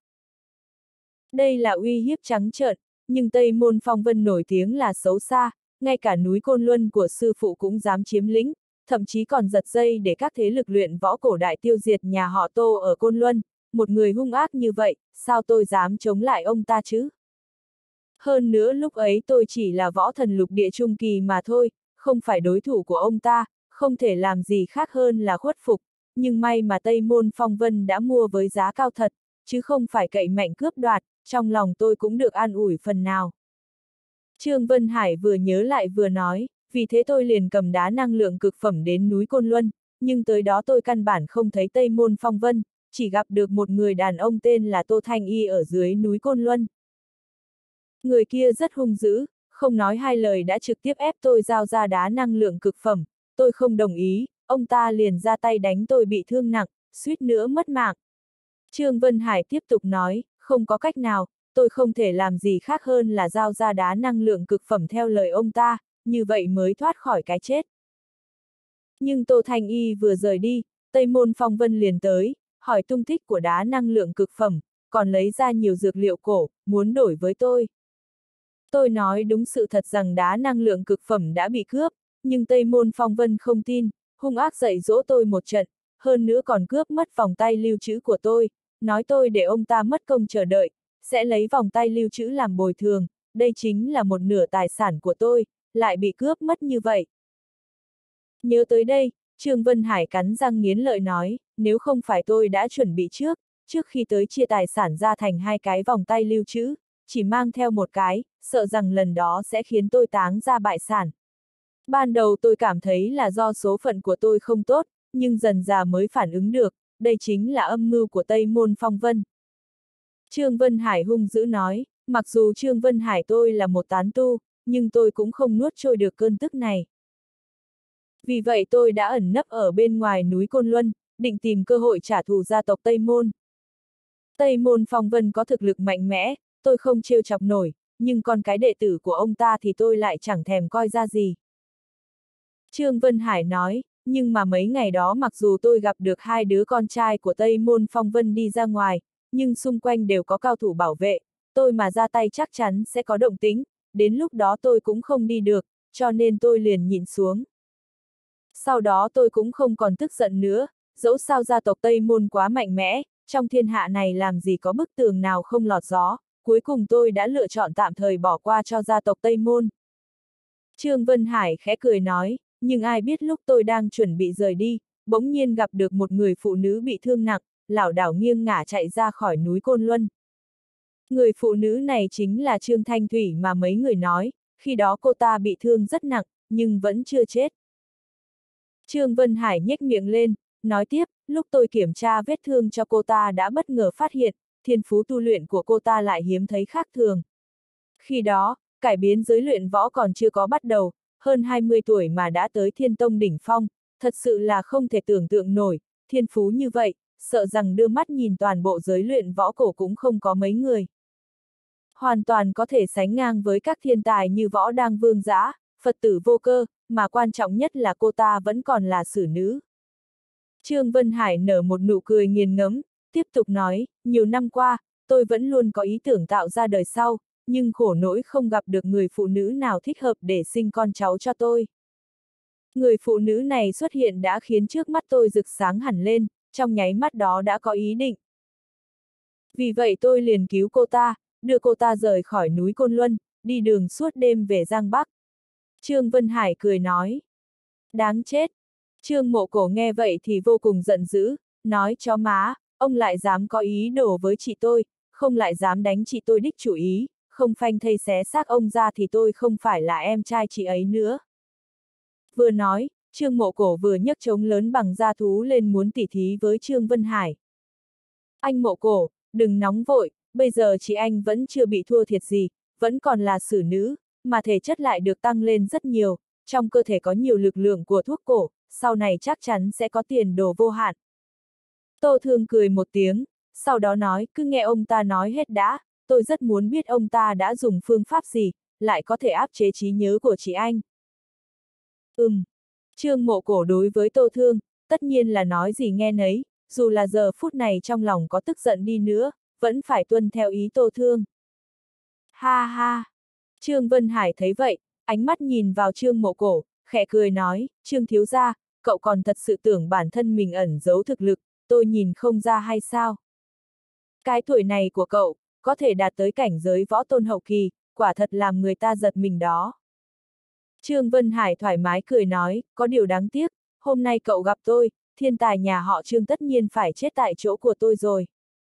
Đây là uy hiếp trắng trợn, nhưng Tây Môn Phong Vân nổi tiếng là xấu xa, ngay cả núi Côn Luân của sư phụ cũng dám chiếm lĩnh, thậm chí còn giật dây để các thế lực luyện võ cổ đại tiêu diệt nhà họ Tô ở Côn Luân, một người hung ác như vậy, sao tôi dám chống lại ông ta chứ? Hơn nữa lúc ấy tôi chỉ là võ thần lục địa trung kỳ mà thôi, không phải đối thủ của ông ta, không thể làm gì khác hơn là khuất phục, nhưng may mà Tây Môn Phong Vân đã mua với giá cao thật, chứ không phải cậy mạnh cướp đoạt, trong lòng tôi cũng được an ủi phần nào. Trương Vân Hải vừa nhớ lại vừa nói, vì thế tôi liền cầm đá năng lượng cực phẩm đến núi Côn Luân, nhưng tới đó tôi căn bản không thấy Tây Môn Phong Vân, chỉ gặp được một người đàn ông tên là Tô Thanh Y ở dưới núi Côn Luân. Người kia rất hung dữ, không nói hai lời đã trực tiếp ép tôi giao ra đá năng lượng cực phẩm, tôi không đồng ý, ông ta liền ra tay đánh tôi bị thương nặng, suýt nữa mất mạng. Trương Vân Hải tiếp tục nói, không có cách nào, tôi không thể làm gì khác hơn là giao ra đá năng lượng cực phẩm theo lời ông ta, như vậy mới thoát khỏi cái chết. Nhưng Tô Thanh Y vừa rời đi, Tây Môn Phong Vân liền tới, hỏi tung tích của đá năng lượng cực phẩm, còn lấy ra nhiều dược liệu cổ, muốn đổi với tôi. Tôi nói đúng sự thật rằng đá năng lượng cực phẩm đã bị cướp, nhưng Tây Môn Phong Vân không tin, hung ác dạy dỗ tôi một trận, hơn nữa còn cướp mất vòng tay lưu trữ của tôi, nói tôi để ông ta mất công chờ đợi, sẽ lấy vòng tay lưu trữ làm bồi thường, đây chính là một nửa tài sản của tôi, lại bị cướp mất như vậy. Nhớ tới đây, Trương Vân Hải cắn răng nghiến lợi nói, nếu không phải tôi đã chuẩn bị trước, trước khi tới chia tài sản ra thành hai cái vòng tay lưu trữ, chỉ mang theo một cái, sợ rằng lần đó sẽ khiến tôi táng ra bại sản. Ban đầu tôi cảm thấy là do số phận của tôi không tốt, nhưng dần dà mới phản ứng được, đây chính là âm mưu của Tây Môn Phong Vân. Trương Vân Hải hung dữ nói, mặc dù Trương Vân Hải tôi là một tán tu, nhưng tôi cũng không nuốt trôi được cơn tức này. Vì vậy tôi đã ẩn nấp ở bên ngoài núi Côn Luân, định tìm cơ hội trả thù gia tộc Tây Môn. Tây Môn Phong Vân có thực lực mạnh mẽ, tôi không trêu chọc nổi, nhưng con cái đệ tử của ông ta thì tôi lại chẳng thèm coi ra gì. Trương Vân Hải nói, nhưng mà mấy ngày đó mặc dù tôi gặp được hai đứa con trai của Tây Môn Phong Vân đi ra ngoài, nhưng xung quanh đều có cao thủ bảo vệ, tôi mà ra tay chắc chắn sẽ có động tĩnh, đến lúc đó tôi cũng không đi được, cho nên tôi liền nhịn xuống. Sau đó tôi cũng không còn tức giận nữa, dẫu sao gia tộc Tây Môn quá mạnh mẽ, trong thiên hạ này làm gì có bức tường nào không lọt gió, cuối cùng tôi đã lựa chọn tạm thời bỏ qua cho gia tộc Tây Môn. Trương Vân Hải khẽ cười nói, nhưng ai biết lúc tôi đang chuẩn bị rời đi, bỗng nhiên gặp được một người phụ nữ bị thương nặng, lảo đảo nghiêng ngả chạy ra khỏi núi Côn Luân. Người phụ nữ này chính là Trương Thanh Thủy mà mấy người nói, khi đó cô ta bị thương rất nặng, nhưng vẫn chưa chết. Trương Vân Hải nhếch miệng lên, nói tiếp, lúc tôi kiểm tra vết thương cho cô ta đã bất ngờ phát hiện, thiên phú tu luyện của cô ta lại hiếm thấy khác thường. Khi đó, cải biến giới luyện võ còn chưa có bắt đầu, hơn hai mươi tuổi mà đã tới thiên tông đỉnh phong, thật sự là không thể tưởng tượng nổi, thiên phú như vậy, sợ rằng đưa mắt nhìn toàn bộ giới luyện võ cổ cũng không có mấy người. Hoàn toàn có thể sánh ngang với các thiên tài như Võ Đang Vương Dã, Phật tử Vô Cơ, mà quan trọng nhất là cô ta vẫn còn là xử nữ. Trương Vân Hải nở một nụ cười nghiền ngẫm, tiếp tục nói, nhiều năm qua, tôi vẫn luôn có ý tưởng tạo ra đời sau, nhưng khổ nỗi không gặp được người phụ nữ nào thích hợp để sinh con cháu cho tôi. Người phụ nữ này xuất hiện đã khiến trước mắt tôi rực sáng hẳn lên, trong nháy mắt đó đã có ý định. Vì vậy tôi liền cứu cô ta, đưa cô ta rời khỏi núi Côn Luân, đi đường suốt đêm về Giang Bắc. Trương Vân Hải cười nói. Đáng chết. Trương Mộ Cổ nghe vậy thì vô cùng giận dữ, nói chó má, ông lại dám có ý đồ với chị tôi, không lại dám đánh chị tôi đích chủ ý, không phanh thây xé xác ông ra thì tôi không phải là em trai chị ấy nữa. Vừa nói, Trương Mộ Cổ vừa nhấc trống lớn bằng da thú lên muốn tỉ thí với Trương Vân Hải. Anh Mộ Cổ, đừng nóng vội, bây giờ chị anh vẫn chưa bị thua thiệt gì, vẫn còn là xử nữ, mà thể chất lại được tăng lên rất nhiều, trong cơ thể có nhiều lực lượng của thuốc cổ, sau này chắc chắn sẽ có tiền đồ vô hạn. Tô Thương cười một tiếng, sau đó nói, cứ nghe ông ta nói hết đã, tôi rất muốn biết ông ta đã dùng phương pháp gì, lại có thể áp chế trí nhớ của chị anh. Ừm. Trương Mộ Cổ đối với Tô Thương, tất nhiên là nói gì nghe nấy, dù là giờ phút này trong lòng có tức giận đi nữa, vẫn phải tuân theo ý Tô Thương. Ha ha! Trương Vân Hải thấy vậy, ánh mắt nhìn vào Trương Mộ Cổ, khẽ cười nói, Trương thiếu gia, cậu còn thật sự tưởng bản thân mình ẩn giấu thực lực, tôi nhìn không ra hay sao? Cái tuổi này của cậu, có thể đạt tới cảnh giới võ tôn hậu kỳ, quả thật làm người ta giật mình đó. Trương Vân Hải thoải mái cười nói, có điều đáng tiếc, hôm nay cậu gặp tôi, thiên tài nhà họ Trương tất nhiên phải chết tại chỗ của tôi rồi.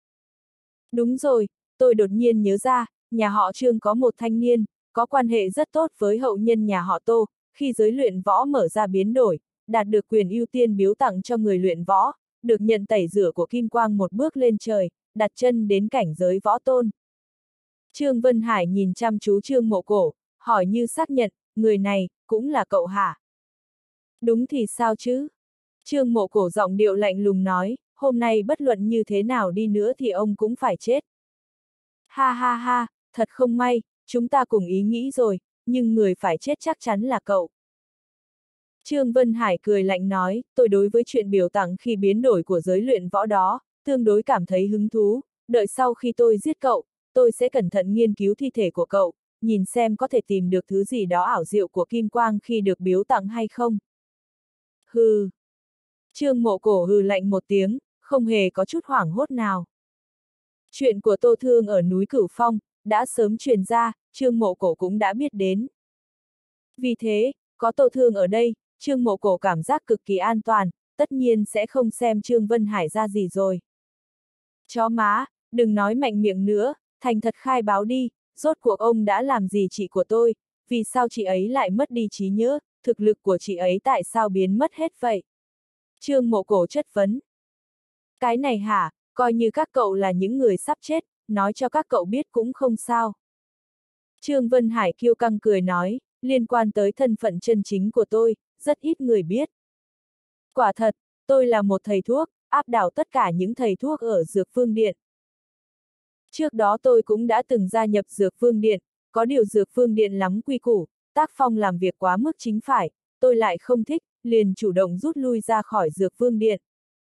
Đúng rồi, tôi đột nhiên nhớ ra, nhà họ Trương có một thanh niên, có quan hệ rất tốt với hậu nhân nhà họ Tô, khi giới luyện võ mở ra biến đổi, đạt được quyền ưu tiên biếu tặng cho người luyện võ, được nhận tẩy rửa của Kim Quang một bước lên trời, đặt chân đến cảnh giới võ tôn. Trương Vân Hải nhìn chăm chú Trương Mộ Cổ, hỏi như xác nhận, người này, cũng là cậu hả? Đúng thì sao chứ? Trương Mộ Cổ giọng điệu lạnh lùng nói, hôm nay bất luận như thế nào đi nữa thì ông cũng phải chết. Ha ha ha, thật không may, chúng ta cùng ý nghĩ rồi, nhưng người phải chết chắc chắn là cậu. Trương Vân Hải cười lạnh nói, tôi đối với chuyện biểu tặng khi biến đổi của giới luyện võ đó, tương đối cảm thấy hứng thú, đợi sau khi tôi giết cậu, tôi sẽ cẩn thận nghiên cứu thi thể của cậu, nhìn xem có thể tìm được thứ gì đó ảo diệu của Kim Quang khi được biếu tặng hay không. Hừ. Trương Mộ Cổ hừ lạnh một tiếng, không hề có chút hoảng hốt nào. Chuyện của Tô Thương ở núi Cửu Phong, đã sớm truyền ra, Trương Mộ Cổ cũng đã biết đến. Vì thế, có Tô Thương ở đây, Trương Mộ Cổ cảm giác cực kỳ an toàn, tất nhiên sẽ không xem Trương Vân Hải ra gì rồi. Chó má, đừng nói mạnh miệng nữa, thành thật khai báo đi, rốt cuộc ông đã làm gì chị của tôi, vì sao chị ấy lại mất đi trí nhớ, thực lực của chị ấy tại sao biến mất hết vậy? Trương Mộ Cổ chất vấn. Cái này hả, coi như các cậu là những người sắp chết, nói cho các cậu biết cũng không sao. Trương Vân Hải kiêu căng cười nói, liên quan tới thân phận chân chính của tôi, rất ít người biết. Quả thật, tôi là một thầy thuốc, áp đảo tất cả những thầy thuốc ở Dược Vương Điện. Trước đó tôi cũng đã từng gia nhập Dược Vương Điện, có điều Dược Vương Điện lắm quy củ, tác phong làm việc quá mức chính phải, tôi lại không thích, liền chủ động rút lui ra khỏi Dược Vương Điện.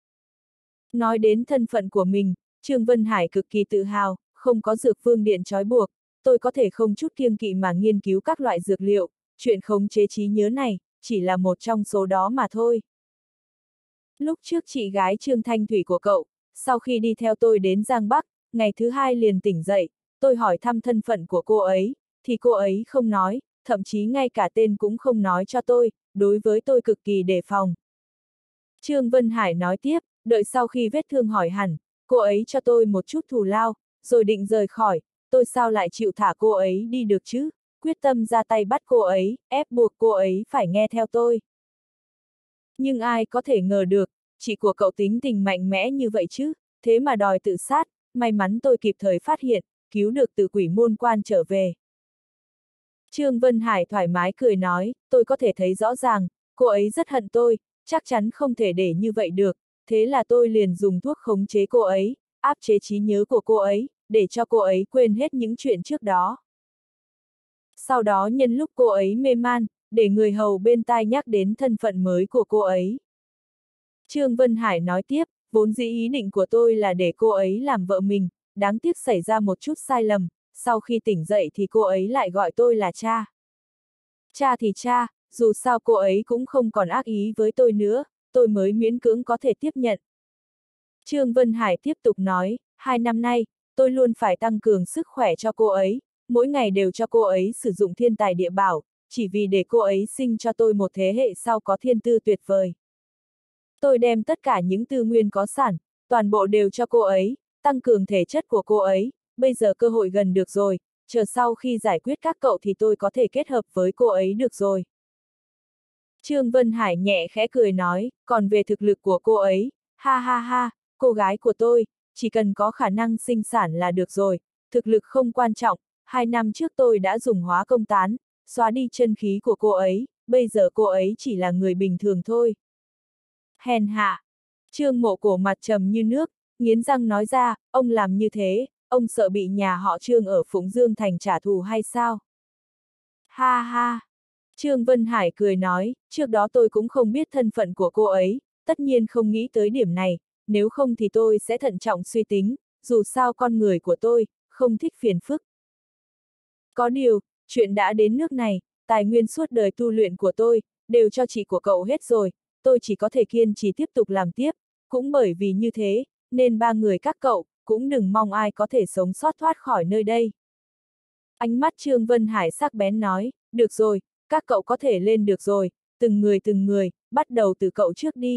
Nói đến thân phận của mình, Trương Vân Hải cực kỳ tự hào, không có Dược Vương Điện trói buộc, tôi có thể không chút kiêng kỵ mà nghiên cứu các loại dược liệu, chuyện khống chế trí nhớ này, chỉ là một trong số đó mà thôi. Lúc trước chị gái Trương Thanh Thủy của cậu, sau khi đi theo tôi đến Giang Bắc, ngày thứ hai liền tỉnh dậy, tôi hỏi thăm thân phận của cô ấy, thì cô ấy không nói, thậm chí ngay cả tên cũng không nói cho tôi, đối với tôi cực kỳ đề phòng. Trương Vân Hải nói tiếp, đợi sau khi vết thương hỏi hẳn, cô ấy cho tôi một chút thù lao, rồi định rời khỏi, tôi sao lại chịu thả cô ấy đi được chứ, quyết tâm ra tay bắt cô ấy, ép buộc cô ấy phải nghe theo tôi. Nhưng ai có thể ngờ được, chị của cậu tính tình mạnh mẽ như vậy chứ, thế mà đòi tự sát, may mắn tôi kịp thời phát hiện, cứu được từ quỷ môn quan trở về. Trương Vân Hải thoải mái cười nói, tôi có thể thấy rõ ràng, cô ấy rất hận tôi, chắc chắn không thể để như vậy được, thế là tôi liền dùng thuốc khống chế cô ấy, áp chế trí nhớ của cô ấy, để cho cô ấy quên hết những chuyện trước đó. Sau đó nhân lúc cô ấy mê man, để người hầu bên tai nhắc đến thân phận mới của cô ấy. Trương Vân Hải nói tiếp, vốn dĩ ý định của tôi là để cô ấy làm vợ mình, đáng tiếc xảy ra một chút sai lầm, sau khi tỉnh dậy thì cô ấy lại gọi tôi là cha. Cha thì cha, dù sao cô ấy cũng không còn ác ý với tôi nữa, tôi mới miễn cưỡng có thể tiếp nhận. Trương Vân Hải tiếp tục nói, hai năm nay, tôi luôn phải tăng cường sức khỏe cho cô ấy, mỗi ngày đều cho cô ấy sử dụng thiên tài địa bảo, chỉ vì để cô ấy sinh cho tôi một thế hệ sau có thiên tư tuyệt vời. Tôi đem tất cả những tư nguyên có sẵn, toàn bộ đều cho cô ấy, tăng cường thể chất của cô ấy, bây giờ cơ hội gần được rồi, chờ sau khi giải quyết các cậu thì tôi có thể kết hợp với cô ấy được rồi. Trương Vân Hải nhẹ khẽ cười nói, còn về thực lực của cô ấy, ha ha ha, cô gái của tôi, chỉ cần có khả năng sinh sản là được rồi, thực lực không quan trọng, hai năm trước tôi đã dùng hóa công tán, xóa đi chân khí của cô ấy, bây giờ cô ấy chỉ là người bình thường thôi. Hèn hạ. Trương Mộ Cổ mặt trầm như nước, nghiến răng nói ra, ông làm như thế, ông sợ bị nhà họ Trương ở Phụng Dương Thành trả thù hay sao? Ha ha. Trương Vân Hải cười nói, trước đó tôi cũng không biết thân phận của cô ấy, tất nhiên không nghĩ tới điểm này, nếu không thì tôi sẽ thận trọng suy tính, dù sao con người của tôi, không thích phiền phức. Có điều, chuyện đã đến nước này, tài nguyên suốt đời tu luyện của tôi, đều cho chị của cậu hết rồi, tôi chỉ có thể kiên trì tiếp tục làm tiếp, cũng bởi vì như thế, nên ba người các cậu, cũng đừng mong ai có thể sống sót thoát khỏi nơi đây. Ánh mắt Trương Vân Hải sắc bén nói, được rồi, các cậu có thể lên được rồi, từng người từng người, bắt đầu từ cậu trước đi.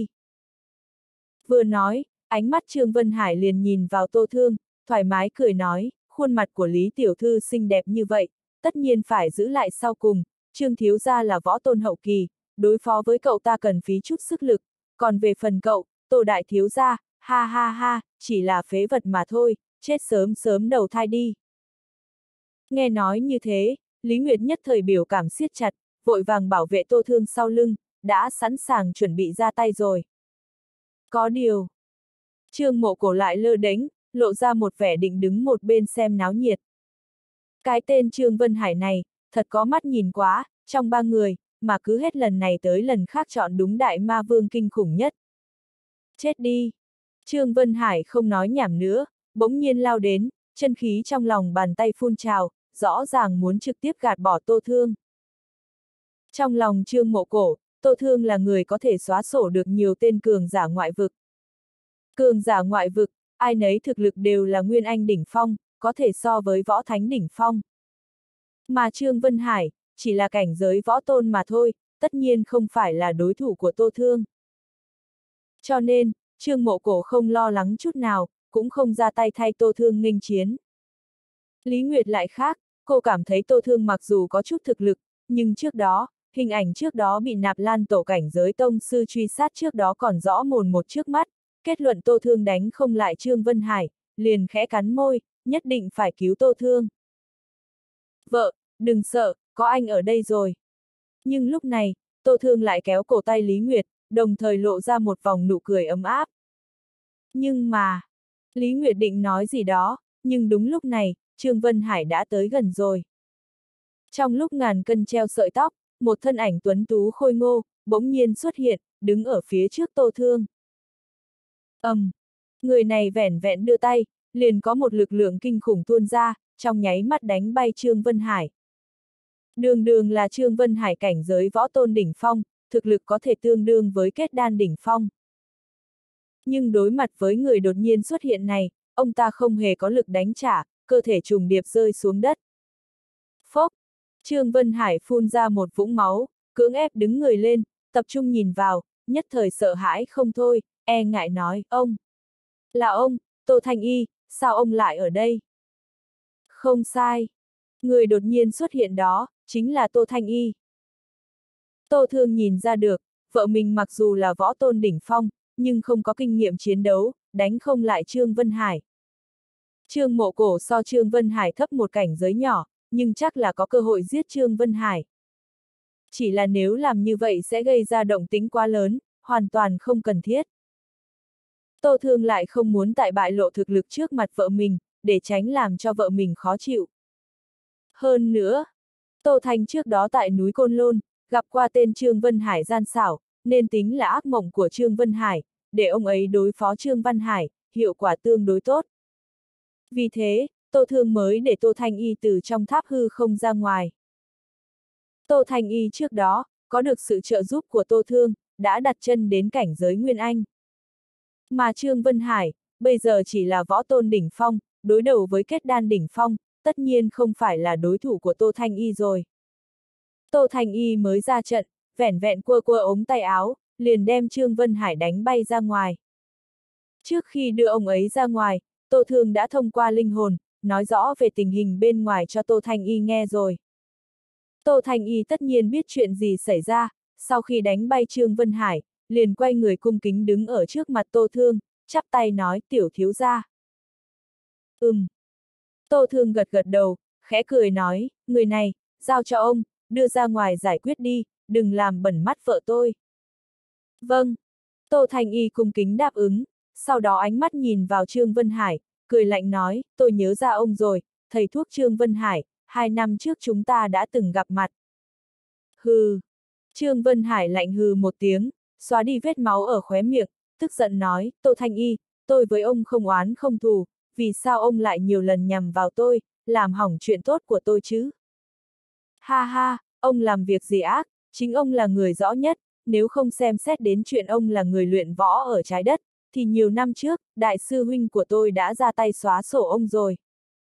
Vừa nói, ánh mắt Trương Vân Hải liền nhìn vào Tô Thương, thoải mái cười nói, khuôn mặt của Lý Tiểu Thư xinh đẹp như vậy, tất nhiên phải giữ lại sau cùng, Trương thiếu gia là võ tôn hậu kỳ, đối phó với cậu ta cần phí chút sức lực, còn về phần cậu, Tô đại thiếu gia, ha ha ha, chỉ là phế vật mà thôi, chết sớm sớm đầu thai đi. Nghe nói như thế, Lý Nguyệt nhất thời biểu cảm siết chặt, vội vàng bảo vệ Tô Thương sau lưng, đã sẵn sàng chuẩn bị ra tay rồi. Có điều, Trương Mộ Cổ lại lơ đễnh, lộ ra một vẻ định đứng một bên xem náo nhiệt. Cái tên Trương Vân Hải này, thật có mắt nhìn quá, trong ba người, mà cứ hết lần này tới lần khác chọn đúng đại ma vương kinh khủng nhất. Chết đi! Trương Vân Hải không nói nhảm nữa, bỗng nhiên lao đến, chân khí trong lòng bàn tay phun trào, rõ ràng muốn trực tiếp gạt bỏ Tô Thương. Trong lòng Trương Mộ Cổ, Tô Thương là người có thể xóa sổ được nhiều tên cường giả ngoại vực. Cường giả ngoại vực, ai nấy thực lực đều là nguyên anh đỉnh phong, có thể so với võ thánh đỉnh phong. Mà Trương Vân Hải, chỉ là cảnh giới võ tôn mà thôi, tất nhiên không phải là đối thủ của Tô Thương. Cho nên, Trương Mộ Cổ không lo lắng chút nào, cũng không ra tay thay Tô Thương nghênh chiến. Lý Nguyệt lại khác, cô cảm thấy Tô Thương mặc dù có chút thực lực, nhưng trước đó, hình ảnh trước đó bị Nạp Lan tổ cảnh giới tông sư truy sát trước đó còn rõ mồn một trước mắt, kết luận Tô Thương đánh không lại Trương Vân Hải, liền khẽ cắn môi, nhất định phải cứu Tô Thương. Vợ, đừng sợ, có anh ở đây rồi. Nhưng lúc này, Tô Thương lại kéo cổ tay Lý Nguyệt, đồng thời lộ ra một vòng nụ cười ấm áp. Nhưng mà, Lý Nguyệt định nói gì đó, nhưng đúng lúc này, Trương Vân Hải đã tới gần rồi. Trong lúc ngàn cân treo sợi tóc, một thân ảnh tuấn tú khôi ngô, bỗng nhiên xuất hiện, đứng ở phía trước Tô Thương. Ầm, um, người này vẻn vẹn đưa tay, liền có một lực lượng kinh khủng tuôn ra, trong nháy mắt đánh bay Trương Vân Hải. Đường đường là Trương Vân Hải cảnh giới võ tôn đỉnh phong, thực lực có thể tương đương với kết đan đỉnh phong. Nhưng đối mặt với người đột nhiên xuất hiện này, ông ta không hề có lực đánh trả, cơ thể trùng điệp rơi xuống đất. Phốc! Trương Vân Hải phun ra một vũng máu, cưỡng ép đứng người lên, tập trung nhìn vào, nhất thời sợ hãi không thôi, e ngại nói, ông! Là ông, Tô Thanh Y, sao ông lại ở đây? Không sai. Người đột nhiên xuất hiện đó, chính là Tô Thanh Y. Tô Thương nhìn ra được, vợ mình mặc dù là võ tôn đỉnh phong, nhưng không có kinh nghiệm chiến đấu, đánh không lại Trương Vân Hải. Trương Mộ Cổ so Trương Vân Hải thấp một cảnh giới nhỏ, nhưng chắc là có cơ hội giết Trương Vân Hải. Chỉ là nếu làm như vậy sẽ gây ra động tĩnh quá lớn, hoàn toàn không cần thiết. Tô Thương lại không muốn tại bại lộ thực lực trước mặt vợ mình, để tránh làm cho vợ mình khó chịu. Hơn nữa, Tô Thanh trước đó tại núi Côn Lôn, gặp qua tên Trương Vân Hải gian xảo, nên tính là ác mộng của Trương Vân Hải, để ông ấy đối phó Trương Văn Hải, hiệu quả tương đối tốt. Vì thế, Tô Thương mới để Tô Thanh Y từ trong tháp hư không ra ngoài. Tô Thanh Y trước đó, có được sự trợ giúp của Tô Thương, đã đặt chân đến cảnh giới Nguyên Anh. Mà Trương Vân Hải, bây giờ chỉ là võ tôn đỉnh phong, đối đầu với kết đan đỉnh phong, tất nhiên không phải là đối thủ của Tô Thanh Y rồi. Tô Thanh Y mới ra trận, vẻn vẹn quơ quơ ống tay áo, liền đem Trương Vân Hải đánh bay ra ngoài. Trước khi đưa ông ấy ra ngoài, Tô Thương đã thông qua linh hồn, nói rõ về tình hình bên ngoài cho Tô Thanh Y nghe rồi. Tô Thanh Y tất nhiên biết chuyện gì xảy ra, sau khi đánh bay Trương Vân Hải, liền quay người cung kính đứng ở trước mặt Tô Thương, chắp tay nói tiểu thiếu gia. Ừm. Tô Thương gật gật đầu, khẽ cười nói, người này, giao cho ông, đưa ra ngoài giải quyết đi, đừng làm bẩn mắt vợ tôi. Vâng. Tô Thanh Y cung kính đáp ứng, sau đó ánh mắt nhìn vào Trương Vân Hải, cười lạnh nói, tôi nhớ ra ông rồi, thầy thuốc Trương Vân Hải, hai năm trước chúng ta đã từng gặp mặt. Hừ. Trương Vân Hải lạnh hừ một tiếng, xóa đi vết máu ở khóe miệng, tức giận nói, Tô Thanh Y, tôi với ông không oán không thù, vì sao ông lại nhiều lần nhằm vào tôi, làm hỏng chuyện tốt của tôi chứ? Ha ha, ông làm việc gì ác, chính ông là người rõ nhất, nếu không xem xét đến chuyện ông là người luyện võ ở trái đất, thì nhiều năm trước, đại sư huynh của tôi đã ra tay xóa sổ ông rồi.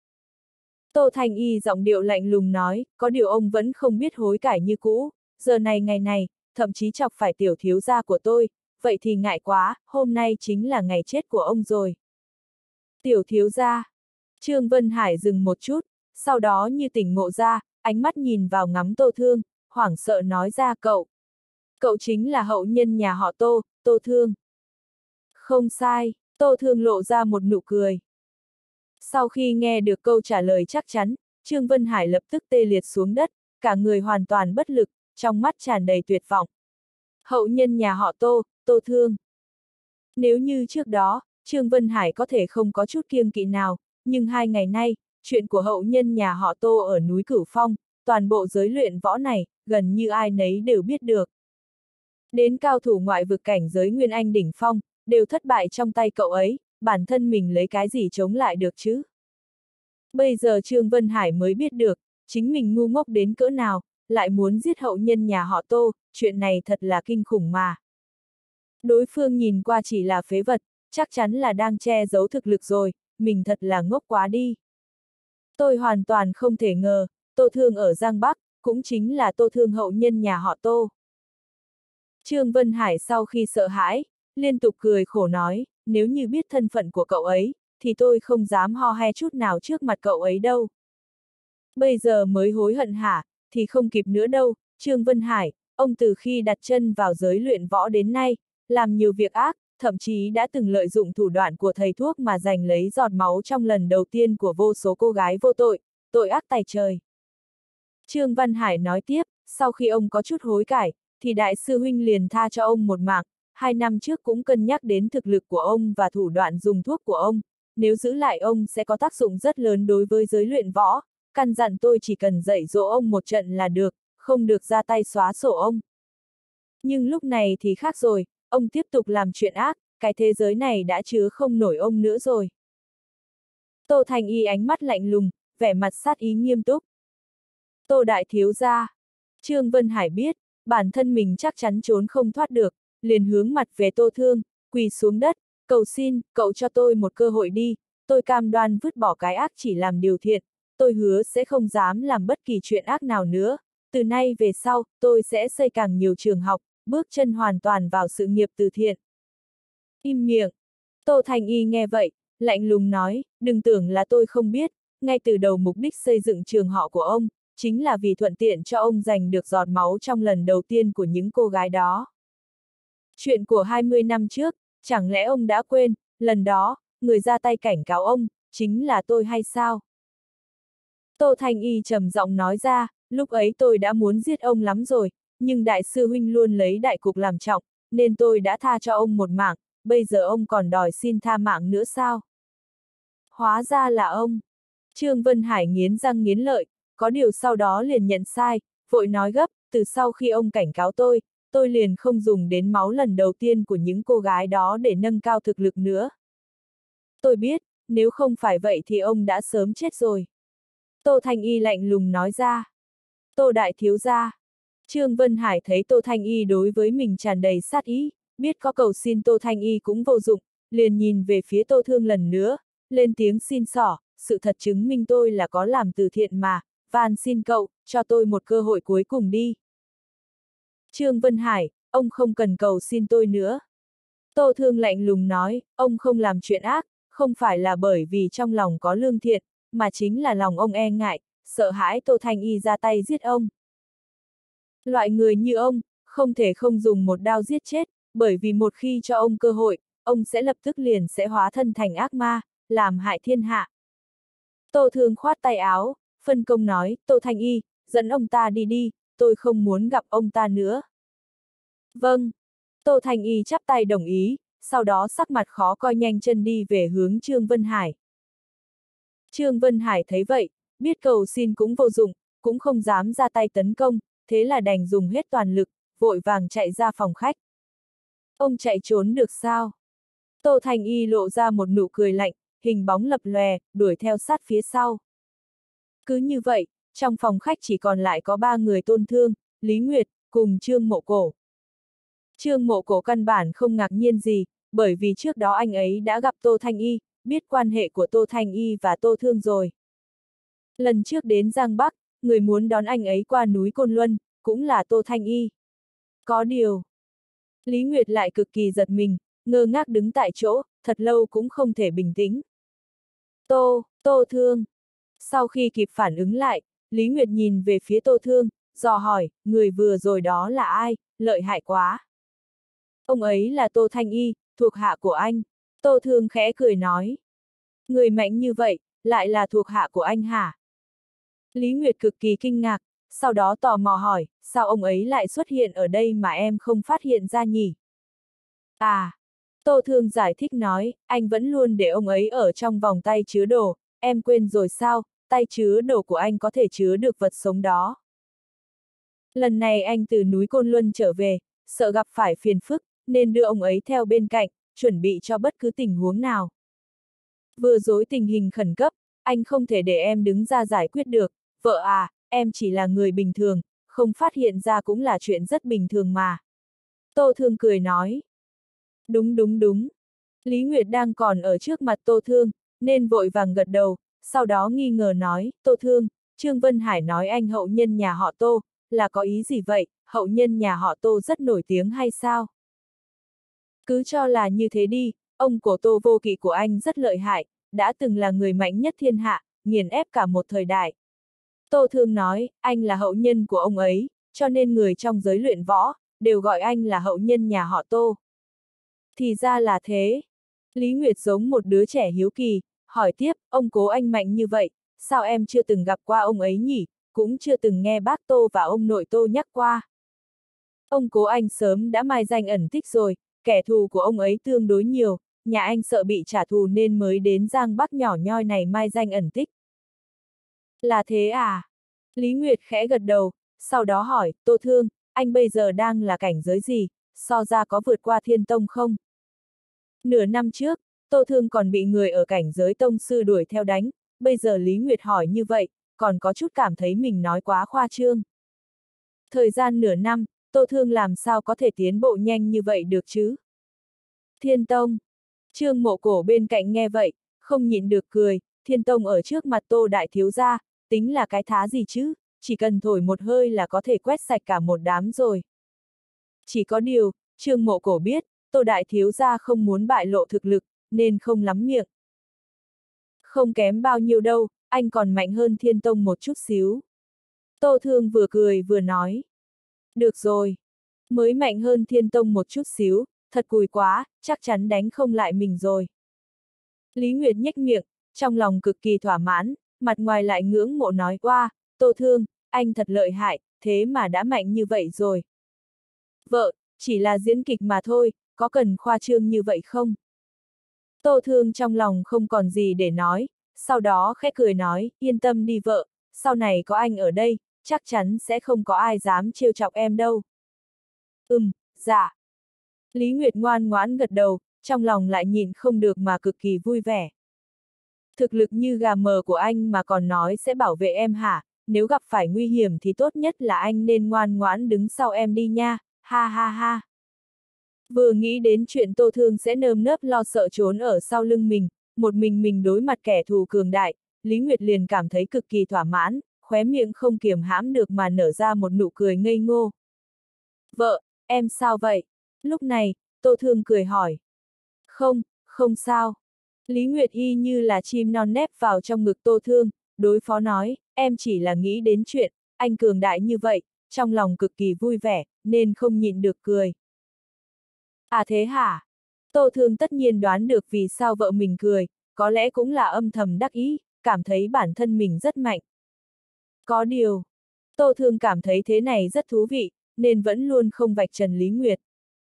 Tô Thanh Y giọng điệu lạnh lùng nói, có điều ông vẫn không biết hối cải như cũ, giờ này ngày này, thậm chí chọc phải tiểu thiếu gia của tôi, vậy thì ngại quá, hôm nay chính là ngày chết của ông rồi. Tiểu thiếu gia. Trương Vân Hải dừng một chút, sau đó như tỉnh ngộ ra, ánh mắt nhìn vào ngắm Tô Thương, hoảng sợ nói ra cậu. Cậu chính là hậu nhân nhà họ Tô, Tô Thương. Không sai, Tô Thương lộ ra một nụ cười. Sau khi nghe được câu trả lời chắc chắn, Trương Vân Hải lập tức tê liệt xuống đất, cả người hoàn toàn bất lực, trong mắt tràn đầy tuyệt vọng. Hậu nhân nhà họ Tô, Tô Thương. Nếu như trước đó, Trương Vân Hải có thể không có chút kiêng kỵ nào, nhưng hai ngày nay, chuyện của hậu nhân nhà họ Tô ở núi Cửu Phong, toàn bộ giới luyện võ này, gần như ai nấy đều biết được. Đến cao thủ ngoại vực cảnh giới Nguyên Anh đỉnh phong, đều thất bại trong tay cậu ấy, bản thân mình lấy cái gì chống lại được chứ? Bây giờ Trương Vân Hải mới biết được, chính mình ngu ngốc đến cỡ nào, lại muốn giết hậu nhân nhà họ Tô, chuyện này thật là kinh khủng mà. Đối phương nhìn qua chỉ là phế vật, chắc chắn là đang che giấu thực lực rồi, mình thật là ngốc quá đi. Tôi hoàn toàn không thể ngờ, Tô Thương ở Giang Bắc, cũng chính là Tô Thương hậu nhân nhà họ Tô. Trương Vân Hải sau khi sợ hãi, liên tục cười khổ nói, nếu như biết thân phận của cậu ấy, thì tôi không dám ho he chút nào trước mặt cậu ấy đâu. Bây giờ mới hối hận hả, thì không kịp nữa đâu, Trương Vân Hải, ông từ khi đặt chân vào giới luyện võ đến nay, làm nhiều việc ác, thậm chí đã từng lợi dụng thủ đoạn của thầy thuốc mà giành lấy giọt máu trong lần đầu tiên của vô số cô gái vô tội, tội ác tày trời. Trương Văn Hải nói tiếp, sau khi ông có chút hối cải, thì đại sư huynh liền tha cho ông một mạng, hai năm trước cũng cân nhắc đến thực lực của ông và thủ đoạn dùng thuốc của ông, nếu giữ lại ông sẽ có tác dụng rất lớn đối với giới luyện võ, căn dặn tôi chỉ cần dạy dỗ ông một trận là được, không được ra tay xóa sổ ông. Nhưng lúc này thì khác rồi, ông tiếp tục làm chuyện ác, cái thế giới này đã chứa không nổi ông nữa rồi. Tô Thành Y ánh mắt lạnh lùng, vẻ mặt sát ý nghiêm túc. Tô đại thiếu gia. Trương Vân Hải biết, bản thân mình chắc chắn trốn không thoát được, liền hướng mặt về Tô Thương, quỳ xuống đất, cầu xin, cậu cho tôi một cơ hội đi, tôi cam đoan vứt bỏ cái ác chỉ làm điều thiện, tôi hứa sẽ không dám làm bất kỳ chuyện ác nào nữa, từ nay về sau, tôi sẽ xây càng nhiều trường học, bước chân hoàn toàn vào sự nghiệp từ thiện. Im miệng. Tô Thành Y nghe vậy, lạnh lùng nói, đừng tưởng là tôi không biết, ngay từ đầu mục đích xây dựng trường họ của ông, chính là vì thuận tiện cho ông giành được giọt máu trong lần đầu tiên của những cô gái đó. Chuyện của hai mươi năm trước, chẳng lẽ ông đã quên, lần đó, người ra tay cảnh cáo ông, chính là tôi hay sao? Tô Thành Y trầm giọng nói ra, lúc ấy tôi đã muốn giết ông lắm rồi, nhưng đại sư huynh luôn lấy đại cục làm trọng, nên tôi đã tha cho ông một mạng, bây giờ ông còn đòi xin tha mạng nữa sao? Hóa ra là ông. Trương Vân Hải nghiến răng nghiến lợi, có điều sau đó liền nhận sai, vội nói gấp, từ sau khi ông cảnh cáo tôi, tôi liền không dùng đến máu lần đầu tiên của những cô gái đó để nâng cao thực lực nữa. Tôi biết, nếu không phải vậy thì ông đã sớm chết rồi. Tô Thanh Y lạnh lùng nói ra. Tô đại thiếu gia. Trương Vân Hải thấy Tô Thanh Y đối với mình tràn đầy sát ý, biết có cầu xin Tô Thanh Y cũng vô dụng, liền nhìn về phía Tô Thương lần nữa, lên tiếng xin xỏ, sự thật chứng minh tôi là có làm từ thiện mà, van xin cậu, cho tôi một cơ hội cuối cùng đi. Trương Vân Hải, ông không cần cầu xin tôi nữa. Tô Thương lạnh lùng nói, ông không làm chuyện ác, không phải là bởi vì trong lòng có lương thiện, mà chính là lòng ông e ngại, sợ hãi Tô Thanh Y ra tay giết ông. Loại người như ông, không thể không dùng một đao giết chết, bởi vì một khi cho ông cơ hội, ông sẽ lập tức liền sẽ hóa thân thành ác ma, làm hại thiên hạ. Tô Thương khoát tay áo, phân công nói, Tô Thanh Y, dẫn ông ta đi đi, tôi không muốn gặp ông ta nữa. Vâng. Tô Thanh Y chắp tay đồng ý, sau đó sắc mặt khó coi nhanh chân đi về hướng Trương Vân Hải. Trương Vân Hải thấy vậy, biết cầu xin cũng vô dụng, cũng không dám ra tay tấn công, thế là đành dùng hết toàn lực, vội vàng chạy ra phòng khách. Ông chạy trốn được sao? Tô Thanh Y lộ ra một nụ cười lạnh, hình bóng lập lòe, đuổi theo sát phía sau. Cứ như vậy, trong phòng khách chỉ còn lại có ba người Tôn Thương, Lý Nguyệt, cùng Trương Mộ Cổ. Trương Mộ Cổ căn bản không ngạc nhiên gì, bởi vì trước đó anh ấy đã gặp Tô Thanh Y, biết quan hệ của Tô Thanh Y và Tô Thương rồi. Lần trước đến Giang Bắc, người muốn đón anh ấy qua núi Côn Luân, cũng là Tô Thanh Y. Có điều, Lý Nguyệt lại cực kỳ giật mình, ngơ ngác đứng tại chỗ, thật lâu cũng không thể bình tĩnh. Tô, Tô Thương. Sau khi kịp phản ứng lại, Lý Nguyệt nhìn về phía Tô Thương, dò hỏi, người vừa rồi đó là ai, lợi hại quá. Ông ấy là Tô Thanh Y, thuộc hạ của anh. Tô Thương khẽ cười nói. Người mạnh như vậy, lại là thuộc hạ của anh hả? Lý Nguyệt cực kỳ kinh ngạc, sau đó tò mò hỏi, sao ông ấy lại xuất hiện ở đây mà em không phát hiện ra nhỉ? À, Tô Thương giải thích nói, anh vẫn luôn để ông ấy ở trong vòng tay chứa đồ, em quên rồi sao, tay chứa đồ của anh có thể chứa được vật sống đó. Lần này anh từ núi Côn Luân trở về, sợ gặp phải phiền phức, nên đưa ông ấy theo bên cạnh, chuẩn bị cho bất cứ tình huống nào. Vừa rồi tình hình khẩn cấp, anh không thể để em đứng ra giải quyết được, vợ à, em chỉ là người bình thường, không phát hiện ra cũng là chuyện rất bình thường mà. Tô Thương cười nói. Đúng đúng đúng. Lý Nguyệt đang còn ở trước mặt Tô Thương, nên vội vàng gật đầu, sau đó nghi ngờ nói, Tô Thương, Trương Vân Hải nói anh hậu nhân nhà họ Tô, là có ý gì vậy, hậu nhân nhà họ Tô rất nổi tiếng hay sao? Cứ cho là như thế đi, ông của Tô Vô Kỵ của anh rất lợi hại, đã từng là người mạnh nhất thiên hạ, nghiền ép cả một thời đại. Tô Thương nói, anh là hậu nhân của ông ấy, cho nên người trong giới luyện võ, đều gọi anh là hậu nhân nhà họ Tô. Thì ra là thế. Lý Nguyệt giống một đứa trẻ hiếu kỳ, hỏi tiếp, ông cố anh mạnh như vậy, sao em chưa từng gặp qua ông ấy nhỉ, cũng chưa từng nghe bác Tô và ông nội Tô nhắc qua. Ông cố anh sớm đã mai danh ẩn tích rồi, kẻ thù của ông ấy tương đối nhiều, nhà anh sợ bị trả thù nên mới đến Giang Bắc nhỏ nhoi này mai danh ẩn tích. Là thế à? Lý Nguyệt khẽ gật đầu, sau đó hỏi, Tô Thương, anh bây giờ đang là cảnh giới gì, so ra có vượt qua Thiên Tông không? Nửa năm trước, Tô Thương còn bị người ở cảnh giới tông sư đuổi theo đánh, bây giờ Lý Nguyệt hỏi như vậy, còn có chút cảm thấy mình nói quá khoa trương. Thời gian nửa năm, Tô Thương làm sao có thể tiến bộ nhanh như vậy được chứ? Thiên Tông. Trương Mộ Cổ bên cạnh nghe vậy, không nhịn được cười, Thiên Tông ở trước mặt Tô Đại Thiếu gia, tính là cái thá gì chứ, chỉ cần thổi một hơi là có thể quét sạch cả một đám rồi. Chỉ có điều, Trương Mộ Cổ biết, Tô Đại Thiếu gia không muốn bại lộ thực lực, nên không lắm miệng. Không kém bao nhiêu đâu, anh còn mạnh hơn Thiên Tông một chút xíu. Tô Thương vừa cười vừa nói. Được rồi. Mới mạnh hơn Thiên Tông một chút xíu, thật cùi quá, chắc chắn đánh không lại mình rồi. Lý Nguyệt nhếch miệng, trong lòng cực kỳ thỏa mãn, mặt ngoài lại ngưỡng mộ nói qua, Tô Thương, anh thật lợi hại, thế mà đã mạnh như vậy rồi. Vợ, chỉ là diễn kịch mà thôi, có cần khoa trương như vậy không? Tô Thương trong lòng không còn gì để nói, sau đó khẽ cười nói, yên tâm đi vợ, sau này có anh ở đây, chắc chắn sẽ không có ai dám trêu chọc em đâu. Ừm, dạ. Lý Nguyệt ngoan ngoãn gật đầu, trong lòng lại nhịn không được mà cực kỳ vui vẻ. Thực lực như gà mờ của anh mà còn nói sẽ bảo vệ em hả, nếu gặp phải nguy hiểm thì tốt nhất là anh nên ngoan ngoãn đứng sau em đi nha, ha ha ha. Vừa nghĩ đến chuyện Tô Thương sẽ nơm nớp lo sợ trốn ở sau lưng mình, một mình mình đối mặt kẻ thù cường đại, Lý Nguyệt liền cảm thấy cực kỳ thỏa mãn, khóe miệng không kiềm hãm được mà nở ra một nụ cười ngây ngô. Vợ, em sao vậy? Lúc này, Tô Thương cười hỏi. Không, không sao. Lý Nguyệt y như là chim non nép vào trong ngực Tô Thương, đối phó nói, em chỉ là nghĩ đến chuyện, anh cường đại như vậy, trong lòng cực kỳ vui vẻ, nên không nhịn được cười. À thế hả? Tô Thương tất nhiên đoán được vì sao vợ mình cười, có lẽ cũng là âm thầm đắc ý, cảm thấy bản thân mình rất mạnh. Có điều, Tô Thương cảm thấy thế này rất thú vị, nên vẫn luôn không vạch trần Lý Nguyệt.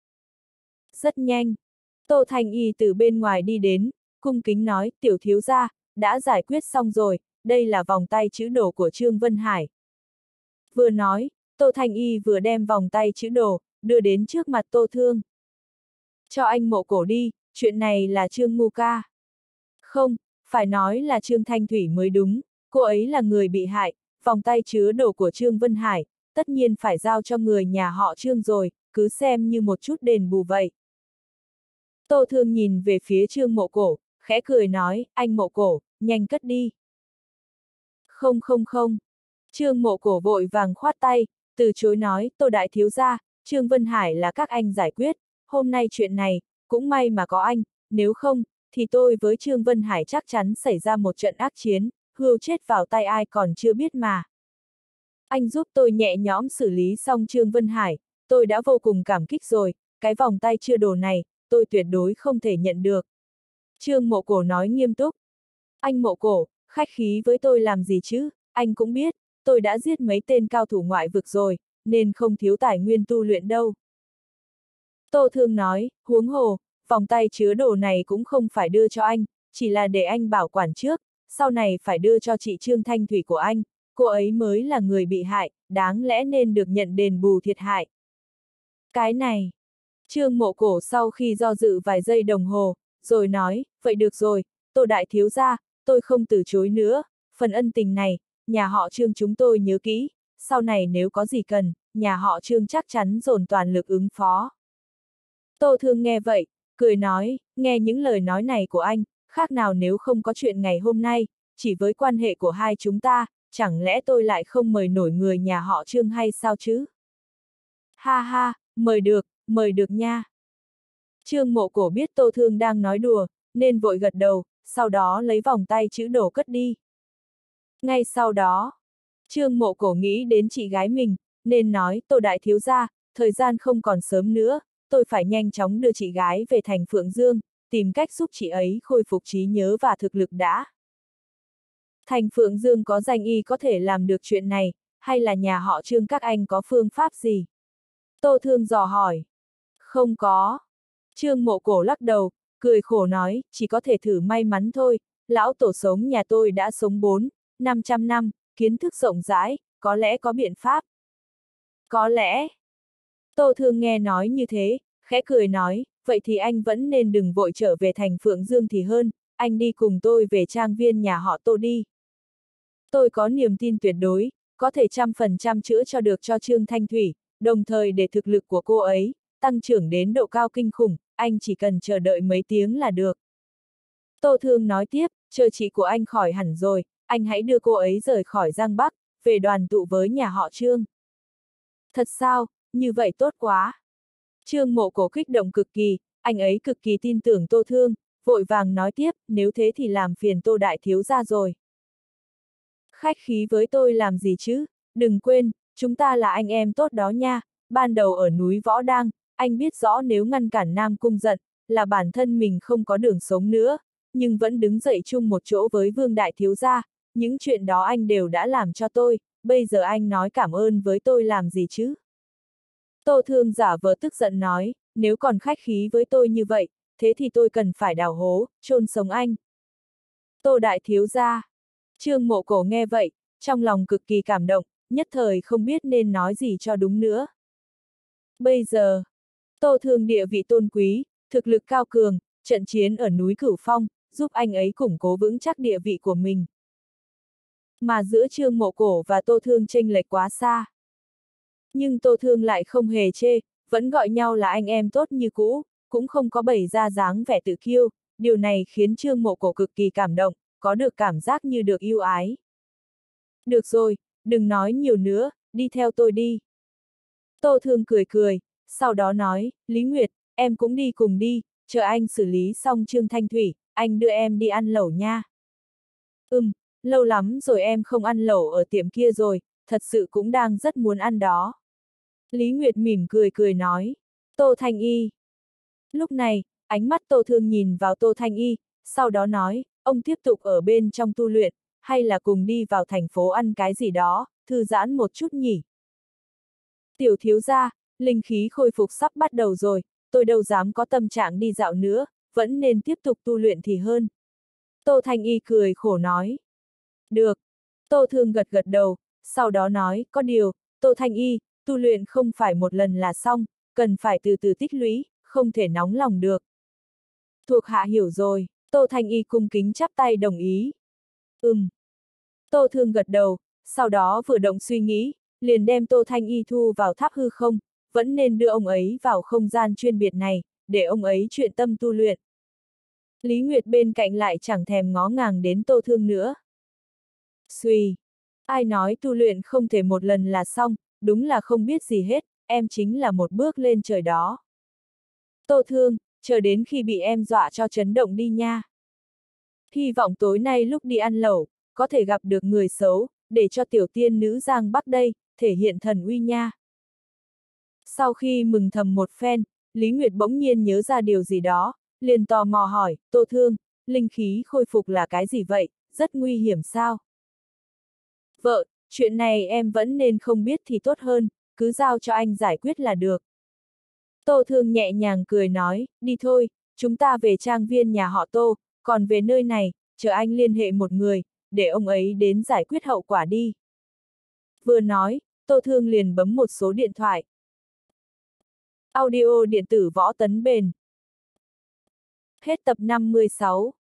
Rất nhanh, Tô Thanh Y từ bên ngoài đi đến, cung kính nói, tiểu thiếu gia, đã giải quyết xong rồi, đây là vòng tay chữ đồ của Trương Vân Hải. Vừa nói, Tô Thanh Y vừa đem vòng tay chữ đồ, đưa đến trước mặt Tô Thương. Cho anh Mộ Cổ đi, chuyện này là Trương Ngu ca. Không, phải nói là Trương Thanh Thủy mới đúng, cô ấy là người bị hại, vòng tay chứa đồ của Trương Vân Hải, tất nhiên phải giao cho người nhà họ Trương rồi, cứ xem như một chút đền bù vậy. Tô Thương nhìn về phía Trương Mộ Cổ, khẽ cười nói, anh Mộ Cổ, nhanh cất đi. Không không không. Trương Mộ Cổ vội vàng khoát tay, từ chối nói, Tô đại thiếu gia, Trương Vân Hải là các anh giải quyết, hôm nay chuyện này, cũng may mà có anh, nếu không, thì tôi với Trương Vân Hải chắc chắn xảy ra một trận ác chiến, hươu chết vào tay ai còn chưa biết mà. Anh giúp tôi nhẹ nhõm xử lý xong Trương Vân Hải, tôi đã vô cùng cảm kích rồi, cái vòng tay chưa đồ này, tôi tuyệt đối không thể nhận được. Trương Mộ Cổ nói nghiêm túc. Anh Mộ Cổ, khách khí với tôi làm gì chứ, anh cũng biết, tôi đã giết mấy tên cao thủ ngoại vực rồi, nên không thiếu tài nguyên tu luyện đâu. Tô Thương nói, huống hồ, vòng tay chứa đồ này cũng không phải đưa cho anh, chỉ là để anh bảo quản trước, sau này phải đưa cho chị Trương Thanh Thủy của anh, cô ấy mới là người bị hại, đáng lẽ nên được nhận đền bù thiệt hại. Cái này, Trương Mộ Cổ sau khi do dự vài giây đồng hồ, rồi nói, vậy được rồi, Tô đại thiếu gia, tôi không từ chối nữa, phần ân tình này, nhà họ Trương chúng tôi nhớ kỹ, sau này nếu có gì cần, nhà họ Trương chắc chắn dồn toàn lực ứng phó. Tô Thương nghe vậy, cười nói, nghe những lời nói này của anh, khác nào nếu không có chuyện ngày hôm nay, chỉ với quan hệ của hai chúng ta, chẳng lẽ tôi lại không mời nổi người nhà họ Trương hay sao chứ? Ha ha, mời được, mời được nha. Trương Mộ Cổ biết Tô Thương đang nói đùa, nên vội gật đầu, sau đó lấy vòng tay chữ đồ cất đi. Ngay sau đó, Trương Mộ Cổ nghĩ đến chị gái mình, nên nói, Tô đại thiếu gia, thời gian không còn sớm nữa, tôi phải nhanh chóng đưa chị gái về thành Phượng Dương, tìm cách giúp chị ấy khôi phục trí nhớ và thực lực đã. Thành Phượng Dương có danh y có thể làm được chuyện này, hay là nhà họ Trương các anh có phương pháp gì? Tô Thương dò hỏi. Không có. Trương Mộ Cổ lắc đầu, cười khổ nói, chỉ có thể thử may mắn thôi, lão tổ sống nhà tôi đã sống bốn, năm trăm năm, kiến thức rộng rãi, có lẽ có biện pháp. Có lẽ. Tô Thương nghe nói như thế, khẽ cười nói, vậy thì anh vẫn nên đừng vội trở về thành Phượng Dương thì hơn, anh đi cùng tôi về trang viên nhà họ Tô đi. Tôi có niềm tin tuyệt đối, có thể trăm phần trăm chữa cho được cho Trương Thanh Thủy, đồng thời để thực lực của cô ấy tăng trưởng đến độ cao kinh khủng, anh chỉ cần chờ đợi mấy tiếng là được. Tô Thương nói tiếp, chờ chị của anh khỏi hẳn rồi, anh hãy đưa cô ấy rời khỏi Giang Bắc, về đoàn tụ với nhà họ Trương. Thật sao, như vậy tốt quá. Trương Mộ Cổ kích động cực kỳ, anh ấy cực kỳ tin tưởng Tô Thương, vội vàng nói tiếp, nếu thế thì làm phiền Tô đại thiếu gia rồi. Khách khí với tôi làm gì chứ, đừng quên, chúng ta là anh em tốt đó nha, ban đầu ở núi Võ Đang, anh biết rõ nếu ngăn cản Nam Cung Giận, là bản thân mình không có đường sống nữa, nhưng vẫn đứng dậy chung một chỗ với Vương đại thiếu gia, những chuyện đó anh đều đã làm cho tôi, bây giờ anh nói cảm ơn với tôi làm gì chứ? Tô Thương giả vờ tức giận nói, nếu còn khách khí với tôi như vậy, thế thì tôi cần phải đào hố, chôn sống anh. Tô đại thiếu gia. Trương Mộ Cổ nghe vậy, trong lòng cực kỳ cảm động, nhất thời không biết nên nói gì cho đúng nữa. Bây giờ, Tô Thương địa vị tôn quý, thực lực cao cường, trận chiến ở núi Cửu Phong, giúp anh ấy củng cố vững chắc địa vị của mình. Mà giữa Trương Mộ Cổ và Tô Thương chênh lệch quá xa. Nhưng Tô Thương lại không hề chê, vẫn gọi nhau là anh em tốt như cũ, cũng không có bày ra dáng vẻ tự kiêu, điều này khiến Trương Mộ Cổ cực kỳ cảm động, có được cảm giác như được yêu ái. Được rồi, đừng nói nhiều nữa, đi theo tôi đi. Tô Thương cười cười, sau đó nói, Lý Nguyệt, em cũng đi cùng đi, chờ anh xử lý xong Trương Thanh Thủy, anh đưa em đi ăn lẩu nha. Ừm, lâu lắm rồi em không ăn lẩu ở tiệm kia rồi, thật sự cũng đang rất muốn ăn đó. Lý Nguyệt mỉm cười cười nói, Tô Thanh Y. Lúc này, ánh mắt Tô Thương nhìn vào Tô Thanh Y, sau đó nói, ông tiếp tục ở bên trong tu luyện, hay là cùng đi vào thành phố ăn cái gì đó, thư giãn một chút nhỉ. Tiểu thiếu gia, linh khí khôi phục sắp bắt đầu rồi, tôi đâu dám có tâm trạng đi dạo nữa, vẫn nên tiếp tục tu luyện thì hơn. Tô Thanh Y cười khổ nói. Được. Tô Thương gật gật đầu, sau đó nói, có điều, Tô Thanh Y, tu luyện không phải một lần là xong, cần phải từ từ tích lũy, không thể nóng lòng được. Thuộc hạ hiểu rồi, Tô Thanh Y cung kính chắp tay đồng ý. Ừm. Tô Thương gật đầu, sau đó vừa động suy nghĩ, liền đem Tô Thanh Y thu vào tháp hư không, vẫn nên đưa ông ấy vào không gian chuyên biệt này, để ông ấy chuyên tâm tu luyện. Lý Nguyệt bên cạnh lại chẳng thèm ngó ngàng đến Tô Thương nữa. Xuy! Ai nói tu luyện không thể một lần là xong, đúng là không biết gì hết, em chính là một bước lên trời đó. Tô Thương, chờ đến khi bị em dọa cho chấn động đi nha. Hy vọng tối nay lúc đi ăn lẩu, có thể gặp được người xấu, để cho tiểu tiên nữ Giang Bắc đây, thể hiện thần uy nha. Sau khi mừng thầm một phen, Lý Nguyệt bỗng nhiên nhớ ra điều gì đó, liền tò mò hỏi, Tô Thương, linh khí khôi phục là cái gì vậy, rất nguy hiểm sao? Vợ, chuyện này em vẫn nên không biết thì tốt hơn, cứ giao cho anh giải quyết là được. Tô Thương nhẹ nhàng cười nói, đi thôi, chúng ta về trang viên nhà họ Tô, còn về nơi này, chờ anh liên hệ một người, để ông ấy đến giải quyết hậu quả đi. Vừa nói, Tô Thương liền bấm một số điện thoại. Audio điện tử Võ Tấn Bền. Hết tập năm mươi sáu.